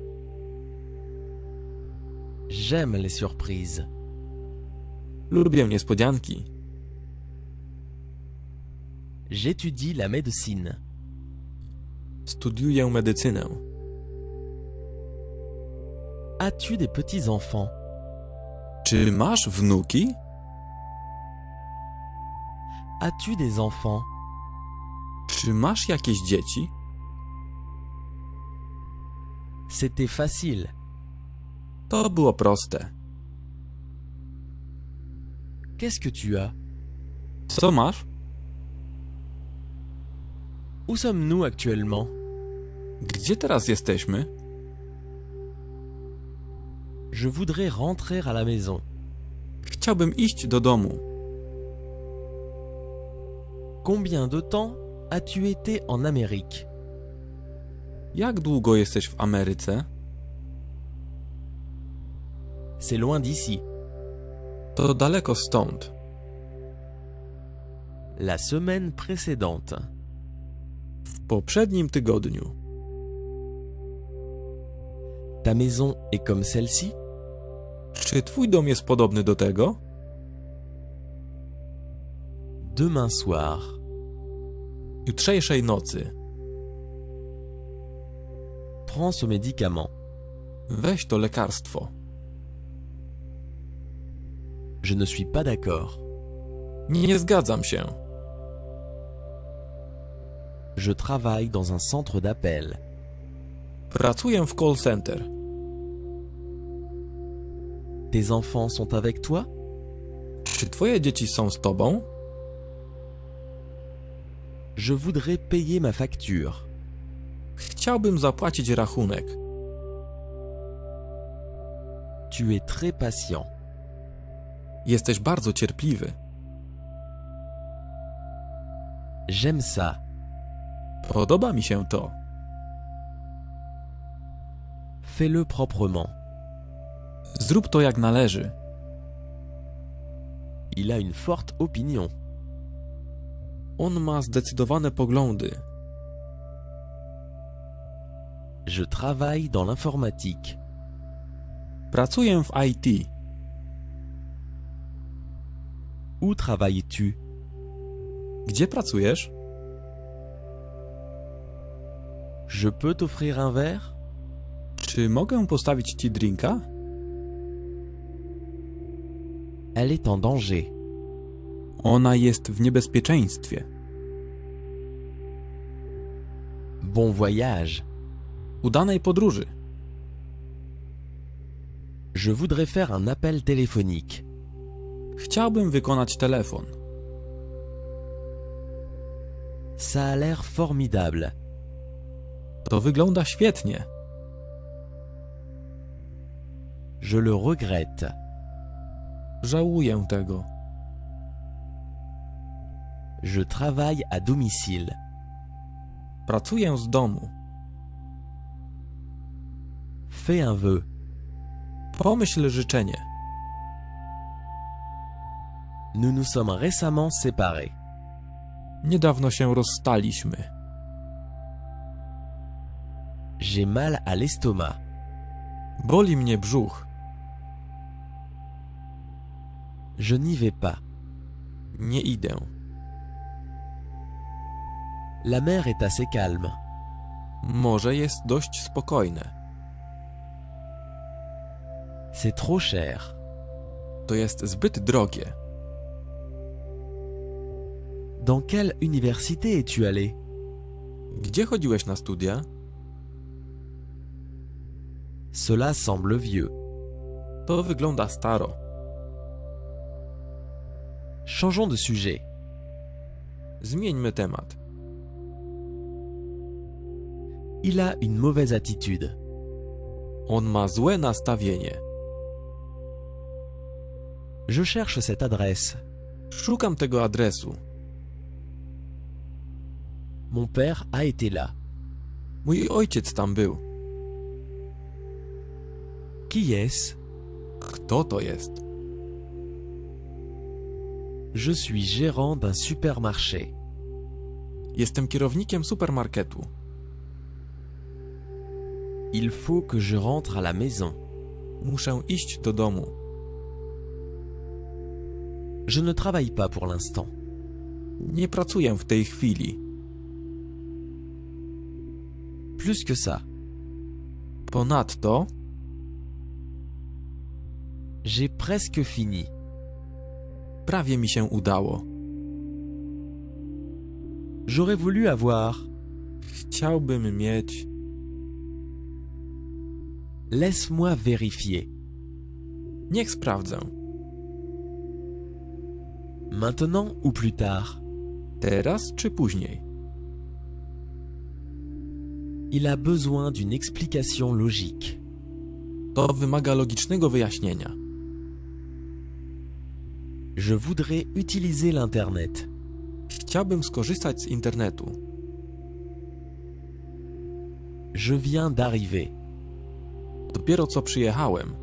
J'aime les surprises. Lubię niespodzianki. J'étudie la médecine. Studiuję medycynę. As-tu des petits-enfants? Czy masz wnuki? As-tu des enfants? Czy masz jakieś dzieci? C'était facile. To było proste. Qu'est-ce que tu as? Co masz? Où sommes-nous actuellement? Gdzie teraz jesteśmy? Je voudrais rentrer à la maison. Chciałbym iść do domu. Combien de temps as-tu été en Amérique? Jak długo jesteś w Ameryce? C'est loin d'ici. To daleko stąd. La semaine précédente. W poprzednim tygodniu. Ta maison est comme celle-ci? Czy twój dom jest podobny do tego? Demain soir. Jutrzejszej nocy. Prends ce médicament. Weź to lekarstwo. Je ne suis pas d'accord. Nie zgadzam się. Je travaille dans un centre d'appel. Pracuję w call center. Tes enfants sont avec toi? Czy twoje dzieci są z tobą? Je voudrais payer ma facture. Chciałbym zapłacić rachunek. Tu es très patient. Jesteś bardzo cierpliwy. J'aime ça. Podoba mi się to. Fais-le proprement. Zrób to jak należy. Il a une forte opinion. On ma zdecydowane poglądy. Je travaille dans l'informatique. Pracuję w I T. Où travailles-tu? Gdzie pracujesz? Je peux t'offrir un verre? Czy mogę postawić ci drinka? Elle est en danger. Ona jest w niebezpieczeństwie. Bon voyage. Udanej podróży. Je voudrais faire un appel téléphonique. Chciałbym wykonać telefon. Ça a l'air formidable. To wygląda świetnie. Je le regrette. Żałuję tego. Je travaille à domicile. Pracuję z domu. Fais un vœu. Pomyśl życzenie. Nous nous sommes récemment séparés. Niedawno się rozstaliśmy. J'ai mal à l'estomac. Boli mnie brzuch. Je n'y vais pas. Nie idę. La mer est assez calme. Morze jest dość spokojne. C'est trop cher. To jest zbyt drogie. Dans quelle université es-tu allé? Gdzie chodziłeś na studia? Cela semble vieux. To wygląda staro. Changeons de sujet. Zmieńmy temat. Il a une mauvaise attitude. On ma złe nastawienie. Je cherche cette adresse. Szukam tego adresu. Mon père a été là. Mój ojciec tam był. Qui est-ce? Kto to jest? Je suis gérant d'un supermarché. Jestem kierownikiem supermarketu. Il faut que je rentre à la maison. Muszę iść do domu. Je ne travaille pas pour l'instant. Nie pracuję w tej chwili. Plus que ça, Ponadto j'ai presque fini. prawie mi się udało. J'aurais voulu avoir. Chciałbym mieć... Laisse-moi vérifier. Niech sprawdzę. Maintenant ou plus tard? Teraz czy później? Il a besoin d'une explication logique. To wymaga logicznego wyjaśnienia. Je voudrais utiliser l'Internet. Chciałbym skorzystać z internetu. Je viens d'arriver. Dopiero co przyjechałem.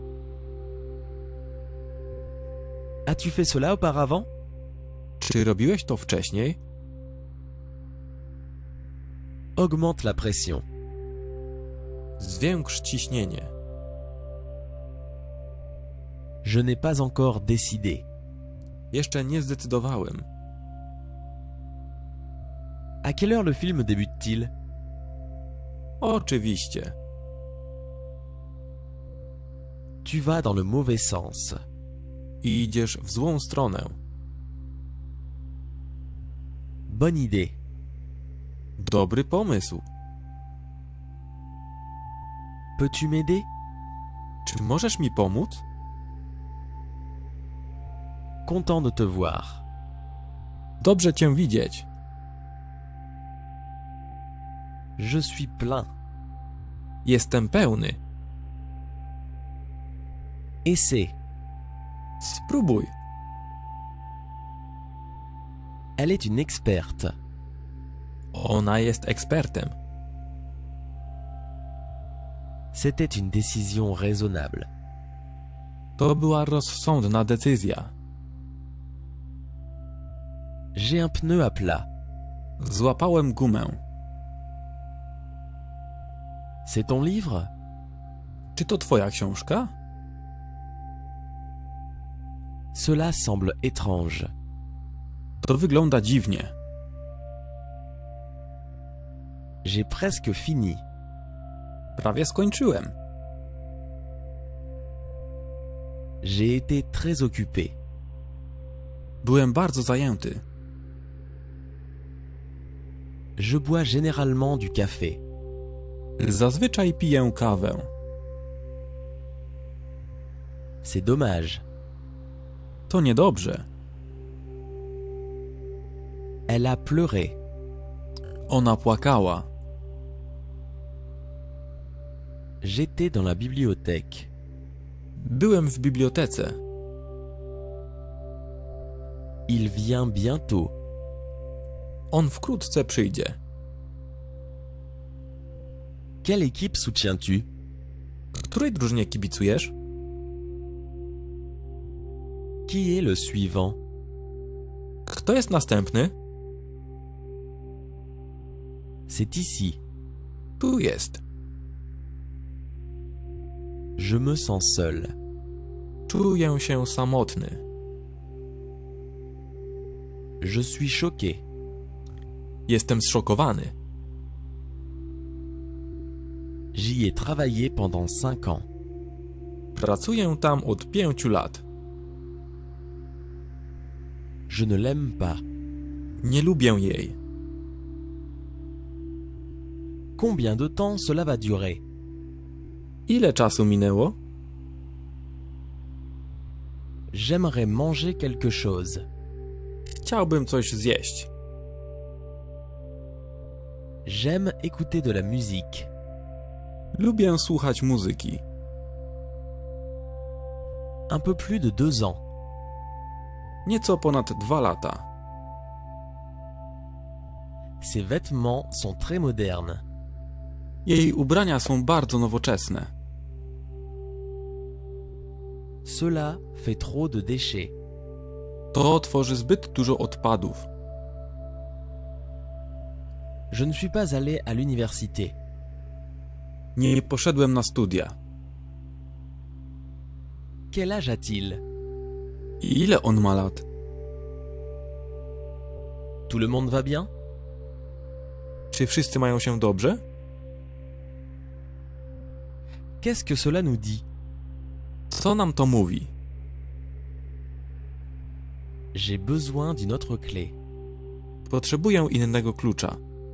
As-tu fait cela auparavant? Czy robiłeś to wcześniej? Augmente la pression. Zwiększ ciśnienie. Je n'ai pas encore décidé. Jeszcze nie zdecydowałem. À quelle heure le film débute-t-il? Oczywiście. Tu vas dans le mauvais sens. Idziesz w złą stronę. Bonne idée. Dobry pomysł. Peux-tu m'aider? Czy możesz mi pomóc? Content de te voir. Dobrze cię widzieć. Je suis plein. Jestem pełny. Essaie. Spróbuj. Elle est une experte. Ona jest ekspertem. C'était une décision raisonnable. To była rozsądna decyzja. J'ai un pneu à plat. Złapałem gumę. C'est ton livre? Czy to twoja książka? Cela semble étrange. To wygląda dziwnie. J'ai presque fini. Prawie skończyłem. J'ai été très occupé. Byłem bardzo zajęty. Je bois généralement du café. Zazwyczaj piję kawę. C'est dommage. To niedobrze. Elle a pleuré. Ona płakała. J'étais dans la bibliothèque. Byłem w bibliotece. Il vient bientôt. On wkrótce przyjdzie. Quelle équipe soutiens-tu? Której drużynie kibicujesz? Qui est le suivant? Kto jest następny? C'est ici. Tu jest. Je me sens seul. Czuję się samotny. Je suis choqué. Jestem zszokowany. J'y ai travaillé pendant cinq ans. Pracuję tam od pięciu lat. Je ne l'aime pas. Nie lubię jej. Combien de temps cela va durer? Ile czasu minęło? J'aimerais manger quelque chose. Chciałbym coś zjeść. J'aime écouter de la musique. Lubię słuchać muzyki. Un peu plus de deux ans. Nieco ponad dwa lata. Ses vêtements sont très modernes. Jej ubrania są bardzo nowoczesne. Cela fait trop de déchets. To tworzy zbyt dużo odpadów. Je ne suis pas allé à l'université. Nie poszedłem na studia. Quel âge a-t-il? I ile on ma lat? Tout le monde va bien? Czy wszyscy mają się dobrze? Qu'est-ce que cela nous dit? Co nam to mówi? J'ai besoin d'une autre clé. Potrzebuję innego klucza.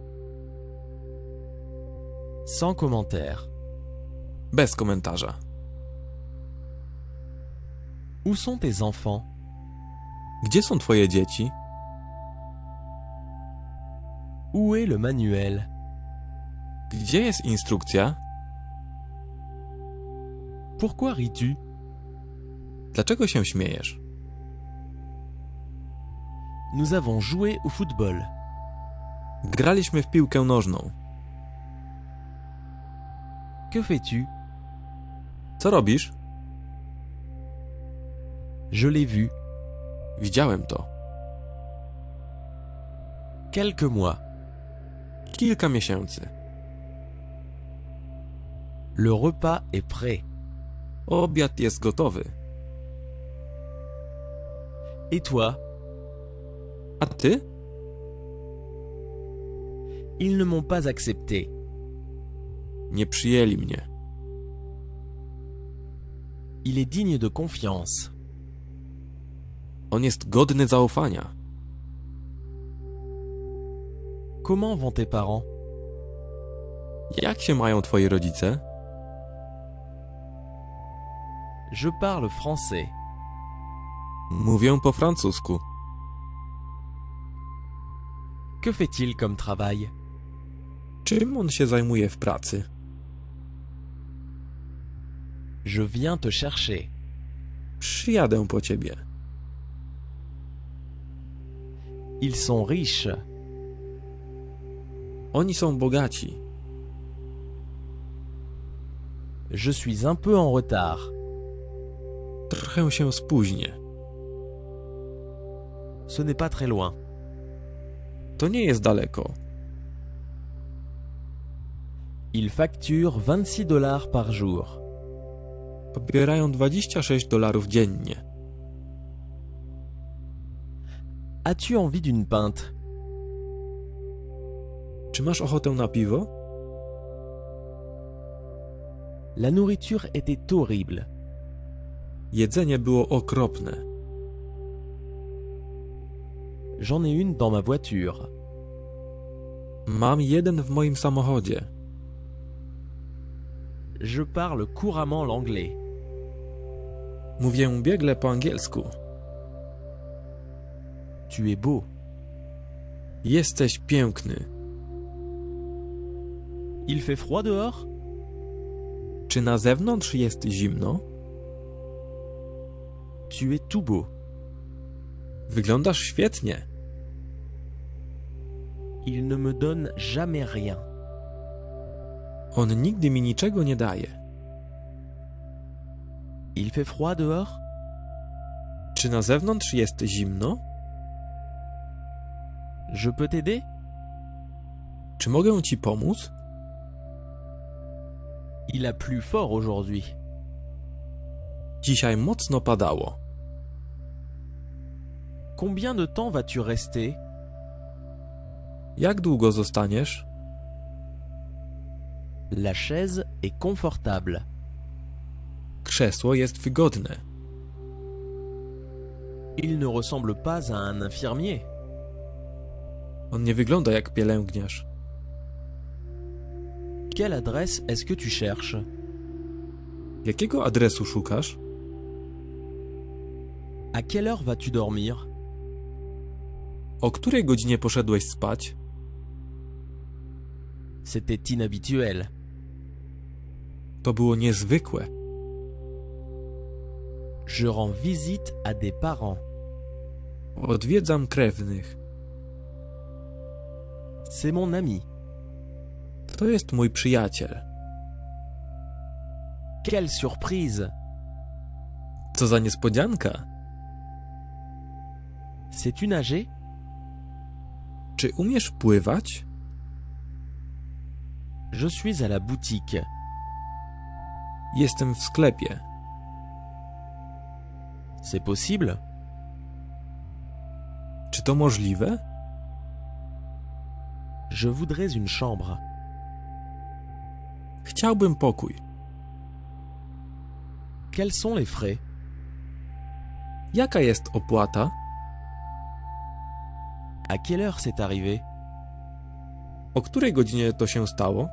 Sans commentaire. Bez komentarza. Où sont tes enfants? Gdzie są twoje dzieci? Où est le manuel? Gdzie jest instrukcja? Pourquoi ris-tu? Dlaczego się śmiejesz? Nous avons joué au football. Graliśmy w piłkę nożną. Que fais-tu? Co robisz? Je l'ai vu. Widziałem to. Quelques mois. Kilka miesięcy. Le repas est prêt. Obiad jest gotowy. Et toi? A ty? Ils ne m'ont pas accepté. Nie przyjęli mnie. Il est digne de confiance. On jest godny zaufania. Comment vont tes parents? Jak się mają twoi rodzice? Je parle français. Mówię po francusku. Que fait-il comme travail? Czym on się zajmuje w pracy? Je viens te chercher. Przyjadę po ciebie. Ils sont riches. Oni są bogaci. Je suis un peu en retard. Trochę się spóźnię. Ce n'est pas très loin. To nie jest daleko. Ils facturent vingt-six dollars par jour. Pobierają dwadzieścia sześć dolarów dziennie. As-tu envie d'une pinte? Czy masz ochotę na piwo? La nourriture était horrible. Jedzenie było okropne. J'en ai une dans ma voiture. Mam jeden w moim samochodzie. Je parle couramment l'anglais. Mówię biegle po angielsku. Tu es beau. Jesteś piękny. Il fait froid dehors? Czy na zewnątrz jest zimno? Tu es tout beau. Wyglądasz świetnie. Il ne me donne jamais rien. On nigdy mi niczego nie daje. Il fait froid dehors? Czy na zewnątrz jest zimno? Je peux t'aider? Czy mogę ci pomóc? Il a plu fort aujourd'hui. Dzisiaj mocno padało. Combien de temps vas-tu rester? Jak długo zostaniesz? La chaise est confortable. Krzesło jest wygodne. Il ne ressemble pas à un infirmier. On nie wygląda jak pielęgniarz. Quelle adresse est-ce que tu cherches? Jakiego adresu szukasz? À quelle heure vas-tu dormir? O której godzinie poszedłeś spać? C'était inhabituel. To było niezwykłe. Je rends visite à des parents. Odwiedzam krewnych. C'est mon ami. To jest mój przyjaciel. Quelle surprise! Co za niespodzianka. Sais-tu nager? Czy umiesz pływać? Je suis à la boutique. Jestem w sklepie. C'est possible? Czy to możliwe? Je voudrais une chambre. Chciałbym pokój. Quels sont les frais? Jaka jest opłata? À quelle heure c'est arrivé? O której godzinie to się stało?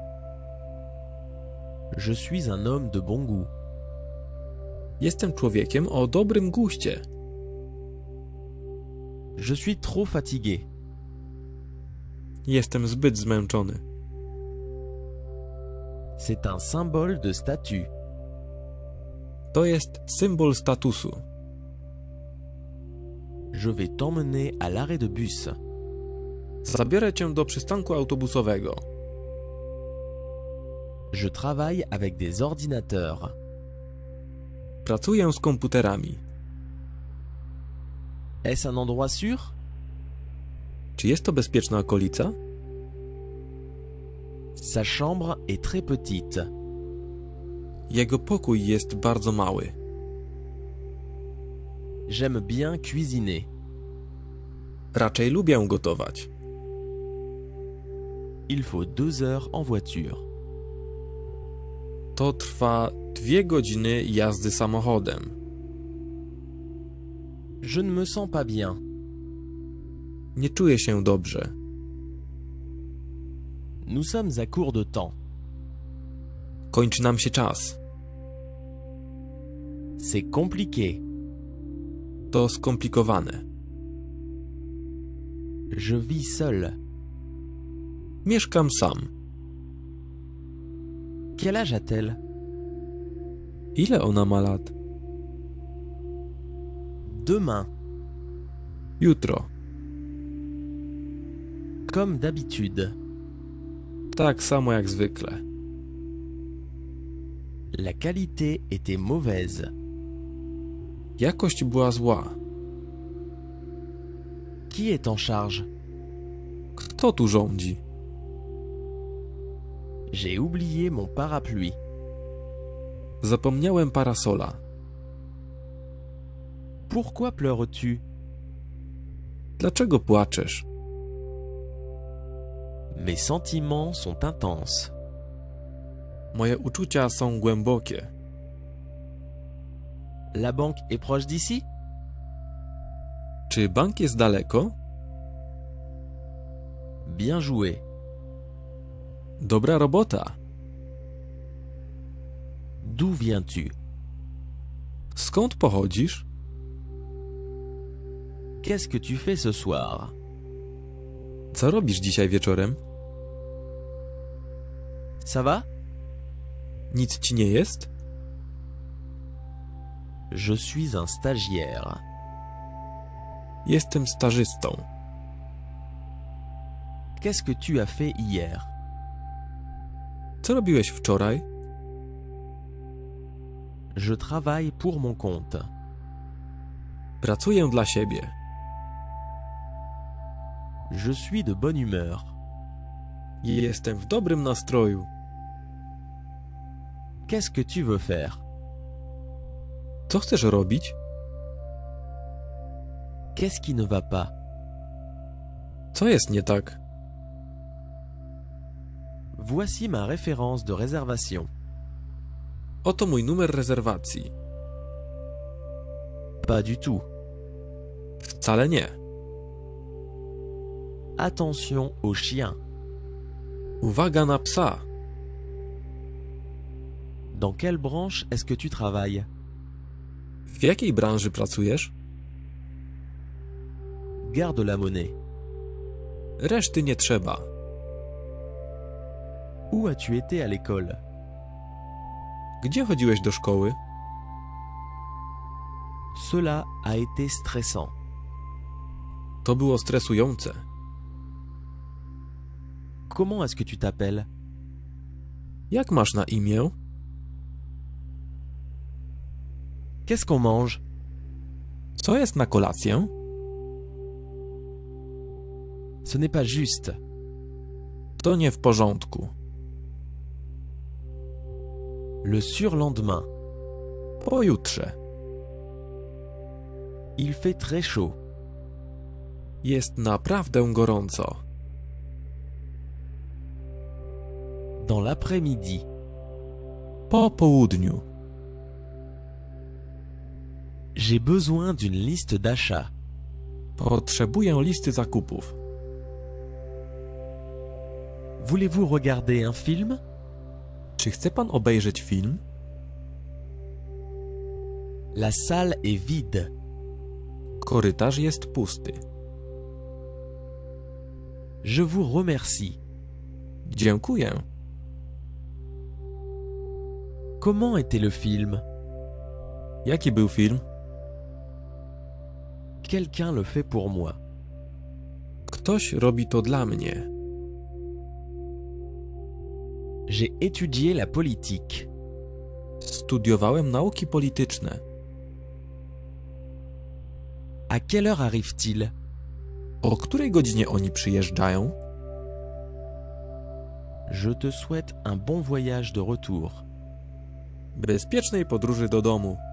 Je suis un homme de bon goût. Jestem człowiekiem o dobrym guście. Je suis trop fatigué. Jestem zbyt zmęczony. C'est un symbole de statut. To jest symbol statusu. Je vais t'emmener à l'arrêt de bus. Zabiorę cię do przystanku autobusowego. Je travaille avec des ordinateurs. Pracuję z komputerami. Est-ce un endroit sûr? Czy jest to bezpieczna okolica? Sa chambre est très petite. Jego pokój jest bardzo mały. J'aime bien cuisiner. Raczej lubię gotować. Il faut deux heures en voiture. To trwa dwie godziny jazdy samochodem. Je ne me sens pas bien. Nie czuję się dobrze. Nous sommes à court de temps. Kończy nam się czas. C'est compliqué. To skomplikowane. Je vis seul. Mieszkam sam. Quel âge a-t-elle? Ile ona ma lat? Demain. Jutro. Comme d'habitude. Tak samo jak zwykle. La qualité était mauvaise. Jakość była zła. Qui est en charge? Kto tu rządzi? J'ai oublié mon parapluie. Zapomniałem parasola. Pourquoi pleures-tu? Dlaczego płaczesz? Mes sentiments sont intenses. Moje uczucia są głębokie. La banque est proche d'ici? Czy bank jest daleko? Bien joué. Dobra robota. D'où viens-tu? Skąd pochodzisz? Qu'est-ce que tu fais ce soir? Co robisz dzisiaj wieczorem? Ça va? Nic ci nie jest? Je suis un stagiaire. Jestem stażystą. Qu'est-ce que tu as fait hier? Co robiłeś wczoraj? Je travaille pour mon compte. Pracuję dla siebie. Je suis de bonne humeur. Jestem w dobrym nastroju. Qu'est-ce que tu veux faire? Co chcesz robić? Qu'est-ce qui ne va pas? Co jest nie tak? Voici ma référence de réservation. Oto mój numer rezerwacji. Pas du tout. Wcale nie. Attention aux chiens. Uwaga na psa. Dans quelle branche est-ce que tu travailles? W jakiej branży pracujesz? Garde la monnaie. Reszty nie trzeba. Où as-tu été à l'école? Gdzie chodziłeś do szkoły? Cela a été stressant. To było stresujące. Comment est-ce que tu t'appelles? Jak masz na imię? Qu'est-ce qu'on mange? Co jest na kolację? Ce n'est pas juste. To nie w porządku. Le surlendemain. Pojutrze. Il fait très chaud. Jest naprawdę gorąco. Dans l'après-midi. Po południu. J'ai besoin d'une liste d'achat. Potrzebuję listy zakupów. Voulez-vous regarder un film? Czy chce pan obejrzeć film? La salle est vide. Korytarz jest pusty. Je vous remercie. Dziękuję. Comment était le film? Jaki był film? Quelqu'un le fait pour moi. Ktoś robi to dla mnie. J'ai étudié la politique. Studiowałem nauki polityczne. À quelle heure arrive-t-il? O której godzinie oni przyjeżdżają? Je te souhaite un bon voyage de retour. Bezpiecznej podróży do domu.